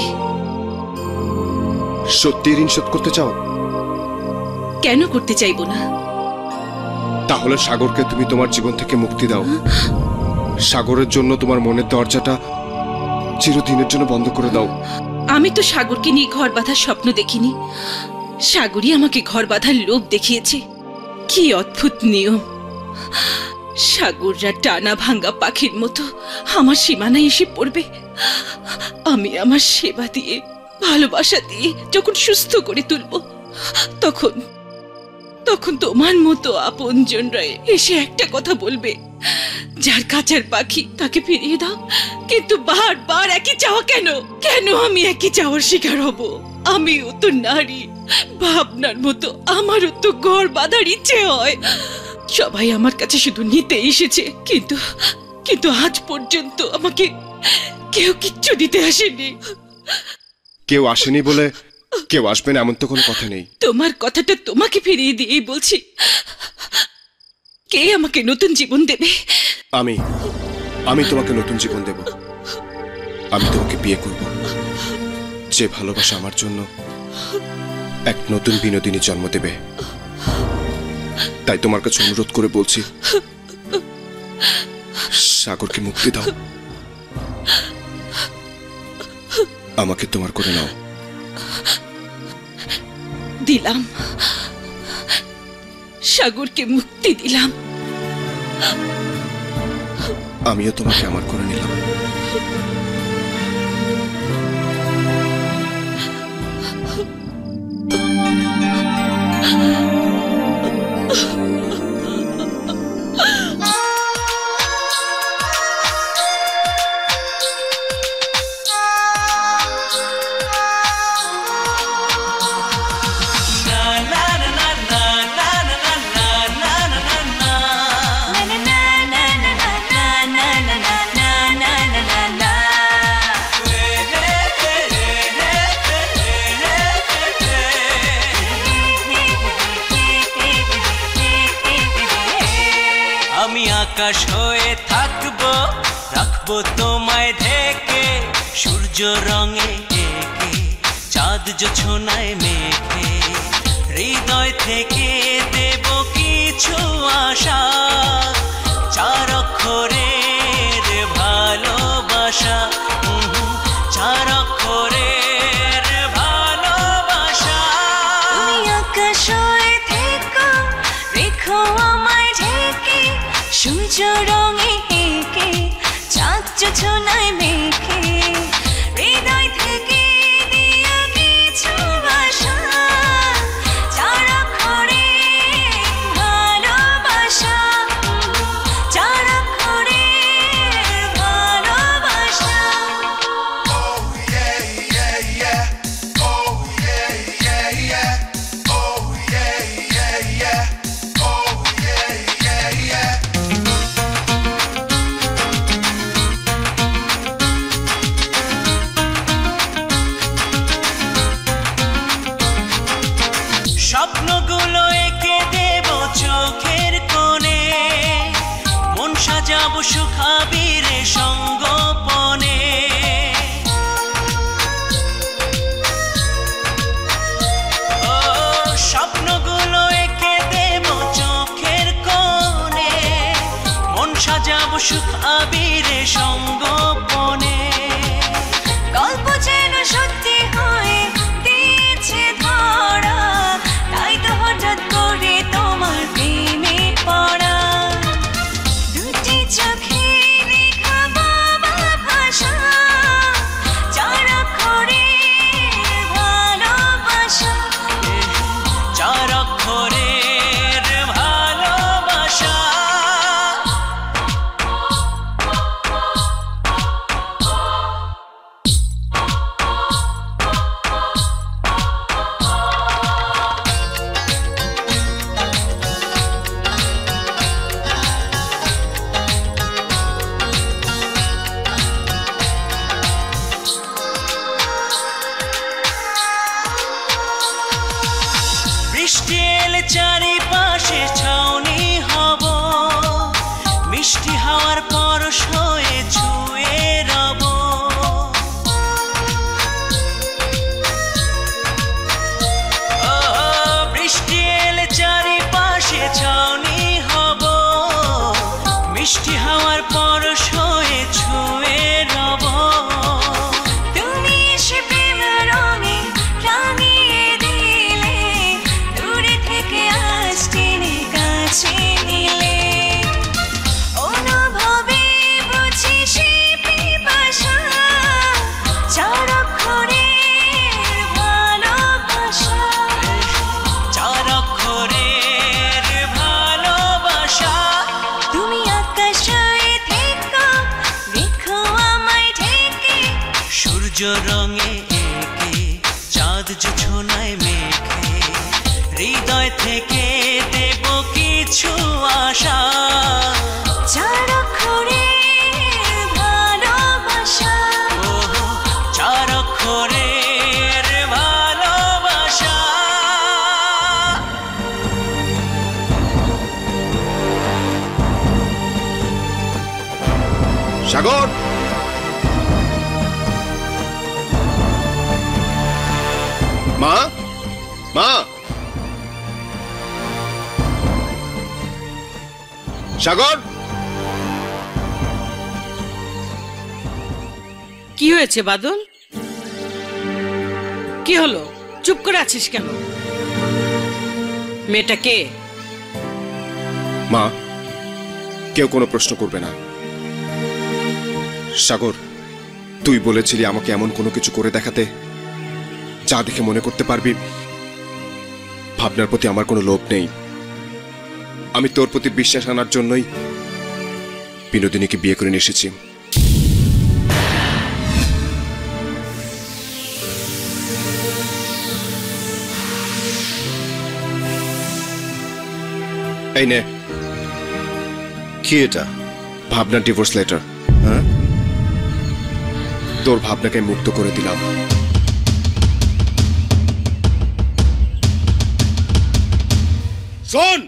সত্যি ঋণ শোধ করতে চাও? কেন করতে চাইবো না? তাহলে সাগরকে তুমি তোমার জীবন থেকে মুক্তি দাও। সাগরের জন্য তোমার মনের দরজাটা চিরদিনের জন্য বন্ধ করে দাও। আমি তো সাগরকে নিয়ে ঘর বাঁধার স্বপ্ন দেখিনি, সাগরই আমাকে ঘর বাঁধার লোভ দেখিয়েছে। কি অদ্ভুত নিয়ম! সাগররা টানা ভাঙ্গা পাখির মতো আমার সীমানায় এসে পড়বে। আমি আমার সেবা দিয়ে, ভালোবাসা দিয়ে যখন সুস্থ করে তুলব, তখন তখন তোমার মতো আপনজনরা এসে একটা কথা বলবে, যার কাছের পাখি তাকে ফিরিয়ে দাও। কিন্তু বারবার একই চাওয়া কেন? কেন আমি একই চাওয়ার শিকার হব? আমিও তো নারী, ভাবনার মতো আমারও তো ঘর বাঁধার ইচ্ছে হয়। সবাই আমার কাছে শুধু নিতে এসেছে, কিন্তু কিন্তু আজ পর্যন্ত আমাকে কেউ কিচ্ছু দিতে আসেনি। কেউ আসেনি বলে কেউ আসবে না এমন তো কোনো কথা নেই। তোমার কথাটা তোমাকে ফিরিয়ে দিয়েই বলছি, কে আমাকে নতুন জীবন দেবে? আমি আমি তোমাকে নতুন জীবন দেব। আমি তোমাকে বিয়ে করব, যে ভালোবাসা আমার জন্য এক নতুন বিনোদিনী জন্ম দেবে। তাই তোমার কাছে অনুরোধ করে বলছি, সাগরকে মুক্তি দাও, আমাকে তোমার করে নাও। দিলাম, সাগরকে মুক্তি দিলাম। আমিও তোমাকে আমার করে নিলাম। আকাশ হয়ে থাকবো, রাখবো তোমায় ঢেকে, সূর্য রঙে এঁকে, চাঁদ জোছনায় মেখে, হৃদয় থেকে দেব কিছু আশা, চার অক্ষরের ভালোবাসা, চার অক্ষরের ভালোবাসা। তুমি আকাশ হয়ে থেকো, রেখো আমায় ঢেকে, সূর্য রঙে এঁকে, চাঁদ জোছনায় মেখে, হৃদয় থেকে দিও কিছু আশা, চার অক্ষরের ভালোবাসা, চার অক্ষরের ভালোবাসা। স্বপ্নগুলো এঁকে দেব চোখের কোণে, মন সাজাবো সুখাবীরে সঙ্গোপনে। ও স্বপ্নগুলো এঁকে দেব চোখের কোণে, মন সাজাবো সুখাবীরে সঙ্গোপনে। গল্প যেন সত্যি হয়ে দিয়েছে ধরা, তাই তো হঠাৎ করে তোমার প্রেমে পড়া। দুটি চোখে লেখা বাবা ভাষা, চার অক্ষরের ভালোবাসা, চার অক্ষরের ভালোবাসা। বৃষ্টি হাওয়ার পরশ হয়ে ছুঁয়ে রব তুমি এসে প্রেম রঙে রাঙিয়ে দিলে দূরে থেকে আজ টেনে কাছে নিলে অনুভবে বুঝি সে পিপাসা চার অক্ষরের ভালোবাসা চার অক্ষরের ভালোবাসা তুমি আকাশে থেকো রেখো আমায় ঢেকে সূর্য রঙে একে চাঁদ জোছনায় মেখে হৃদয় থেকে দেব কিছু আশা চার অক্ষরের ভালোবাসা ও চার অক্ষরের ভালোবাসা সাগর মা মা সাগর কি হয়েছে বাদল? কি হলো? চুপ করে আছিস কেন? মেয়েটা কে? মা কেউ কোনো প্রশ্ন করবে না। সাগর, তুই বলেছিলি আমাকে এমন কোনো কিছু করে দেখাতে যা দেখে মনে করতে পারবি ভাবনার প্রতি আমার কোনো লোভ নেই। আমি তোর প্রতি বিশ্বাস আনার জন্যই বিনোদিনীকে বিয়ে করে নিয়ে এসেছি। এই নে। কি এটা? ভাবনার ডিভোর্স লেটার। হ্যাঁ, তোর ভাবনাকে মুক্ত করে দিলাম। শোন,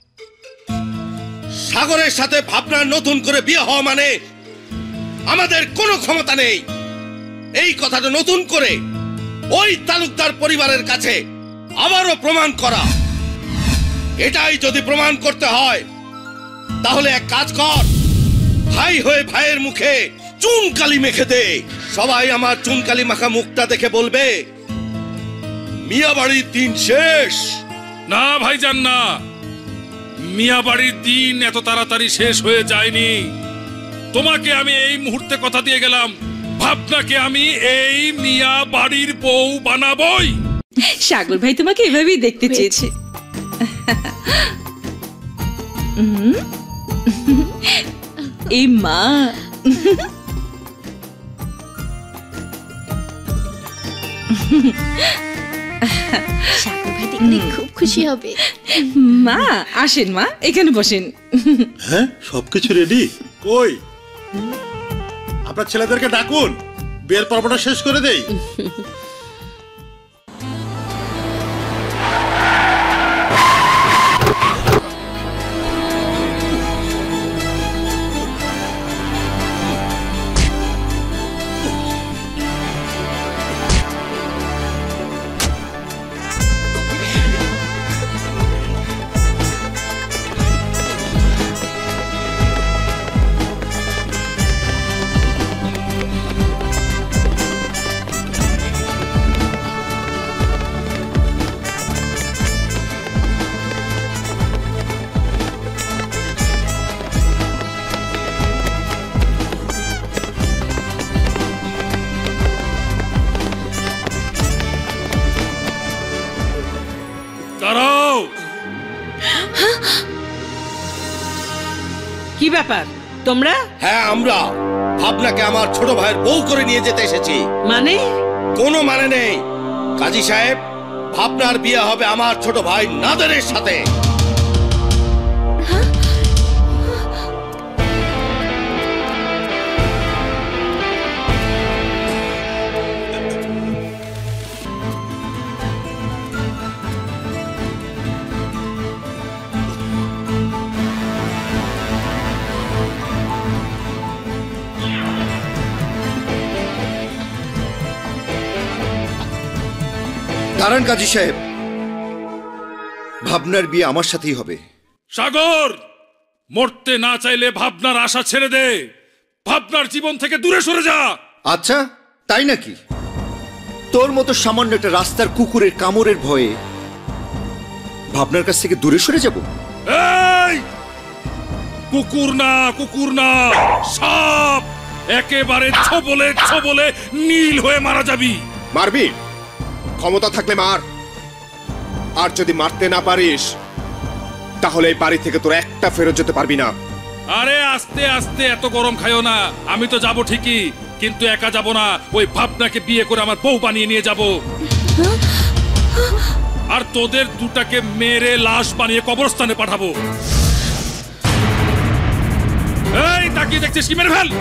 সাগরের সাথে ভাবনার নতুন করে বিয়ে হওয়া মানে আমাদের কোনো ক্ষমতা নেই এই কথাটা নতুন করে ওই তালুকদার পরিবারের কাছে আবারও প্রমাণ করা। এটাই যদি প্রমাণ করতে হয় তাহলে এক কাজ কর, ভাই হয়ে ভাইয়ের মুখে চুনকালি মেখে দে। সবাই আমার চুনকালি মাখা মুখটা দেখে বলবে মিয়া বাড়ির দিন শেষ। না ভাইজান না, মিয়া বাড়ির দিন এত তাড়াতাড়ি শেষ হয়ে যায়নি। তোমাকে আমি এই মুহূর্তে কথা দিয়ে গেলাম, ভাবনাকে আমি এই মিয়া বাড়ির বউ বানাবই। সাগর ভাই তোমাকে এভাবেই দেখতে চেয়েছে। উম, এই মা সাগর ভাই দেখলে খুব খুশি হবে। মা আসেন, মা এখানে বসেন। হ্যাঁ, সবকিছু রেডি? কই আপনার ছেলেদেরকে ডাকুন, বিয়ের পর্বটা শেষ করে দেই। কি ব্যাপার তোমরা? হ্যাঁ, আমরা ভাবনাকে আমার ছোট ভাইয়ের বউ করে নিয়ে যেতে এসেছি। মানে? কোনো মানে নেই কাজী সাহেব, ভাবনার বিয়ে হবে আমার ছোট ভাই নাদেরের সাথে। দাঁড়ান কাজী সাহেব, ভাবনার বিয়ে আমার সাথেই হবে। সাগর, মরতে না চাইলে ভাবনার আশা ছেড়ে দে, ভাবনার জীবন থেকে দূরে সরে যা। আচ্ছা তাই নাকি? তোর মতো সামান্য একটা রাস্তার কুকুরের কামড়ের ভয়ে ভাবনার কাছ থেকে দূরে সরে যাব? এই কুকুর না, কুকুর না, সাপ। একেবারে ছবলে ছবলে নীল হয়ে মারা যাবি। মারবি? ক্ষমতা থাকলে মার, আর যদি মারতে না পারিস তাহলে এই বাড়ি থেকে তোর একটা ফেরত যেতে পারবি না। আরে আস্তে আস্তে, এত গরম খাইও না। আমি তো যাব ঠিকই, কিন্তু একা যাব না, ওই ভাবনাকে বিয়ে করে আমার বউ বানিয়ে নিয়ে যাব। আর তোদের দুটাকে মেরে লাশ বানিয়ে কবরস্থানে পাঠাবো। এই তাকিয়ে দেখছিস কি? মেরে ফেল।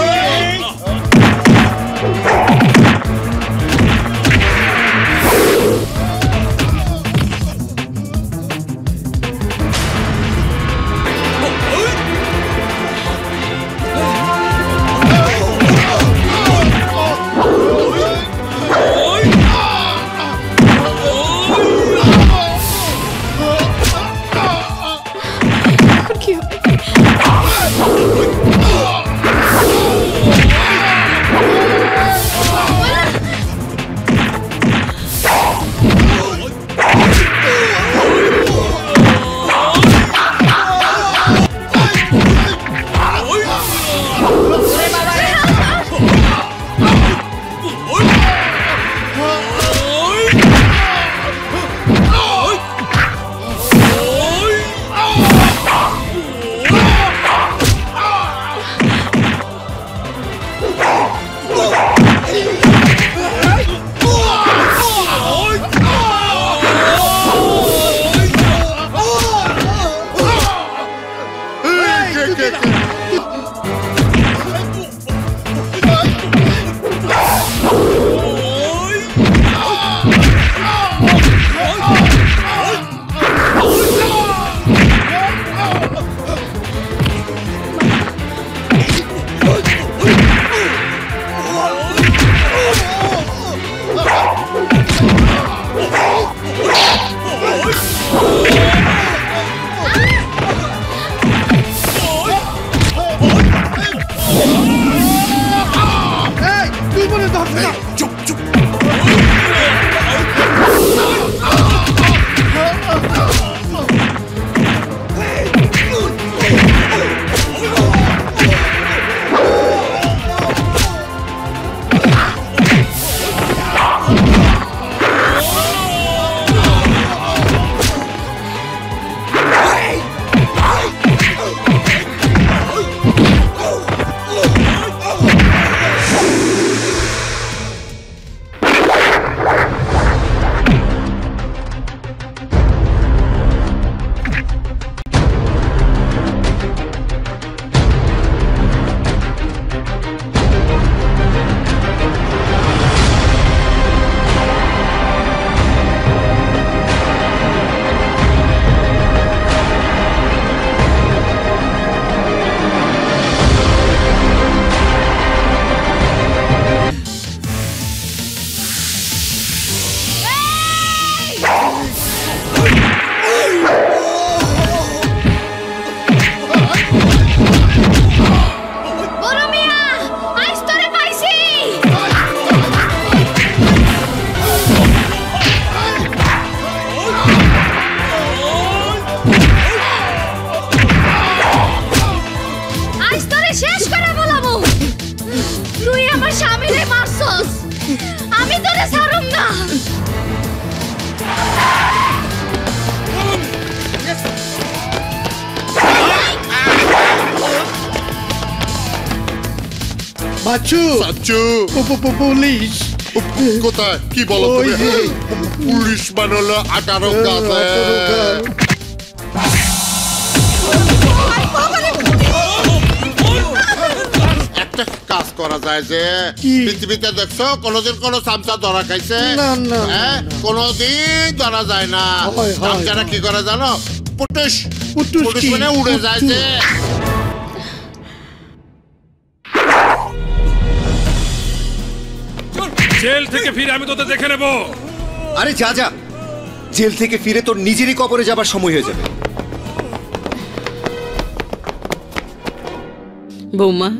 বাচ্চু বাচ্চু পুলিশ কোথায়? কি বলো তুমি? পুলিশ বানালো আঠারো গাছে। একটা কাজ করা যায় যে পৃথিবীতে দেখছো কোনদিন কোন চামচা ধরা খাইছে? কোনদিন ধরা যায় না। চামচারা কি করে জানো? পুটুস পুটুস মানে উড়ে যায় যে। জেল থেকে ফিরে আমি তোদের দেখে নেব। আরে যা যা, জেল থেকে ফিরে তোর নিজেরই কবরে যাবার সময় হয়ে যাবে। বৌমা